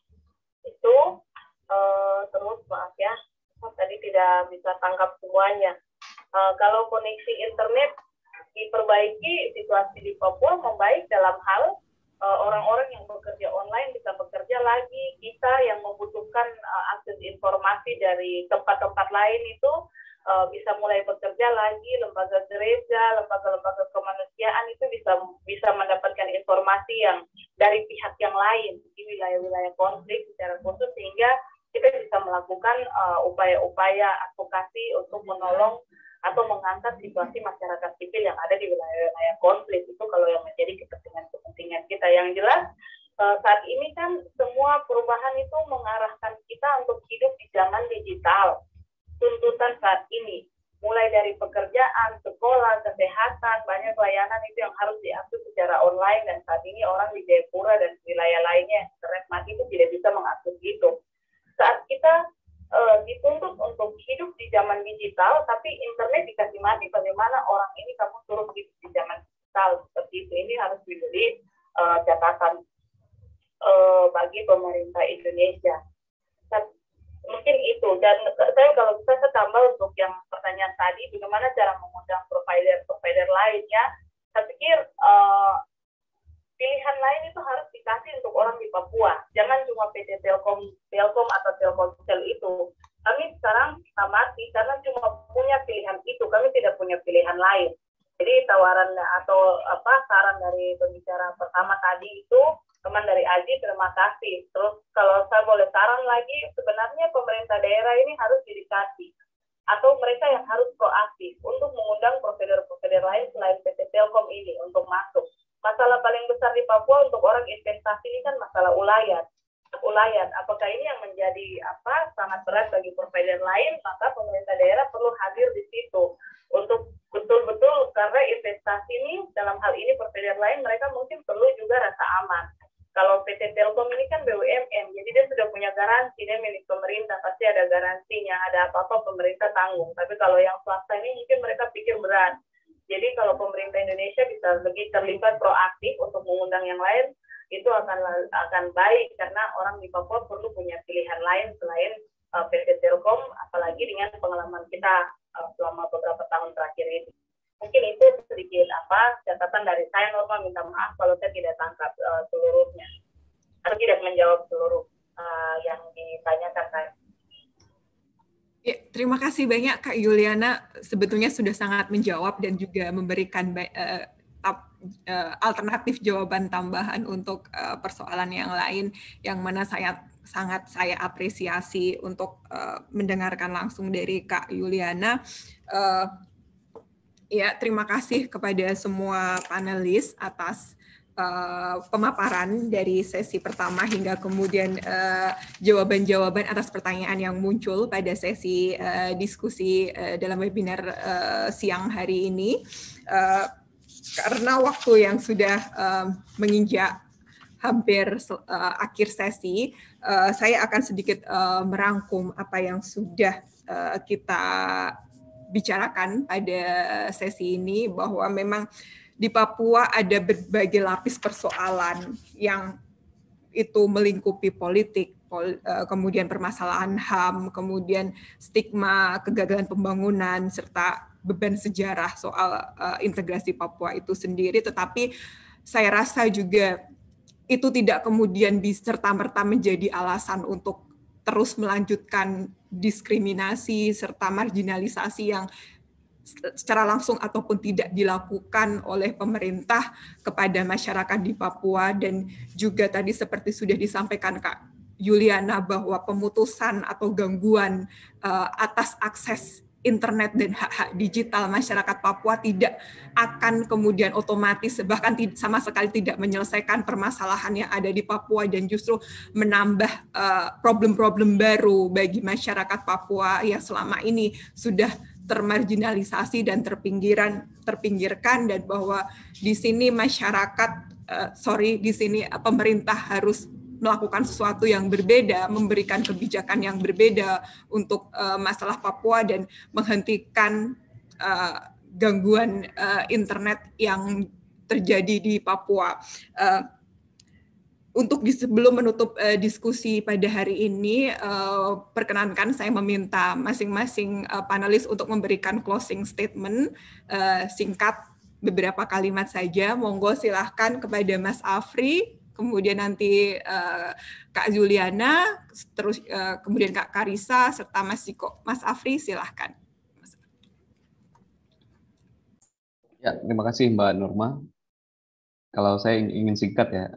Itu uh, terus maaf ya, tadi tidak bisa tangkap semuanya. Uh, kalau koneksi internet diperbaiki, situasi di Papua membaik dalam hal uh, orang-orang yang bekerja online bisa bekerja lagi, kita yang membutuhkan uh, akses informasi dari tempat-tempat lain itu uh, bisa mulai bekerja lagi, lembaga gereja, lembaga-lembaga kemanusiaan itu bisa bisa mendapatkan informasi yang dari pihak yang lain di wilayah-wilayah konflik secara khusus, sehingga kita bisa melakukan uh, upaya-upaya advokasi untuk menolong atau mengangkat situasi masyarakat sipil yang ada di wilayah-wilayah konflik. Itu kalau yang menjadi kepentingan-kepentingan kita. Yang jelas uh, saat ini kan semua perubahan itu mengarahkan kita untuk hidup di zaman digital. Tuntutan saat ini mulai dari pekerjaan, sekolah, kesehatan, banyak layanan itu yang harus diakses secara online, dan saat ini orang di Jayapura dan wilayah lainnya internet mati itu tidak bisa mengakses itu. Saat kita uh, dituntut untuk hidup di zaman digital, tapi internet dikasih mati, bagaimana orang ini kamu suruh hidup di zaman digital seperti itu? Ini harus menjadi uh, catatan uh, bagi pemerintah Indonesia. Mungkin itu, dan saya kalau bisa saya tambah untuk yang pertanyaan tadi, bagaimana cara mengundang provider-provider lainnya. Saya pikir uh, pilihan lain itu harus dikasih untuk orang di Papua. Jangan cuma P T Telkom, Telkom atau Telkomsel itu. Kami sekarang amati karena cuma punya pilihan itu, kami tidak punya pilihan lain. Jadi tawaran atau apa saran dari pembicara pertama tadi itu, teman dari Aji, terima kasih. Terus kalau saya boleh saran lagi, sebenarnya pemerintah daerah ini harus didekati, atau mereka yang harus proaktif untuk mengundang provider-provider lain selain P T Telkom ini untuk masuk. Masalah paling besar di Papua untuk orang investasi ini kan masalah ulayat. Ulayat, apakah ini yang menjadi apa sangat berat bagi provider lain? Maka pemerintah daerah perlu hadir di situ untuk betul-betul, karena investasi ini dalam hal ini provider lain mereka mungkin perlu juga rasa aman. Kalau P T Telkom ini kan B U M N, jadi dia sudah punya garansi, dia milik pemerintah, pasti ada garansinya, ada apa-apa pemerintah tanggung. Tapi kalau yang swasta ini mungkin mereka pikir berat. Jadi kalau pemerintah Indonesia bisa lebih terlibat proaktif untuk mengundang yang lain, itu akan akan baik, karena orang di Papua perlu punya pilihan lain selain uh, P T Telkom, apalagi dengan pengalaman kita uh, selama beberapa tahun terakhir ini. Mungkin itu sedikit apa catatan dari saya. Norma minta maaf kalau saya tidak tangkap uh, seluruhnya atau tidak menjawab seluruh uh, yang ditanyakan tadi. Ya, terima kasih banyak Kak Yuliana, sebetulnya sudah sangat menjawab dan juga memberikan uh, uh, alternatif jawaban tambahan untuk uh, persoalan yang lain, yang mana saya sangat saya apresiasi untuk uh, mendengarkan langsung dari Kak Yuliana. Uh, Ya, terima kasih kepada semua panelis atas uh, pemaparan dari sesi pertama hingga kemudian uh, jawaban-jawaban atas pertanyaan yang muncul pada sesi uh, diskusi uh, dalam webinar uh, siang hari ini. Uh, karena waktu yang sudah uh, menginjak hampir uh, akhir sesi, uh, saya akan sedikit uh, merangkum apa yang sudah uh, kita bicarakan pada sesi ini, bahwa memang di Papua ada berbagai lapis persoalan yang itu melingkupi politik, pol, kemudian permasalahan H A M, kemudian stigma kegagalan pembangunan, serta beban sejarah soal uh, integrasi Papua itu sendiri. Tetapi saya rasa juga itu tidak kemudian serta-merta menjadi alasan untuk terus melanjutkan diskriminasi serta marginalisasi yang secara langsung ataupun tidak dilakukan oleh pemerintah kepada masyarakat di Papua. Dan juga tadi seperti sudah disampaikan Kak Yuliana, bahwa pemutusan atau gangguan uh, atas akses internet dan hak-hak digital masyarakat Papua tidak akan kemudian otomatis, bahkan sama sekali tidak menyelesaikan permasalahan yang ada di Papua, dan justru menambah problem-problem uh, baru bagi masyarakat Papua yang selama ini sudah termarginalisasi dan terpinggiran terpinggirkan, dan bahwa di sini masyarakat uh, sorry di sini uh, pemerintah harus melakukan sesuatu yang berbeda, memberikan kebijakan yang berbeda untuk uh, masalah Papua dan menghentikan uh, gangguan uh, internet yang terjadi di Papua. Uh, Untuk sebelum menutup uh, diskusi pada hari ini, uh, perkenankan saya meminta masing-masing uh, panelis untuk memberikan closing statement uh, singkat, beberapa kalimat saja. Monggo silahkan kepada Mas Afri, kemudian nanti uh, Kak Juliana, terus uh, kemudian Kak Karissa, serta Mas Ziko. Mas Afri, silahkan. Ya, terima kasih Mbak Nurma. Kalau saya ingin singkat ya,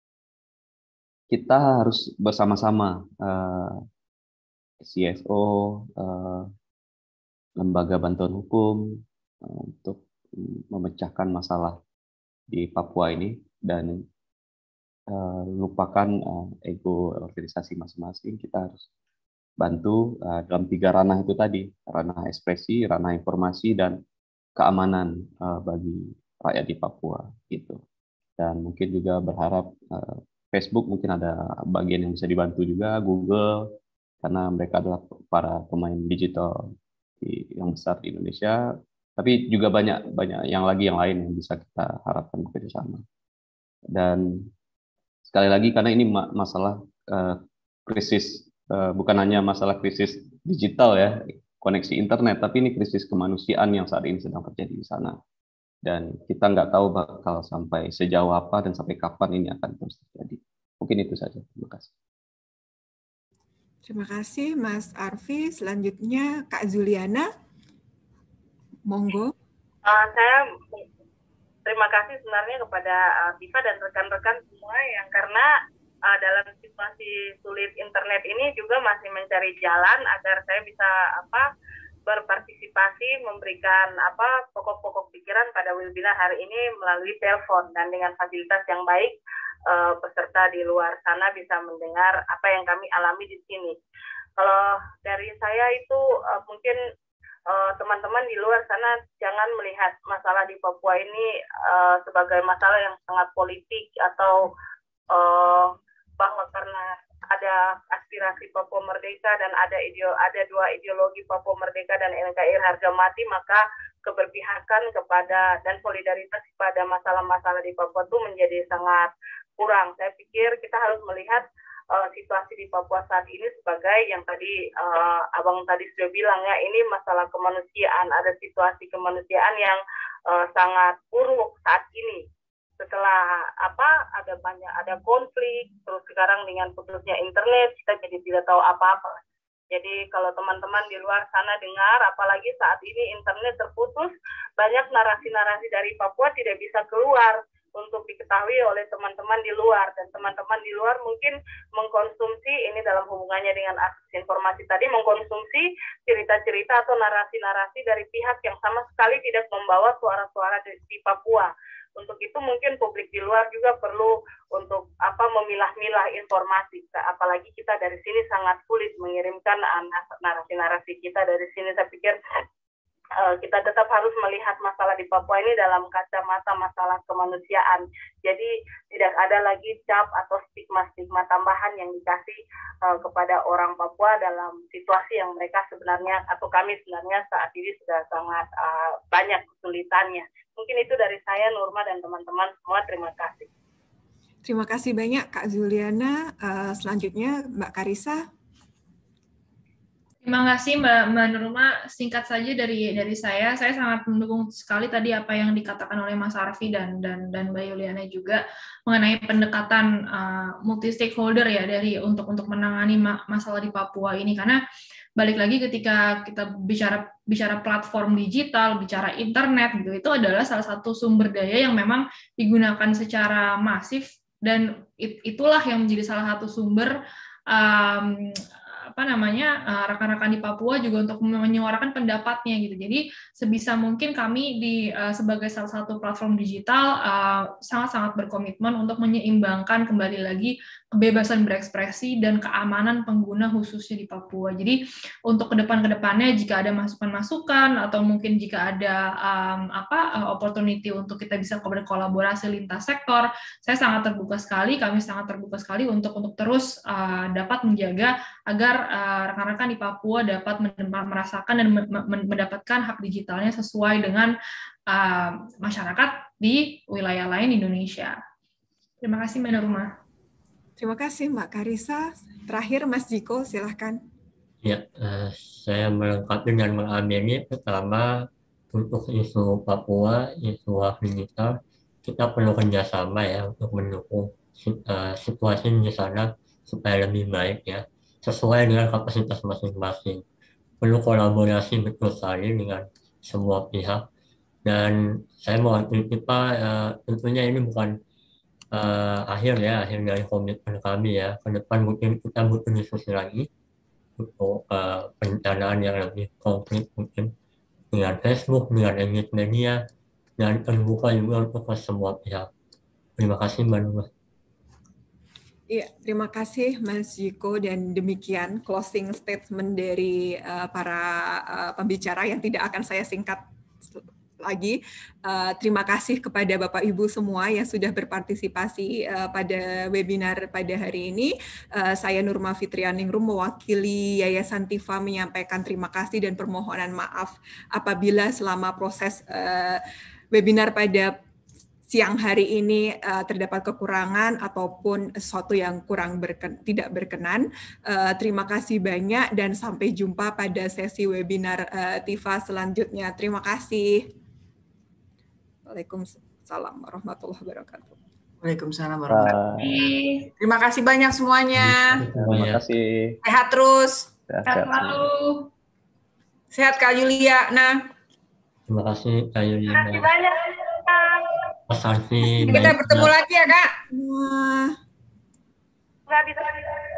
kita harus bersama-sama, uh, C S O, uh, lembaga bantuan hukum, uh, untuk memecahkan masalah di Papua ini, dan uh, lupakan uh, ego organisasi masing-masing. Kita harus bantu uh, dalam tiga ranah itu tadi, ranah ekspresi, ranah informasi, dan keamanan uh, bagi rakyat di Papua gitu. Dan mungkin juga berharap uh, Facebook mungkin ada bagian yang bisa dibantu juga, Google, karena mereka adalah para pemain digital di, yang besar di Indonesia. Tapi juga banyak banyak yang lagi yang lain yang bisa kita harapkan bekerjasama. Dan sekali lagi, karena ini masalah uh, krisis, uh, bukan hanya masalah krisis digital ya, koneksi internet, tapi ini krisis kemanusiaan yang saat ini sedang terjadi di sana. Dan kita nggak tahu bakal sampai sejauh apa dan sampai kapan ini akan terus terjadi. Mungkin itu saja. Terima kasih. Terima kasih Mas Arfi. Selanjutnya Kak Juliana. Monggo. Uh, saya terima kasih sebenarnya kepada uh, Tifa dan rekan-rekan semua yang karena uh, dalam situasi sulit internet ini juga masih mencari jalan agar saya bisa apa berpartisipasi, memberikan apa pokok-pokok pikiran pada webinar hari ini melalui telepon, dan dengan fasilitas yang baik uh, peserta di luar sana bisa mendengar apa yang kami alami di sini. Kalau dari saya itu uh, mungkin uh, teman-teman di luar sana jangan melihat masalah di Papua ini uh, sebagai masalah yang sangat politik atau uh, bahwa karena ada aspirasi Papua Merdeka dan ada ideo, ada dua ideologi Papua Merdeka dan N K R I harga mati, maka keberpihakan kepada dan solidaritas pada masalah-masalah di Papua itu menjadi sangat kurang. Saya pikir kita harus melihat uh, situasi di Papua saat ini sebagai yang tadi uh, Abang tadi sudah bilang ya, ini masalah kemanusiaan, ada situasi kemanusiaan yang uh, sangat buruk saat ini. Setelah apa ada banyak ada konflik, terus sekarang dengan putusnya internet kita jadi tidak tahu apa-apa. Jadi kalau teman-teman di luar sana dengar, apalagi saat ini internet terputus, banyak narasi-narasi dari Papua tidak bisa keluar untuk diketahui oleh teman-teman di luar, dan teman-teman di luar mungkin mengkonsumsi ini dalam hubungannya dengan akses informasi tadi, mengkonsumsi cerita-cerita atau narasi-narasi dari pihak yang sama sekali tidak membawa suara-suara di Papua. Untuk itu mungkin publik di luar juga perlu untuk apa memilah-milah informasi. Apalagi kita dari sini sangat sulit mengirimkan narasi-narasi kita dari sini. Saya pikir uh, kita tetap harus melihat masalah di Papua ini dalam kacamata masalah kemanusiaan. Jadi tidak ada lagi cap atau stigma-stigma tambahan yang dikasih uh, kepada orang Papua dalam situasi yang mereka sebenarnya atau kami sebenarnya saat ini sudah sangat uh, banyak kesulitannya. Mungkin itu dari saya, Nurma, dan teman-teman semua. Terima kasih. Terima kasih banyak, Kak Juliana. Uh, selanjutnya, Mbak Karissa. Terima kasih, Mbak, Mbak Nurma. Singkat saja dari dari saya, saya sangat mendukung sekali tadi apa yang dikatakan oleh Mas Arfi dan dan dan Mbak Juliana juga mengenai pendekatan uh, multi stakeholder ya dari untuk untuk menangani ma masalah di Papua ini, karena balik lagi ketika kita bicara bicara platform digital, bicara internet gitu, itu adalah salah satu sumber daya yang memang digunakan secara masif, dan it, itulah yang menjadi salah satu sumber um, apa namanya uh, rekan-rekan di Papua juga untuk menyuarakan pendapatnya gitu. Jadi sebisa mungkin kami di uh, sebagai salah satu platform digital uh, sangat-sangat berkomitmen untuk menyeimbangkan kembali lagi kebebasan berekspresi dan keamanan pengguna khususnya di Papua. Jadi untuk ke depan-kedepannya jika ada masukan-masukan atau mungkin jika ada um, apa uh, opportunity untuk kita bisa berkolaborasi lintas sektor, saya sangat terbuka sekali, kami sangat terbuka sekali untuk untuk terus uh, dapat menjaga agar uh, rekan-rekan di Papua dapat merasakan dan mendapatkan hak digitalnya sesuai dengan uh, masyarakat di wilayah lain Indonesia. Terima kasih Mbak Nurma. Terima kasih Mbak Karissa. Terakhir Mas Jiko, silahkan. Ya, uh, saya melengkapi dan mengamini pertama untuk isu Papua, isu hak digital, kita perlu kerjasama ya untuk mendukung uh, situasi di sana supaya lebih baik ya, sesuai dengan kapasitas masing-masing. Perlu kolaborasi betul sekali dengan semua pihak. Dan saya mau kita uh, tentunya ini bukan uh, akhir ya, akhir dari komitmen kami ya. Ke depan mungkin kita butuh diskusi lagi untuk uh, perencanaan yang lebih konkret mungkin dengan Facebook, dengan Engage Media, dan terbuka juga untuk ke semua pihak. Terima kasih Mbak Nurma. Iya, terima kasih Mas Jiko, dan demikian closing statement dari uh, para uh, pembicara yang tidak akan saya singkat lagi. Uh, terima kasih kepada Bapak Ibu semua yang sudah berpartisipasi uh, pada webinar pada hari ini. Uh, saya Nurma Fitrianingrum mewakili Yayasan Tifa menyampaikan terima kasih dan permohonan maaf apabila selama proses uh, webinar pada siang hari ini uh, terdapat kekurangan ataupun sesuatu yang kurang berken, tidak berkenan. Uh, terima kasih banyak dan sampai jumpa pada sesi webinar uh, Tifa selanjutnya. Terima kasih. Waalaikumsalam warahmatullahi wabarakatuh. Waalaikumsalam warahmatullahi wabarakatuh. Terima kasih banyak semuanya. Terima kasih. Sehat terus. Sehat selalu. Sehat Kak Yulia. Nah. Terima kasih Kak Yulia. Terima kasih banyak. Terima kasih. Kita bertemu lagi ya Kak. Wah. Nggak bisa.